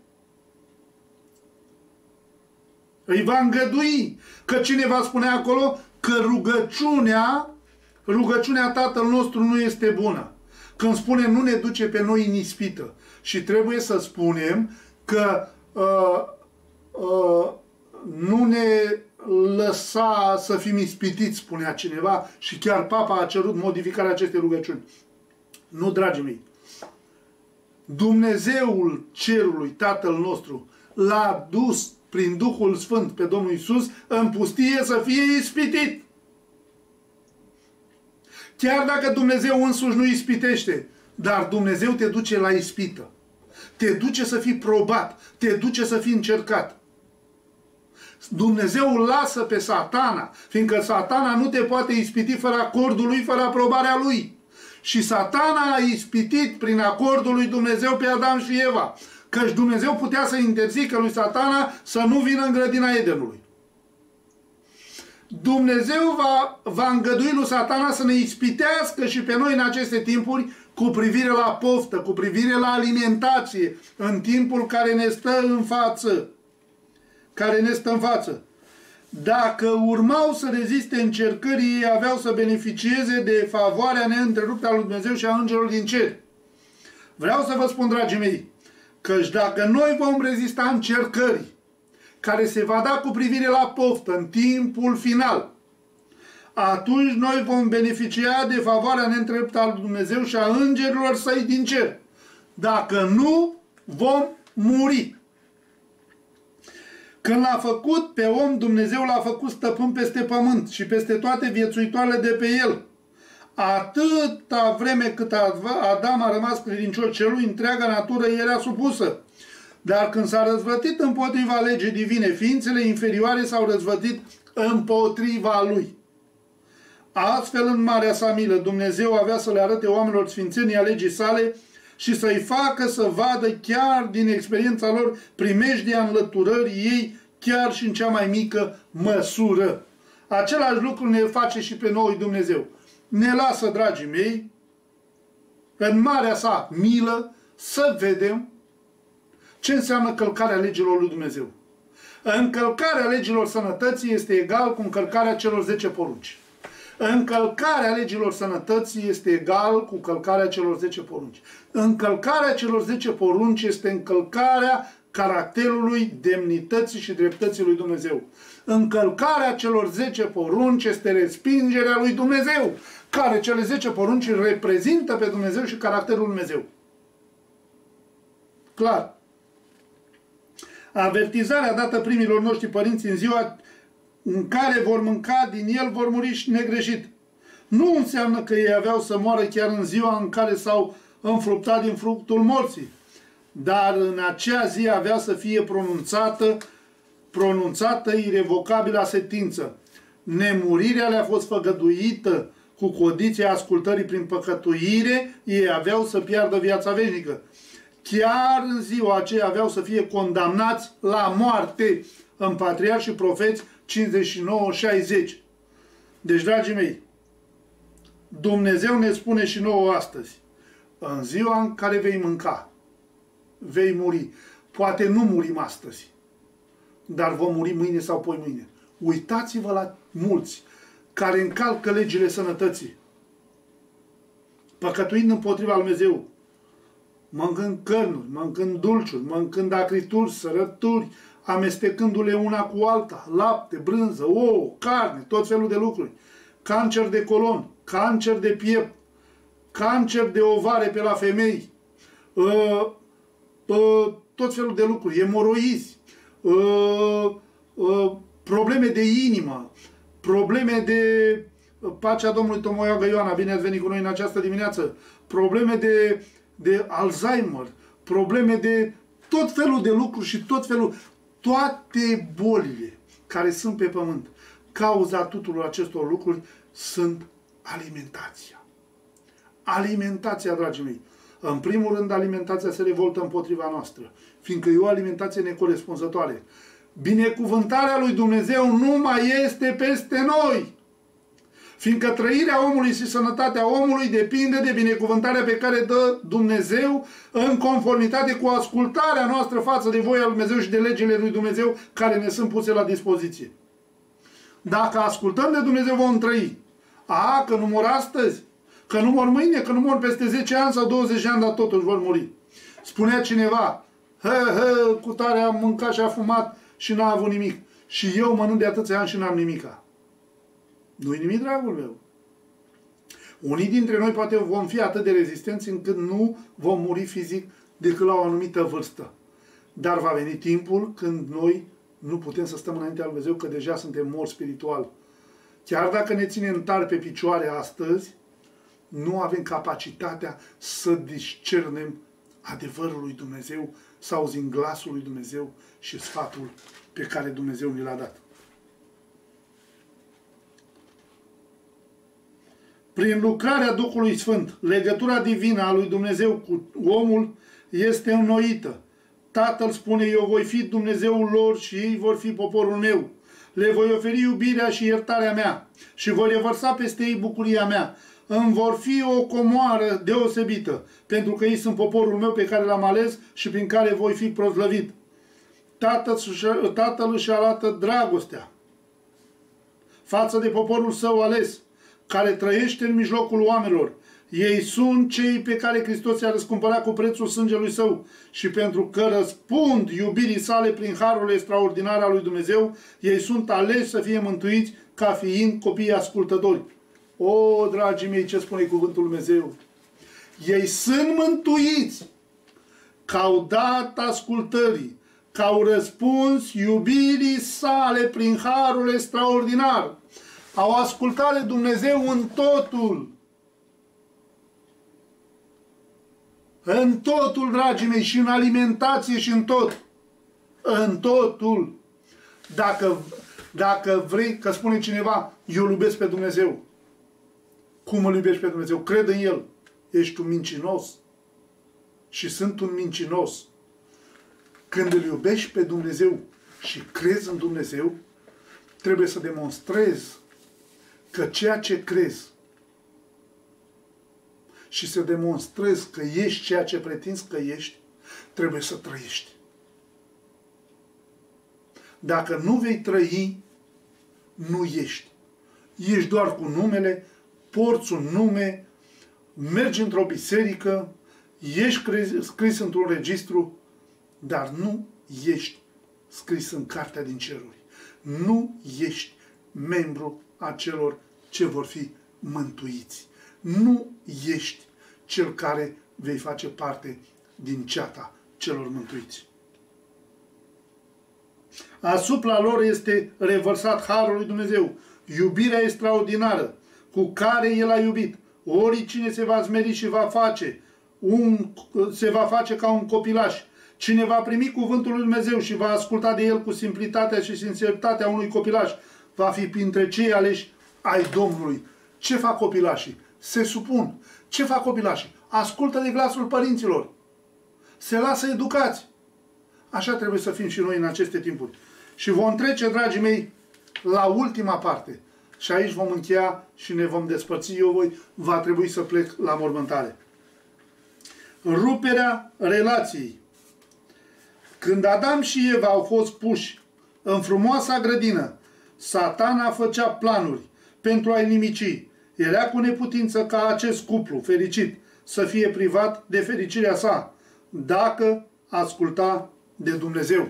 Îi va îngădui. Că cine va spune acolo? Că rugăciunea Tatăl nostru nu este bună. Când spune nu ne duce pe noi în ispită. Și trebuie să spunem că nu ne lăsa să fim ispitiți, spunea cineva, și chiar Papa a cerut modificarea acestei rugăciuni. Nu, dragii mei. Dumnezeul cerului, Tatăl nostru, l-a dus prin Duhul Sfânt pe Domnul Iisus în pustie să fie ispitit. Chiar dacă Dumnezeu însuși nu ispitește, dar Dumnezeu te duce la ispită. Te duce să fii probat, te duce să fii încercat. Dumnezeu îl lasă pe Satana, fiindcă Satana nu te poate ispiti fără acordul lui, fără aprobarea lui. Și Satana a ispitit prin acordul lui Dumnezeu pe Adam și Eva, căci Dumnezeu putea să interzică lui Satana să nu vină în grădina Edenului. Dumnezeu va îngădui lui Satana să ne ispitească și pe noi în aceste timpuri cu privire la poftă, cu privire la alimentație, în timpul care ne stă în față. Dacă urmau să reziste încercării, ei aveau să beneficieze de favoarea neîntreruptă a lui Dumnezeu și a îngerilor din cer. Vreau să vă spun, dragii mei, căci dacă noi vom rezista încercării care se va da cu privire la poftă în timpul final, atunci noi vom beneficia de favoarea neîntreruptă a lui Dumnezeu și a îngerilor săi din cer. Dacă nu, vom muri. Când l-a făcut pe om, Dumnezeu l-a făcut stăpân peste pământ și peste toate viețuitoarele de pe el. Atâta vreme cât Adam a rămas credincios celui, întreaga natură era supusă. Dar când s-a răzvătit împotriva legii divine, ființele inferioare s-au răzvătit împotriva lui. Astfel, în marea sa milă, Dumnezeu avea să le arate oamenilor sfințenia legii sale și să-i facă să vadă chiar din experiența lor primejdia înlăturării ei, chiar și în cea mai mică măsură. Același lucru ne face și pe noi Dumnezeu. Ne lasă, dragii mei, în marea sa milă, să vedem ce înseamnă călcarea legilor lui Dumnezeu. Încălcarea legilor sănătății este egal cu încălcarea celor 10 porunci. Încălcarea legilor sănătății este egal cu călcarea celor 10 porunci. Încălcarea celor 10 porunci este încălcarea caracterului, demnității și dreptății lui Dumnezeu. Încălcarea celor 10 porunci este respingerea lui Dumnezeu, care cele 10 porunci reprezintă pe Dumnezeu și caracterul lui Dumnezeu. Clar. Avertizarea dată primilor noștri părinți în ziua în care vor mânca din el, vor muri și negreșit. Nu înseamnă că ei aveau să moară chiar în ziua în care s-au înfruptat din fructul morții, dar în acea zi avea să fie pronunțată irevocabilă sentință. Nemurirea le-a fost făgăduită cu condiția ascultării prin păcătuire, ei aveau să piardă viața veșnică. Chiar în ziua aceea aveau să fie condamnați la moarte în Patriarhi și Profeți 59-60. Deci, dragii mei, Dumnezeu ne spune și nouă astăzi, în ziua în care vei mânca, vei muri. Poate nu murim astăzi, dar vom muri mâine sau poimâine. Uitați-vă la mulți care încalcă legile sănătății, păcătuind împotriva lui Dumnezeu, mâncând cărnuri, mâncând dulciuri, mâncând acrituri, sărături, amestecându-le una cu alta, lapte, brânză, ouă, carne, tot felul de lucruri, cancer de colon, cancer de piept, cancer de ovare pe la femei, tot felul de lucruri, emoroizi, probleme de inimă, probleme de pacea Domnului Tomoiagă Ioana, bine ați venit cu noi în această dimineață, probleme de Alzheimer, probleme de tot felul de lucruri și toate bolile care sunt pe pământ. Cauza tuturor acestor lucruri sunt alimentația. Alimentația, dragii mei. În primul rând, alimentația se revoltă împotriva noastră, fiindcă e o alimentație necorespunzătoare. Binecuvântarea lui Dumnezeu nu mai este peste noi, fiindcă trăirea omului și sănătatea omului depinde de binecuvântarea pe care dă Dumnezeu în conformitate cu ascultarea noastră față de voia lui Dumnezeu și de legile lui Dumnezeu care ne sunt puse la dispoziție. Dacă ascultăm de Dumnezeu, vom trăi. Că nu mor astăzi, că nu mor mâine, că nu mor peste 10 ani sau 20 de ani, dar totuși vor muri. Spunea cineva, cu tare am mâncat și a fumat și n-a avut nimic. Și eu mănânc de atâția ani și n-am nimica. Nu-i nimic, dragul meu. Unii dintre noi poate vom fi atât de rezistenți încât nu vom muri fizic decât la o anumită vârstă. Dar va veni timpul când noi nu putem să stăm înaintea lui Dumnezeu, că deja suntem morți spiritual. Chiar dacă ne ținem tari pe picioare astăzi, nu avem capacitatea să discernem adevărul lui Dumnezeu, să auzim glasul lui Dumnezeu și sfatul pe care Dumnezeu ni l-a dat. Prin lucrarea Duhului Sfânt, legătura divină a lui Dumnezeu cu omul este înnoită. Tatăl spune, eu voi fi Dumnezeul lor și ei vor fi poporul meu. Le voi oferi iubirea și iertarea mea și voi revărsa peste ei bucuria mea. Îmi vor fi o comoară deosebită, pentru că ei sunt poporul meu pe care l-am ales și prin care voi fi proslăvit. Tatăl își arată dragostea față de poporul său ales, care trăiește în mijlocul oamenilor. Ei sunt cei pe care Hristos i-a răscumpărat cu prețul sângelui său și pentru că răspund iubirii sale prin harul extraordinar al lui Dumnezeu, ei sunt aleși să fie mântuiți ca fiind copii ascultători. O, dragii mei, ce spune cuvântul lui Dumnezeu? Ei sunt mântuiți că au dat ascultării, că au răspuns iubirii sale prin harul extraordinar. Au ascultat de Dumnezeu în totul. În totul, dragii mei, și în alimentație și în tot. În totul. Dacă vrei, că spune cineva, eu îl iubesc pe Dumnezeu. Cum îl iubești pe Dumnezeu? Cred în El. Ești un mincinos. Și sunt un mincinos. Când îl iubești pe Dumnezeu și crezi în Dumnezeu, trebuie să demonstrezi că ceea ce crezi și să demonstrezi că ești ceea ce pretinzi că ești, trebuie să trăiești. Dacă nu vei trăi, nu ești. Ești doar cu numele, porți un nume, mergi într-o biserică, ești scris într-un registru, dar nu ești scris în cartea din ceruri. Nu ești membru a celor ce vor fi mântuiți. Nu ești cel care vei face parte din ceata celor mântuiți. Asupra lor este revărsat harul lui Dumnezeu, iubirea extraordinară cu care El a iubit. Oricine se va smeri și se va face ca un copilaș. Cine va primi cuvântul lui Dumnezeu și va asculta de el cu simplitatea și sinceritatea unui copilaș, va fi printre cei aleși ai Domnului. Ce fac copilașii? Se supun. Ce fac copilașii? Ascultă de glasul părinților. Se lasă educați. Așa trebuie să fim și noi în aceste timpuri. Și vom trece, dragii mei, la ultima parte. Și aici vom încheia și ne vom despărți. Va trebui să plec la mormântare. Ruperea relației. Când Adam și Eva au fost puși în frumoasa grădină, Satana făcea planuri pentru a-i nimici. Era cu neputință ca acest cuplu fericit să fie privat de fericirea sa, dacă asculta de Dumnezeu.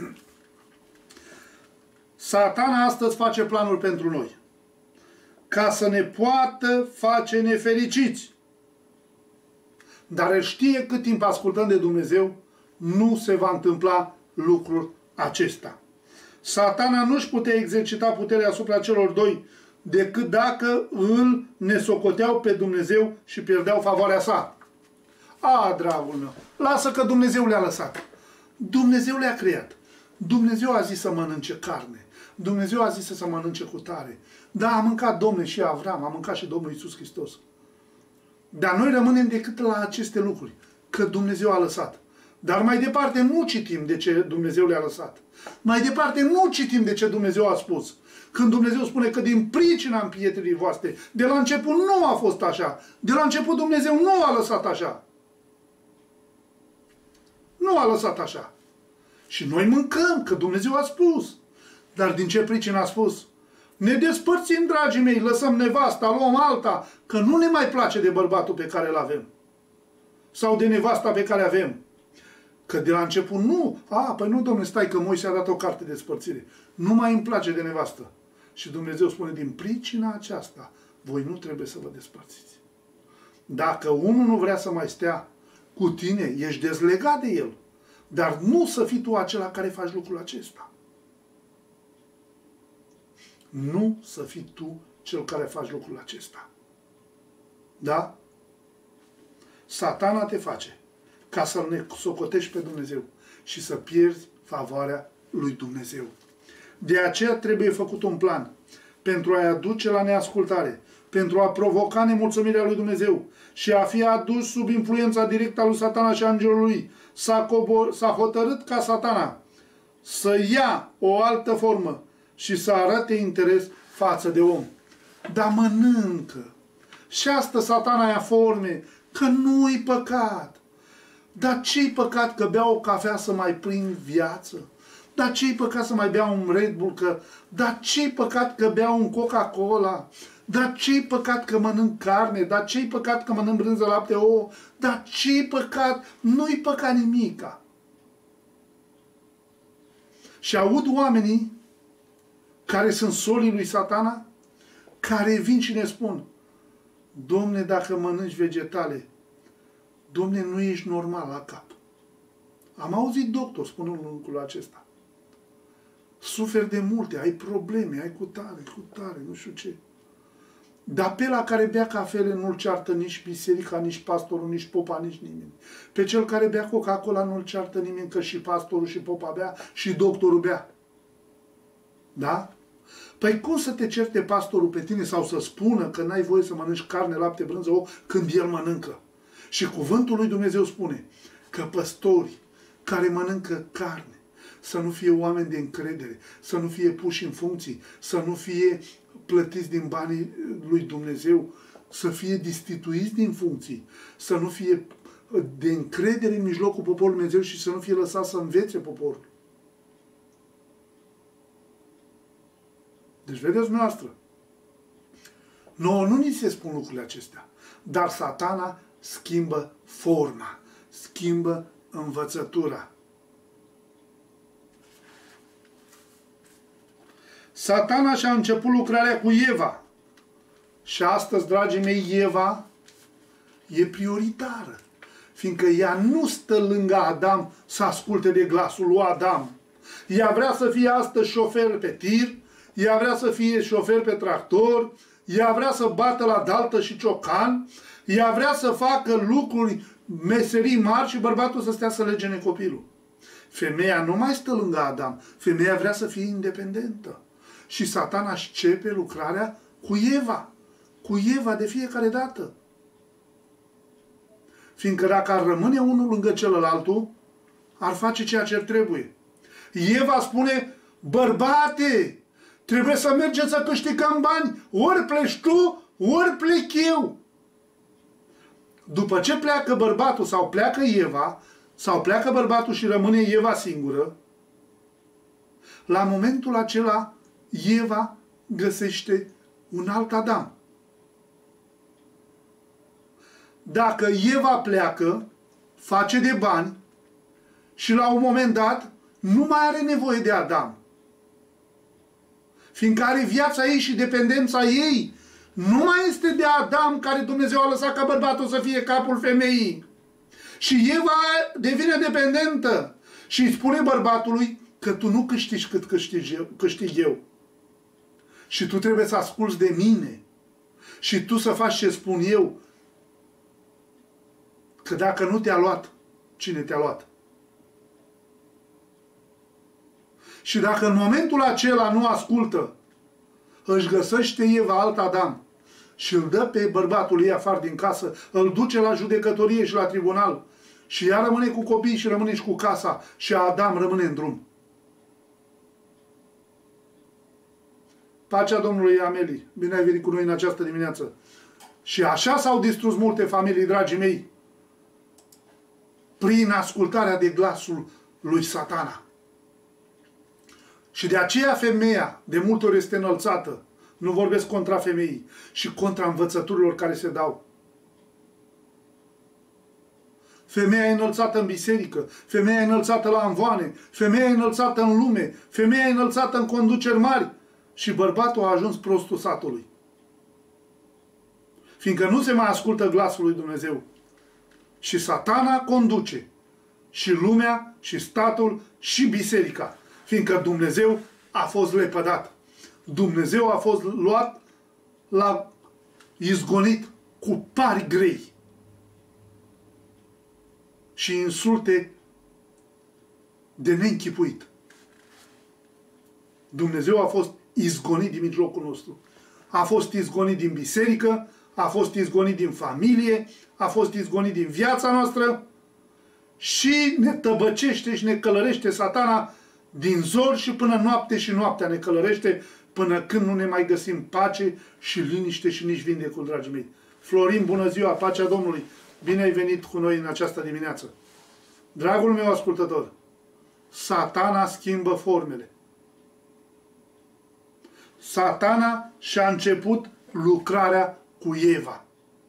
Satana astăzi face planuri pentru noi, ca să ne poată face nefericiți. Dar el știe cât timp ascultăm de Dumnezeu, nu se va întâmpla lucrul acesta. Satana nu-și putea exercita puterea asupra celor doi decât dacă îl nesocoteau pe Dumnezeu și pierdeau favoarea sa. Dragul meu, lasă că Dumnezeu le-a lăsat. Dumnezeu le-a creat. Dumnezeu a zis să mănânce carne. Dumnezeu a zis să mănânce cu tare. Da, a mâncat Domnul și Avram, a mâncat și Domnul Iisus Hristos. Dar noi rămânem decât la aceste lucruri, că Dumnezeu a lăsat. Dar mai departe nu citim de ce Dumnezeu le-a lăsat. Mai departe nu citim de ce Dumnezeu a spus. Când Dumnezeu spune că din pricina împietrii voastre, de la început nu a fost așa. De la început Dumnezeu nu a lăsat așa. Nu a lăsat așa. Și noi mâncăm, că Dumnezeu a spus. Dar din ce pricină a spus? Ne despărțim, dragii mei, lăsăm nevasta, luăm alta, că nu ne mai place de bărbatul pe care îl avem. Sau de nevasta pe care avem. Că de la început nu. Păi nu, domnule, stai că Moise a dat o carte de spărțire. Nu mai îmi place de nevastă. Și Dumnezeu spune, din pricina aceasta, voi nu trebuie să vă despărțiți. Dacă unul nu vrea să mai stea cu tine, ești dezlegat de el. Dar nu să fii tu acela care faci lucrul acesta. Nu să fii tu cel care faci lucrul acesta. Da? Satana te face ca să ne socotești pe Dumnezeu și să pierzi favoarea lui Dumnezeu. De aceea trebuie făcut un plan pentru a-i aduce la neascultare, pentru a provoca nemulțumirea lui Dumnezeu și a fi adus sub influența directă a lui Satana și a îngerului. S-a hotărât ca Satana să ia o altă formă și să arate interes față de om. Dar mănâncă. Și asta Satana ia forme, că nu-i păcat. Dar ce-i păcat că bea o cafea să mai prind viață? Dar ce-i păcat să mai bea un Red Bull? Dar ce-i păcat că bea un Coca-Cola? Dar ce-i păcat că mănânc carne? Dar ce-i păcat că mănânc brânză, lapte, ouă? Dar ce-i păcat? Nu-i păcat nimica. Și aud oamenii care sunt solii lui Satana, care vin și ne spun, Domne, dacă mănânci vegetale, Domne, nu ești normal la cap. Am auzit doctor spunând lucrul acesta. Suferi de multe, ai probleme, ai cu tare, nu știu ce. Dar pe la care bea cafele nu-l ceartă nici biserica, nici pastorul, nici popa, nici nimeni. Pe cel care bea Coca-Cola nu-l ceartă nimeni, că și pastorul și popa bea și doctorul bea. Da? Păi cum să te certe pastorul pe tine sau să spună că n-ai voie să mănânci carne, lapte, brânză, ou, când el mănâncă? Și cuvântul lui Dumnezeu spune că păstorii care mănâncă carne să nu fie oameni de încredere, să nu fie puși în funcții, să nu fie plătiți din banii lui Dumnezeu, să fie destituiți din funcții, să nu fie de încredere în mijlocul poporului Dumnezeu și să nu fie lăsat să învețe poporul. Deci vedeți noastră, nouă nu ni se spun lucrurile acestea, dar Satana schimbă forma, schimbă învățătura. Satana și-a început lucrarea cu Eva. Și astăzi, dragii mei, Eva e prioritară. Fiindcă ea nu stă lângă Adam să asculte de glasul lui Adam. Ea vrea să fie astăzi șofer pe tir, ea vrea să fie șofer pe tractor, ea vrea să bată la daltă și ciocan, ea vrea să facă lucruri, meserii mari și bărbatul să stea să legene copilul. Femeia nu mai stă lângă Adam, femeia vrea să fie independentă. Și Satana începe lucrarea cu Eva. Cu Eva de fiecare dată. Fiindcă dacă ar rămâne unul lângă celălaltul, ar face ceea ce trebuie. Eva spune, bărbate, trebuie să mergem să câștigăm bani, ori pleci tu, ori plec eu. După ce pleacă bărbatul sau pleacă Eva, sau pleacă bărbatul și rămâne Eva singură, la momentul acela Eva găsește un alt Adam. Dacă Eva pleacă, face de bani și la un moment dat nu mai are nevoie de Adam. Fiindcă are viața ei și dependența ei. Nu mai este de Adam care Dumnezeu a lăsat ca bărbatul să fie capul femeii. Și Eva devine dependentă și îi spune bărbatului că tu nu câștigi cât câștig eu. Și tu trebuie să asculți de mine. Și tu să faci ce spun eu. Că dacă nu te-a luat, cine te-a luat? Și dacă în momentul acela nu ascultă, își găsește Eva alt Adam, și îl dă pe bărbatul ei afară din casă, îl duce la judecătorie și la tribunal și ea rămâne cu copiii și rămâne și cu casa și Adam rămâne în drum. Pacea Domnului, Ameli, bine ai venit cu noi în această dimineață. Și așa s-au distrus multe familii, dragii mei, prin ascultarea de glasul lui Satana. Și de aceea femeia de multe ori este înălțată. Nu vorbesc contra femeii și contra învățăturilor care se dau. Femeia e înălțată în biserică, femeia e înălțată la amvoane, femeia e înălțată în lume, femeia e înălțată în conduceri mari și bărbatul a ajuns prostul satului. Fiindcă nu se mai ascultă glasul lui Dumnezeu. Și Satana conduce și lumea, și statul, și biserica. Fiindcă Dumnezeu a fost lepădat. Dumnezeu a fost luat la izgonit cu pari grei și insulte de neînchipuit. Dumnezeu a fost izgonit din mijlocul nostru. A fost izgonit din biserică, a fost izgonit din familie, a fost izgonit din viața noastră și ne tăbăcește și ne călărește Satana din zor și până noapte și noaptea ne călărește până când nu ne mai găsim pace și liniște și nici vindecul, dragii mei. Florin, bună ziua, pacea Domnului! Bine ai venit cu noi în această dimineață. Dragul meu ascultător, Satana schimbă formele. Satana și-a început lucrarea cu Eva.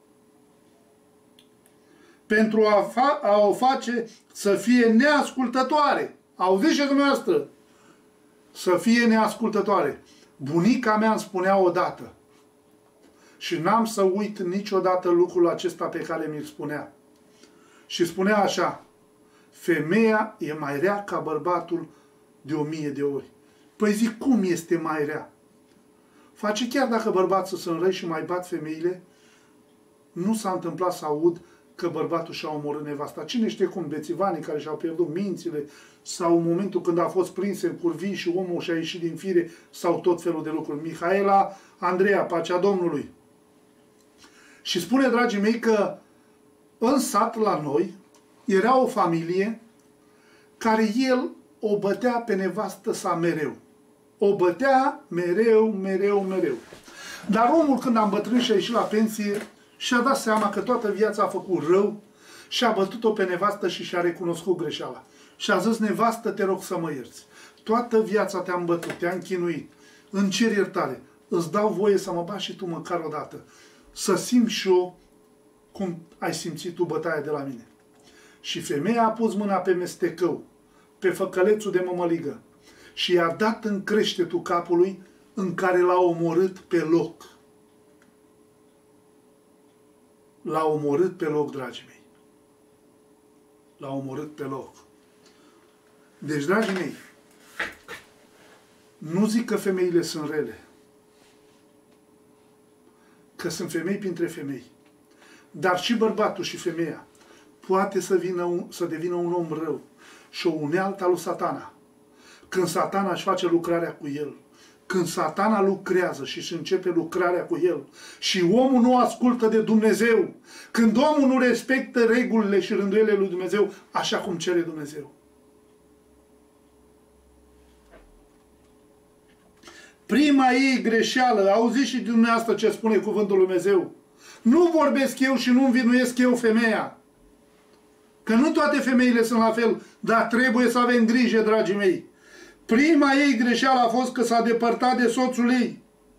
Pentru a o face să fie neascultătoare. Auziți ce dumneavoastră? Să fie neascultătoare. Bunica mea îmi spunea odată și n-am să uit niciodată lucrul acesta pe care mi-l spunea. Și spunea așa: femeia e mai rea ca bărbatul de 1000 de ori. Păi zic, cum este mai rea? Face chiar dacă bărbații sunt răi și mai bat femeile, nu s-a întâmplat să aud că bărbatul și-a omorât nevasta. Cine știe cum, bețivanii care și-au pierdut mințile, sau în momentul când a fost prins în curvii și omul și-a ieșit din fire, sau tot felul de lucruri. Mihaela, Andreea, pacea Domnului. Și spune, dragii mei, că în sat la noi era o familie care el o bătea pe nevastă sa mereu. O bătea mereu, mereu, mereu. Dar omul, când a îmbătrânit și a ieșit la pensie, și-a dat seama că toată viața a făcut rău și a bătut-o pe nevastă și și-a recunoscut greșeala. Și a zis: nevastă, te rog să mă ierți. Toată viața te-am bătut, te-am chinuit. Îmi cer iertare. Îți dau voie să mă bași și tu măcar o dată. Să simt și eu cum ai simțit tu bătaia de la mine. Și femeia a pus mâna pe mestecău, pe făcălețul de mămăligă și i-a dat în creștetul capului, în care l-a omorât pe loc. L-a omorât pe loc, dragii mei. L-a omorât pe loc. Deci, dragii mei, nu zic că femeile sunt rele. Că sunt femei printre femei. Dar și bărbatul și femeia poate să devină un om rău și o unealtă lui Satana. Când Satana își face lucrarea cu el, când Satana lucrează și își începe lucrarea cu el și omul nu ascultă de Dumnezeu, când omul nu respectă regulile și rânduielile lui Dumnezeu așa cum cere Dumnezeu. Prima ei greșeală, auziți și dumneavoastră ce spune cuvântul lui Dumnezeu. Nu vorbesc eu și nu învinuiesc eu femeia. Că nu toate femeile sunt la fel, dar trebuie să avem grijă, dragii mei. Prima ei greșeală a fost că s-a depărtat de soțul ei.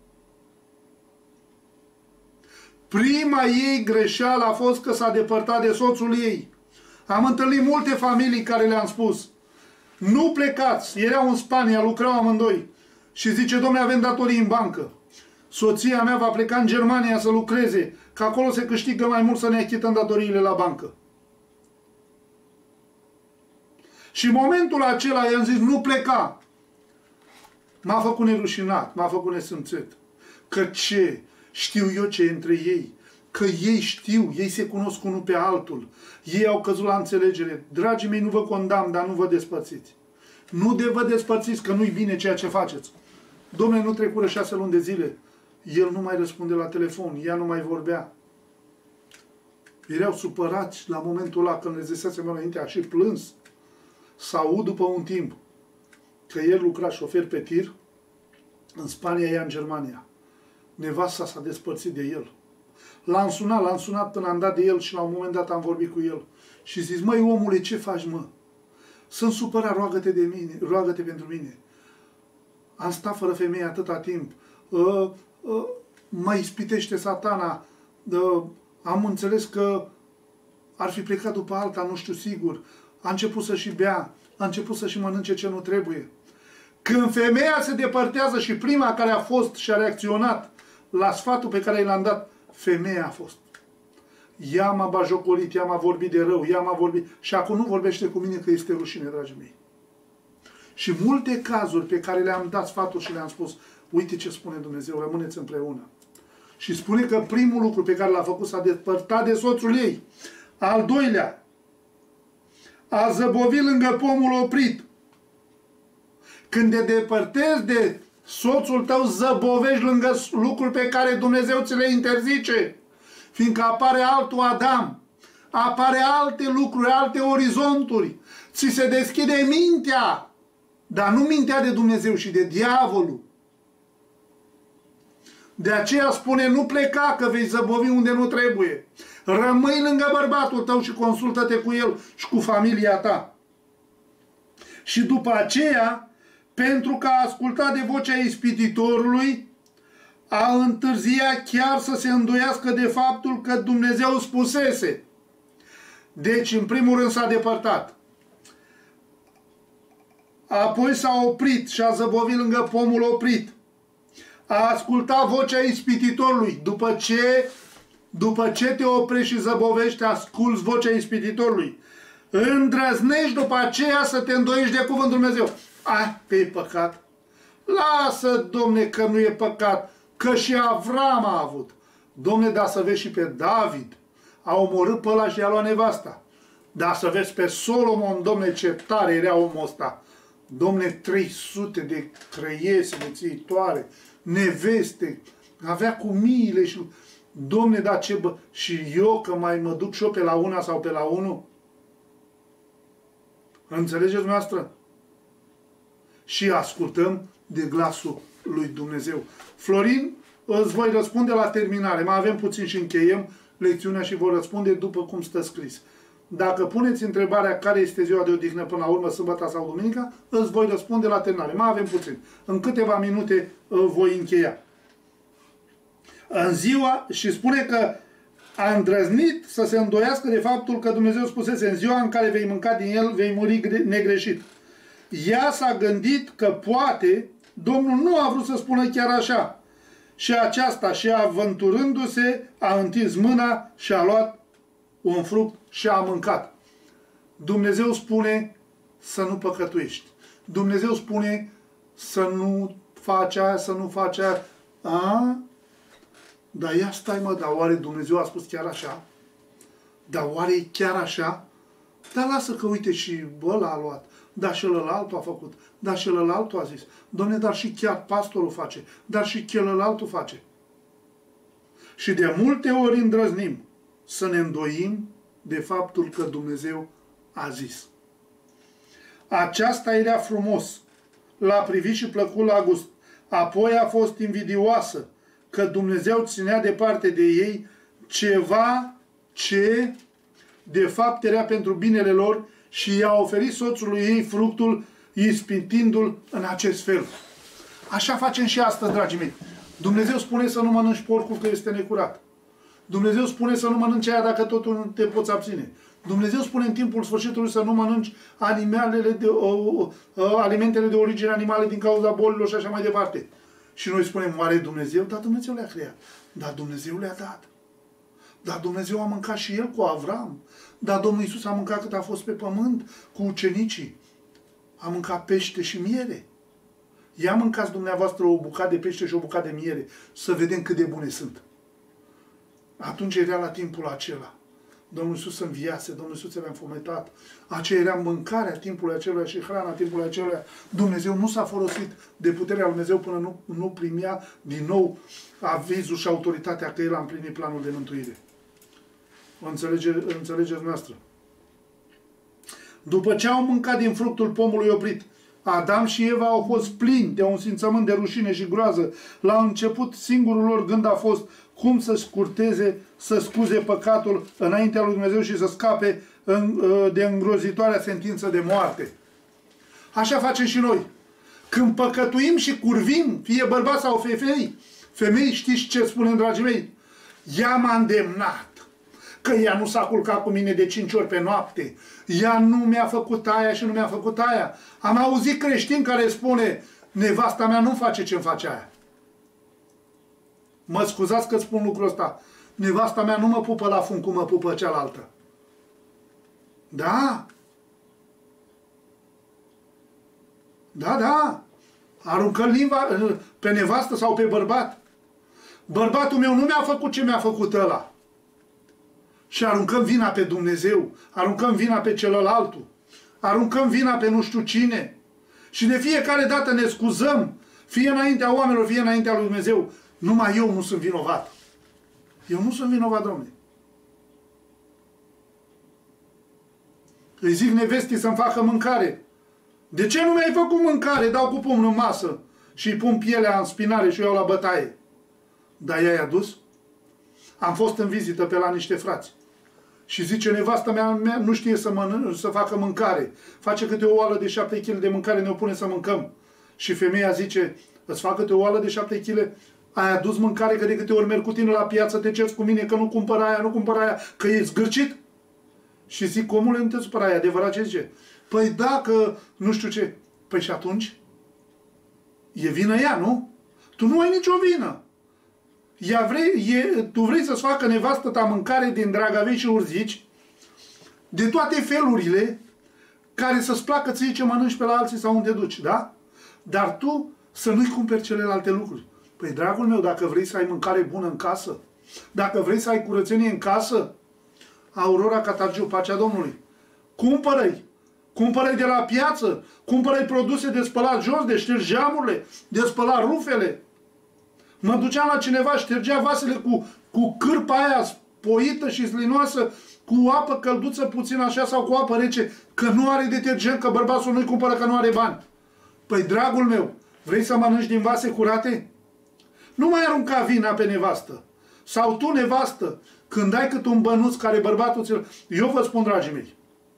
Prima ei greșeală a fost că s-a depărtat de soțul ei. Am întâlnit multe familii care le-am spus: nu plecați, erau în Spania, lucrau amândoi. Și zice: dom'le, avem datorii în bancă. Soția mea va pleca în Germania să lucreze, că acolo se câștigă mai mult, să ne achităm datoriile la bancă. Și în momentul acela i-am zis: nu pleca. M-a făcut nerușinat, m-a făcut nesâmțit. Că ce? Știu eu ce e între ei. Că ei știu, ei se cunosc unul pe altul. Ei au căzut la înțelegere. Dragii mei, nu vă condamn, dar nu vă despărțiți. Nu de vă despărțiți, că nu-i bine ceea ce faceți. Dom'le, nu trecură 6 luni de zile. El nu mai răspunde la telefon, ea nu mai vorbea. Erau supărați la momentul ăla când le zisese mai înainte, a și plâns. Să aud după un timp că el lucra șofer pe tir în Spania, ea în Germania. Nevasta s-a despărțit de el. L-am sunat până am dat de el și la un moment dat am vorbit cu el. Și zis, măi omule, ce faci, mă? Sunt supărat, roagă-te de mine, roagă-te pentru mine. Am stat fără femeie atâta timp. Mă ispitește satana. Am înțeles că ar fi plecat după alta, nu știu sigur. A început să și bea, a început să și mănânce ce nu trebuie. Când femeia se depărtează și prima care a fost și a reacționat la sfatul pe care l-am dat, femeia a fost. Ea m-a bajocolit, ea m-a vorbit de rău, ea m-a vorbit... Și acum nu vorbește cu mine că este rușine, dragii mei. Și multe cazuri pe care le-am dat sfatul și le-am spus, uite ce spune Dumnezeu, rămâneți împreună. Și spune că primul lucru pe care l-a făcut s-a despărtat de soțul ei. Al doilea, a zăbovit lângă pomul oprit. Când te depărtezi de soțul tău, zăbovești lângă lucruri pe care Dumnezeu ți le interzice. Fiindcă apare altul Adam, apare alte lucruri, alte orizonturi. Ți se deschide mintea, dar nu mintea de Dumnezeu și de diavolul. De aceea spune, nu pleca că vei zăbovi unde nu trebuie. Rămâi lângă bărbatul tău și consultă-te cu el și cu familia ta. Și după aceea, pentru că a ascultat de vocea ispititorului, a întârziat chiar să se îndoiască de faptul că Dumnezeu spusese. Deci, în primul rând s-a depărtat. Apoi s-a oprit și a zăbovit lângă pomul oprit. A ascultat vocea ispititorului. După ce te oprești și zăbovești, asculți vocea ispititorului. Îndrăznești după aceea să te îndoiești de cuvântul Dumnezeu. Că e păcat. Lasă, Domne, că nu e păcat. Că și Avram a avut. Domne, dar să vezi și pe David. A omorât pe ăla și i-a luat nevasta. Dar să vezi pe Solomon, Domne, ce tare era omul ăsta. Domne, 300 de creiese, de țitoare, neveste, avea cu miile și... Domne, da ce bă... Și eu, că mai mă duc și eu pe la una sau pe la unul? Înțelegeți dumneavoastră? Și ascultăm de glasul lui Dumnezeu. Florin, îți voi răspunde la terminare. Mai avem puțin și încheiem lecțiunea și voi răspunde după cum stă scris. Dacă puneți întrebarea care este ziua de odihnă până la urmă, sâmbătă sau duminica, îți voi răspunde la terminare. Mai avem puțin. În câteva minute voi încheia. În ziua, și spune că a îndrăznit să se îndoiască de faptul că Dumnezeu spusese, în ziua în care vei mânca din el, vei muri negreșit. Ea s-a gândit că poate Domnul nu a vrut să spună chiar așa. Și aceasta, și avânturându-se, a întins mâna și a luat un fruct și a mâncat. Dumnezeu spune să nu păcătuiești. Dumnezeu spune să nu faci aia, să nu faci aia. Dar ia stai mă, dar oare Dumnezeu a spus chiar așa? Dar oare e chiar așa? Dar lasă că uite și ăla a luat. Dar și ălălaltul a făcut. Dar și ălălaltul a zis. Dom'le, dar și chiar pastorul face. Dar și celălaltul face. Și de multe ori îndrăznim să ne îndoim de faptul că Dumnezeu a zis. Aceasta era frumos, l-a privit și plăcut la gust. Apoi a fost invidioasă că Dumnezeu ținea departe de ei ceva ce de fapt era pentru binele lor și i-a oferit soțului ei fructul, ispitindu-l în acest fel. Așa facem și astăzi, dragii mei. Dumnezeu spune să nu mănânci porcul că este necurat. Dumnezeu spune să nu mănânci aia dacă totul nu te poți abține. Dumnezeu spune în timpul sfârșitului să nu mănânci alimentele de origine animale din cauza bolilor și așa mai departe. Și noi spunem, oare Dumnezeu? Dar Dumnezeu le-a creat. Dar Dumnezeu le-a dat. Dar Dumnezeu a mâncat și El cu Avram. Dar Domnul Iisus a mâncat cât a fost pe pământ cu ucenicii. A mâncat pește și miere. Ia mâncați dumneavoastră o bucată de pește și o bucată de miere să vedem cât de bune sunt. Atunci era la timpul acela. Domnul Iisus înviase, Domnul Iisus le-a înfometat. Aceea era mâncarea timpului acelui și hrana timpului acelui. Dumnezeu nu s-a folosit de puterea lui Dumnezeu până nu primea din nou avizul și autoritatea că El a împlinit planul de mântuire. O înțelegeți noastră? După ce au mâncat din fructul pomului oprit, Adam și Eva au fost plini de un simțământ de rușine și groază. La început, singurul lor gând a fost cum să scurteze, să scuze păcatul înaintea lui Dumnezeu și să scape de îngrozitoarea sentință de moarte. Așa facem și noi. Când păcătuim și curvim, fie bărbați sau femei, știți ce spunem, dragii mei? Ea m-a îndemnat. Că ea nu s-a culcat cu mine de 5 ori pe noapte. Ea nu mi-a făcut aia și nu mi-a făcut aia. Am auzit creștin care spune, nevasta mea nu face ce-mi face aia. Mă scuzați că spun lucrul ăsta. Nevasta mea nu mă pupă la fund cum mă pupă cealaltă. Da. Da, da. Aruncă limba pe nevastă sau pe bărbat. Bărbatul meu nu mi-a făcut ce mi-a făcut ăla. Și aruncăm vina pe Dumnezeu, aruncăm vina pe celălaltul, aruncăm vina pe nu știu cine. Și de fiecare dată ne scuzăm, fie înaintea oamenilor, fie înaintea lui Dumnezeu. Numai eu nu sunt vinovat. Eu nu sunt vinovat, Domnule. Îi zic nevestii să-mi facă mâncare. De ce nu mi-ai făcut mâncare? Dau cu pumnul în masă și îi pun pielea în spinare și o iau la bătaie. Dar ea i-a dus? Am fost în vizită pe la niște frați. Și zice, nevasta mea nu știe să facă mâncare. Face câte o oală de 7 kg de mâncare, ne-o pune să mâncăm. Și femeia zice, îți fac câte o oală de 7 kg? Ai adus mâncare, că de câte ori merg cu tine la piață, te cerți cu mine că nu cumpăr aia, nu cumpăr aia, că e zgârcit? Și zic, omule, nu te supăra, e adevărat ce zice? Păi da, că nu știu ce. Păi și atunci? E vină ea, nu? Tu nu ai nicio vină. Tu vrei să-ți facă nevastă ta mâncare din dragavei și urzici, de toate felurile, care să-ți placă ție ce mănânci pe la alții sau unde duci, da? Dar tu să nu-i cumperi celelalte lucruri. Păi, dragul meu, dacă vrei să ai mâncare bună în casă, dacă vrei să ai curățenie în casă, Aurora Catargiu, pacea Domnului, cumpără-i! Cumpără-i de la piață, cumpără-i produse de spălat jos, de șters geamurile, de spălat rufele. Mă duceam la cineva, ștergea vasele cu cârpa aia spoită și slinoasă, cu apă călduță puțin așa sau cu apă rece, că nu are detergent, că bărbatul nu-i cumpără, că nu are bani. Păi, dragul meu, vrei să mănânci din vase curate? Nu mai arunca vina pe nevastă. Sau tu, nevastă, când ai cât un bănuț care bărbatul ți-l... Eu vă spun, dragii mei,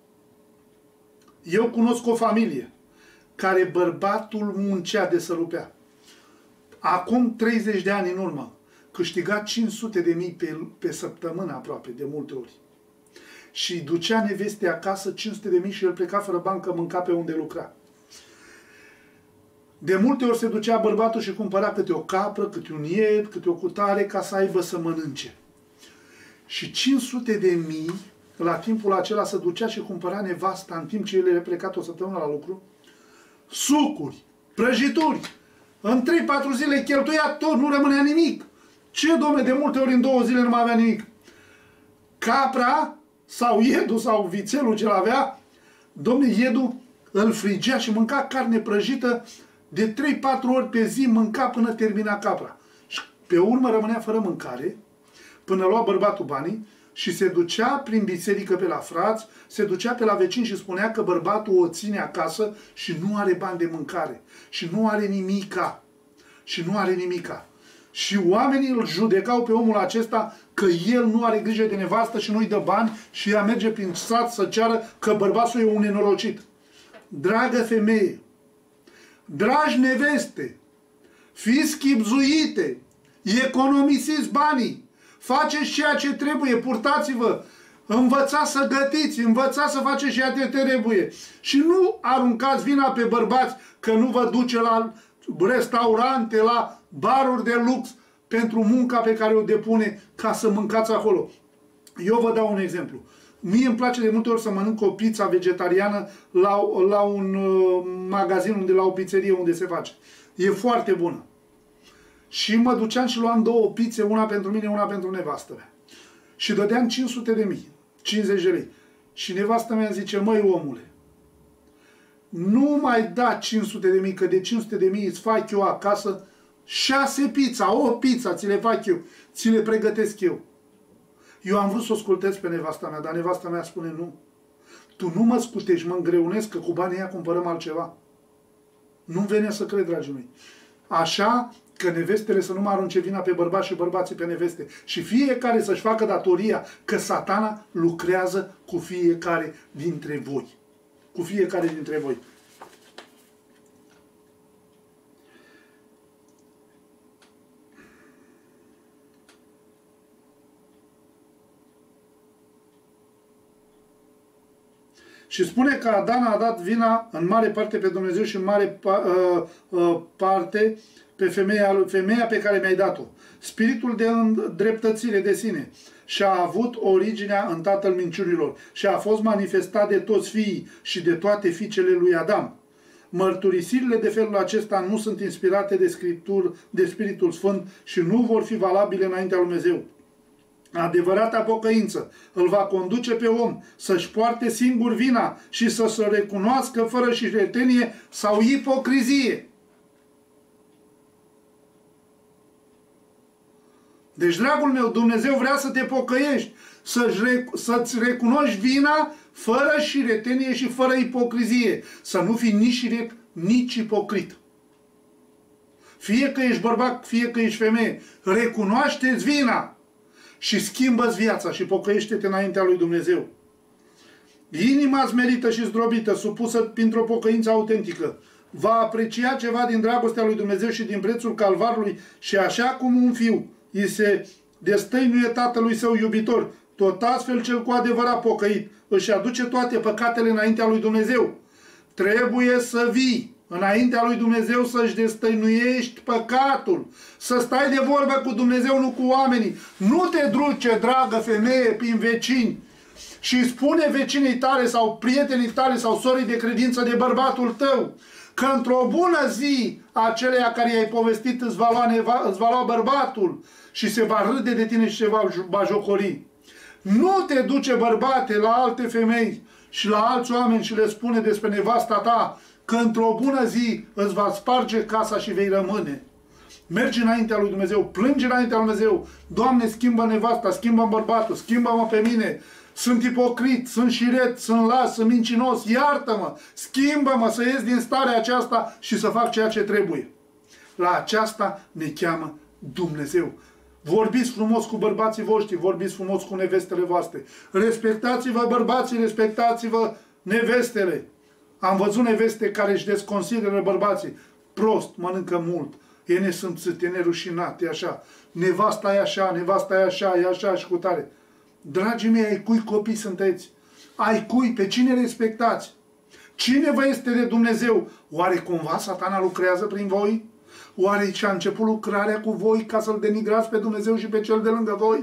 eu cunosc o familie care bărbatul muncea de să rupea. Acum 30 de ani în urmă, câștiga 500.000 pe săptămână aproape, de multe ori. Și ducea neveste acasă 500.000 și el pleca fără bani că mânca pe unde lucra. De multe ori se ducea bărbatul și cumpăra câte o capră, câte un ied, câte o cutare ca să aibă să mănânce. Și 500.000 la timpul acela se ducea și cumpăra nevasta în timp ce el era plecat o săptămână la lucru. Sucuri, prăjituri. În 3-4 zile cheltuia tot, nu rămânea nimic. Ce, domne, de multe ori în 2 zile nu mai avea nimic. Capra sau iedul sau vițelul ce-l avea, domne, iedul îl frigea și mânca carne prăjită de 3-4 ori pe zi, mânca până termina capra. Și pe urmă rămânea fără mâncare, până lua bărbatul banii și se ducea prin biserică pe la frați, se ducea pe la vecini și spunea că bărbatul o ține acasă și nu are bani de mâncare. Și nu are nimica. Și nu are nimica. Și oamenii îl judecau pe omul acesta că el nu are grijă de nevastă și nu-i dă bani și ea merge prin sat să ceară că bărbatul e un nenorocit. Dragă femeie, dragi neveste, fiți chibzuite, economisiți banii, faceți ceea ce trebuie, purtați-vă, învățați să gătiți, învățați să faceți ceea ce trebuie. Și nu aruncați vina pe bărbați că nu vă duce la restaurante, la baruri de lux pentru munca pe care o depune ca să mâncați acolo. Eu vă dau un exemplu. Mie îmi place de multe ori să mănânc o pizza vegetariană la un magazin, la o pizzerie unde se face. E foarte bună. Și mă duceam și luam 2 pizze, una pentru mine, una pentru nevastă mea. Și dădeam 500.000. 50 de lei. Și nevastă mea zice, măi omule, nu mai da 500 de mii, că de 500 de mii îți fac eu acasă 6 pizza, o pizza ți le fac eu, ți le pregătesc eu. Eu am vrut să o ascultez pe nevasta mea, dar nevasta mea spune nu. Tu nu mă scutești, mă îngreunesc că cu banii ăia cumpărăm altceva. Nu-mi venea să cred, dragii mei. Așa că nevestele să nu mă arunce vina pe bărbați și bărbații pe neveste. Și fiecare să-și facă datoria, că Satana lucrează cu fiecare dintre voi. Cu fiecare dintre voi. Și spune că Adan a dat vina în mare parte pe Dumnezeu și în mare parte pe femeia pe care mi-ai dat-o. Spiritul de îndreptățire de sine și a avut originea în tatăl minciunilor și a fost manifestat de toți fiii și de toate fiicele lui Adam. Mărturisirile de felul acesta nu sunt inspirate de Scripturi, de Spiritul Sfânt și nu vor fi valabile înaintea lui Dumnezeu. Adevărata pocăință îl va conduce pe om să-și poarte singur vina și să se recunoască fără șiretenie sau ipocrizie. Deci, dragul meu, Dumnezeu vrea să te pocăiești, să-ți recunoști vina fără șiretenie și fără ipocrizie. Să nu fii nici șiret, nici ipocrit. Fie că ești bărbat, fie că ești femeie, recunoaște-ți vina și schimbă-ți viața și pocăiește-te înaintea lui Dumnezeu. Inima smerită și zdrobită, supusă printr-o pocăință autentică, va aprecia ceva din dragostea lui Dumnezeu și din prețul calvarului și așa cum un fiu îi se destăinuie tatălui său iubitor, tot astfel cel cu adevărat pocăit își aduce toate păcatele înaintea lui Dumnezeu. Trebuie să vii înaintea lui Dumnezeu să-și destăinuiești păcatul, să stai de vorbă cu Dumnezeu, nu cu oamenii. Nu te duce, dragă femeie, prin vecini și spune vecinii tale sau prietenii tale sau sorii de credință de bărbatul tău că într-o bună zi aceleia care i-ai povestit îți va lua bărbatul și se va râde de tine și se va bajocori. Nu te duce, bărbate, la alte femei și la alți oameni și le spune despre nevasta ta că într-o bună zi îți va sparge casa și vei rămâne. Mergi înaintea lui Dumnezeu, plângi înaintea lui Dumnezeu. Doamne, schimbă nevasta, schimbă bărbatul, schimbă-mă pe mine. Sunt ipocrit, sunt șiret, sunt las, sunt mincinos, iartă-mă, schimbă-mă să ies din starea aceasta și să fac ceea ce trebuie. La aceasta ne cheamă Dumnezeu. Vorbiți frumos cu bărbații voștri, vorbiți frumos cu nevestele voastre. Respectați-vă bărbații, respectați-vă nevestele. Am văzut neveste care își desconsideră bărbații. Prost, mănâncă mult, e nesâmțit, e nerușinat, e așa. Nevasta e așa, nevasta e așa, e așa și cu tare. Dragii mei, ai cui copii sunteți? Ai cui? Pe cine respectați? Cine vă este de Dumnezeu? Oare cumva Satana lucrează prin voi? Oare și-a început lucrarea cu voi ca să-L denigrați pe Dumnezeu și pe cel de lângă voi?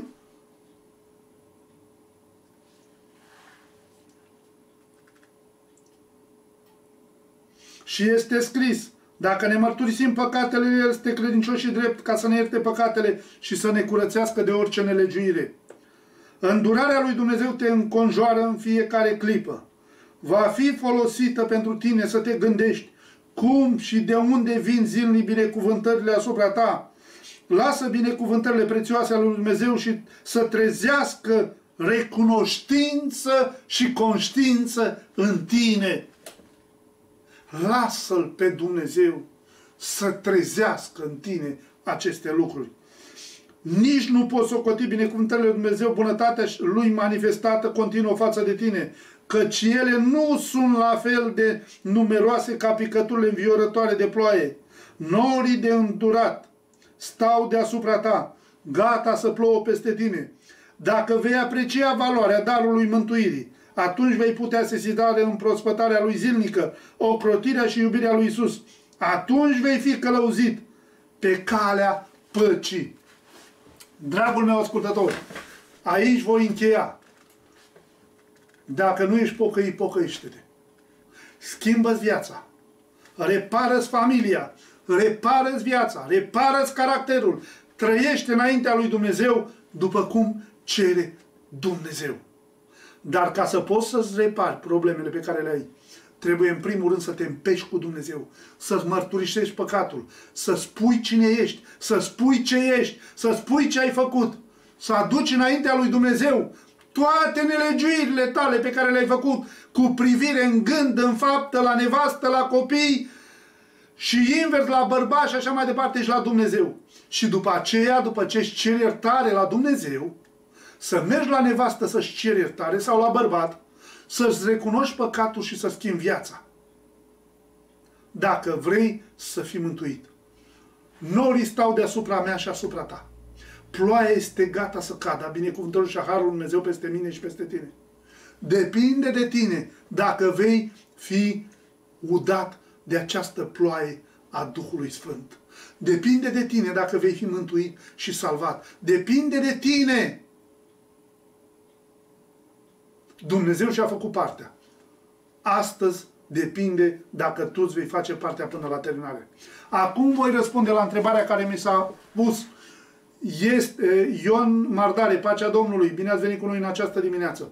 Și este scris, dacă ne mărturisim păcatele, El este credincios și drept ca să ne ierte păcatele și să ne curățească de orice nelegiuire. Îndurarea lui Dumnezeu te înconjoară în fiecare clipă. Va fi folosită pentru tine să te gândești cum și de unde vin zilnic binecuvântările asupra ta. Lasă binecuvântările prețioase ale lui Dumnezeu și să trezească recunoștință și conștiință în tine. Lasă-L pe Dumnezeu să trezească în tine aceste lucruri. Nici nu poți socoti binecuvântările lui Dumnezeu, bunătatea Lui manifestată continuă față de tine, căci ele nu sunt la fel de numeroase ca picăturile înviorătoare de ploaie. Norii de îndurat stau deasupra ta, gata să plouă peste tine. Dacă vei aprecia valoarea darului mântuirii, atunci vei putea sesiza de împrospătarea lui zilnică, ocrotirea și iubirea lui Iisus. Atunci vei fi călăuzit pe calea păcii. Dragul meu ascultător, aici voi încheia. Dacă nu ești pocăit, pocăiește-te. Schimbă-ți viața. Repară-ți familia. Repară-ți viața. Repară-ți caracterul. Trăiește înaintea lui Dumnezeu după cum cere Dumnezeu. Dar ca să poți să-ți repari problemele pe care le ai, trebuie în primul rând să te împești cu Dumnezeu, să-ți mărturisești păcatul, să spui cine ești, să spui ce ești, să spui ce ai făcut, să aduci înaintea lui Dumnezeu toate nelegiuirile tale pe care le-ai făcut cu privire în gând, în faptă, la nevastă, la copii și invers la bărbați și așa mai departe și la Dumnezeu. Și după aceea, după ce își ceri iertare la Dumnezeu, să mergi la nevastă să-și ceri iertare sau la bărbat, să-ți recunoști păcatul și să schimbi viața. Dacă vrei să fii mântuit. Norii stau deasupra mea și asupra ta. Ploaia este gata să cadă, binecuvântările și harul lui Dumnezeu peste mine și peste tine. Depinde de tine dacă vei fi udat de această ploaie a Duhului Sfânt. Depinde de tine dacă vei fi mântuit și salvat. Depinde de tine. Dumnezeu și-a făcut partea. Astăzi depinde dacă tu îți vei face partea până la terminare. Acum voi răspunde la întrebarea care mi s-a pus. Este Ion Mardare, pacea Domnului. Bine ați venit cu noi în această dimineață.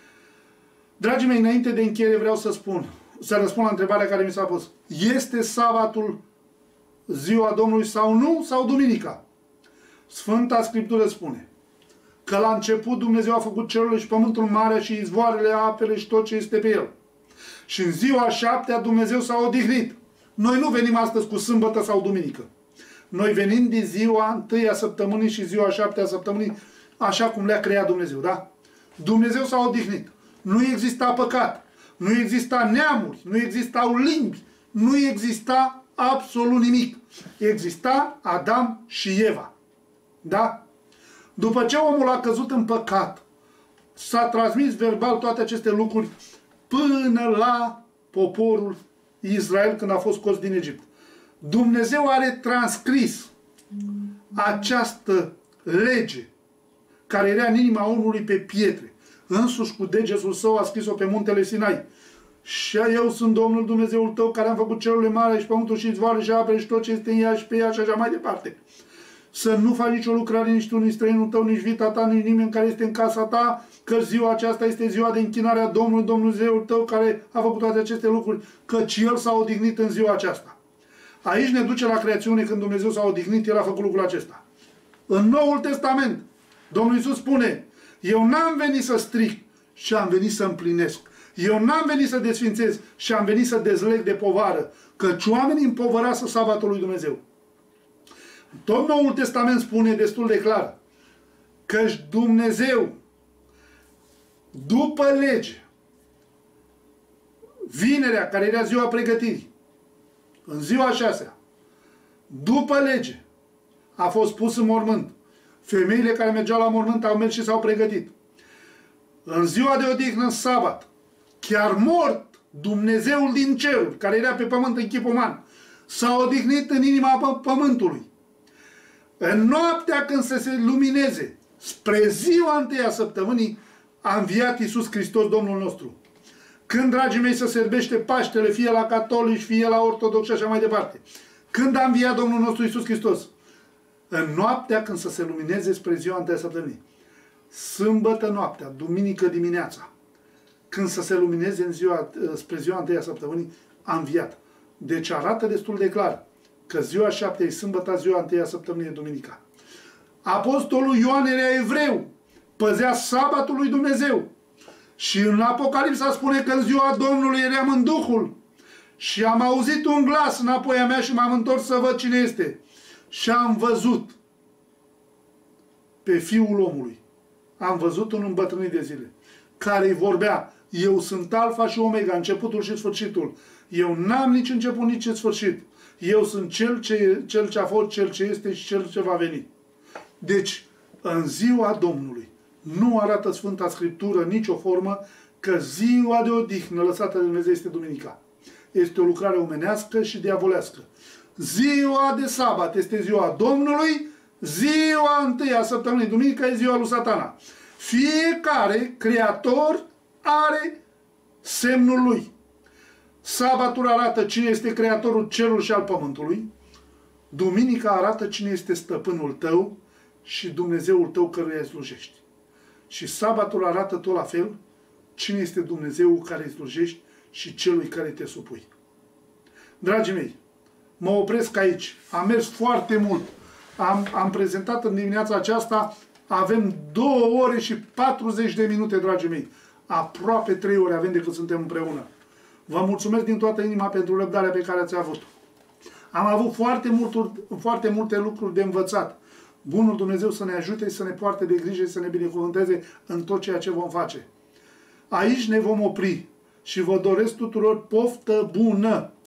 Dragii mei, înainte de încheiere vreau să răspund la întrebarea care mi s-a pus. Este sabatul ziua Domnului sau nu? Sau duminica? Sfânta Scriptură spune că la început Dumnezeu a făcut cerurile și pământul, marea și izvoarele, apele și tot ce este pe el. Și în ziua 7-a Dumnezeu s-a odihnit. Noi nu venim astăzi cu sâmbătă sau duminică. Noi venim de ziua 1-a săptămânii și ziua 7-a săptămânii, așa cum le-a creat Dumnezeu, da? Dumnezeu s-a odihnit. Nu exista păcat, nu exista neamuri, nu existau limbi, nu exista absolut nimic. Exista Adam și Eva. Da? După ce omul a căzut în păcat, s-a transmis verbal toate aceste lucruri până la poporul Israel când a fost scos din Egipt. Dumnezeu are transcris această lege care era în inima omului pe pietre. Însuși cu degetul său a scris-o pe muntele Sinai. Și eu sunt Domnul Dumnezeul tău care am făcut cerurile mari și pământul și izvoarele și apele și tot ce este în ea și pe ea și așa mai departe. Să nu faci nicio lucrare, nici tu, nici străinul tău, nici vita ta, nici nimeni care este în casa ta, că ziua aceasta este ziua de închinare a Domnului Dumnezeul tău care a făcut toate aceste lucruri, căci El s-a odihnit în ziua aceasta. Aici ne duce la creațiune când Dumnezeu s-a odihnit, El a făcut lucrul acesta. În Noul Testament, Domnul Iisus spune, eu n-am venit să stric, și am venit să împlinesc. Eu n-am venit să desfințez, și am venit să dezleg de povară, căci oamenii împovărească sabatul lui Dumnezeu. Tot Noul Testament spune destul de clar căci Dumnezeu, după lege, vinerea, care era ziua pregătirii, în ziua 6-a, după lege, a fost pus în mormânt. Femeile care mergeau la mormânt au mers și s-au pregătit. În ziua de odihnă, în sabat, chiar mort, Dumnezeul din ceruri, care era pe pământ în chip uman, s-a odihnit în inima pământului. În noaptea când să se lumineze, spre ziua 1-a săptămânii, a înviat Iisus Hristos, Domnul nostru. Când, dragii mei, se serbește Paștele, fie la catolici, fie la ortodoxi și așa mai departe. Când a înviat Domnul nostru Iisus Hristos? În noaptea când să se lumineze spre ziua 1-a săptămânii. Sâmbătă noaptea, duminică dimineața, când să se lumineze spre ziua 1-a săptămânii, a înviat. Deci arată destul de clar că ziua 7 e sâmbătă, ziua 1-a săptămânii e duminica. Apostolul Ioan era evreu, păzea sabatul lui Dumnezeu. Și în Apocalipsa spune că în ziua Domnului eram în Duhul și am auzit un glas înapoi a mea și m-am întors să văd cine este. Și am văzut pe Fiul omului. Am văzut un îmbătrânit de zile care îi vorbea, eu sunt Alfa și Omega, începutul și sfârșitul. Eu n-am nici început, nici sfârșit. Eu sunt cel ce a fost, cel ce este și cel ce va veni. Deci, în ziua Domnului, nu arată Sfânta Scriptură nicio formă că ziua de odihnă lăsată de Dumnezeu este duminica. Este o lucrare omenească și diavolească. Ziua de sabat este ziua Domnului, ziua 1-a săptămânii, duminica, e ziua lui Satana. Fiecare creator are semnul lui. Sabatul arată cine este creatorul cerului și al pământului. Duminica arată cine este stăpânul tău și Dumnezeul tău căruia îi slujești. Și sabatul arată tot la fel cine este Dumnezeul care îi slujești și celui care te supui. Dragii mei, mă opresc aici. Am mers foarte mult. Am prezentat în dimineața aceasta, avem 2 ore și 40 de minute, dragii mei. Aproape 3 ore avem de când suntem împreună. Vă mulțumesc din toată inima pentru răbdarea pe care ați avut. Am avut foarte multe lucruri de învățat. Bunul Dumnezeu să ne ajute, să ne poarte de grijă și să ne binecuvânteze în tot ceea ce vom face. Aici ne vom opri și vă doresc tuturor poftă bună.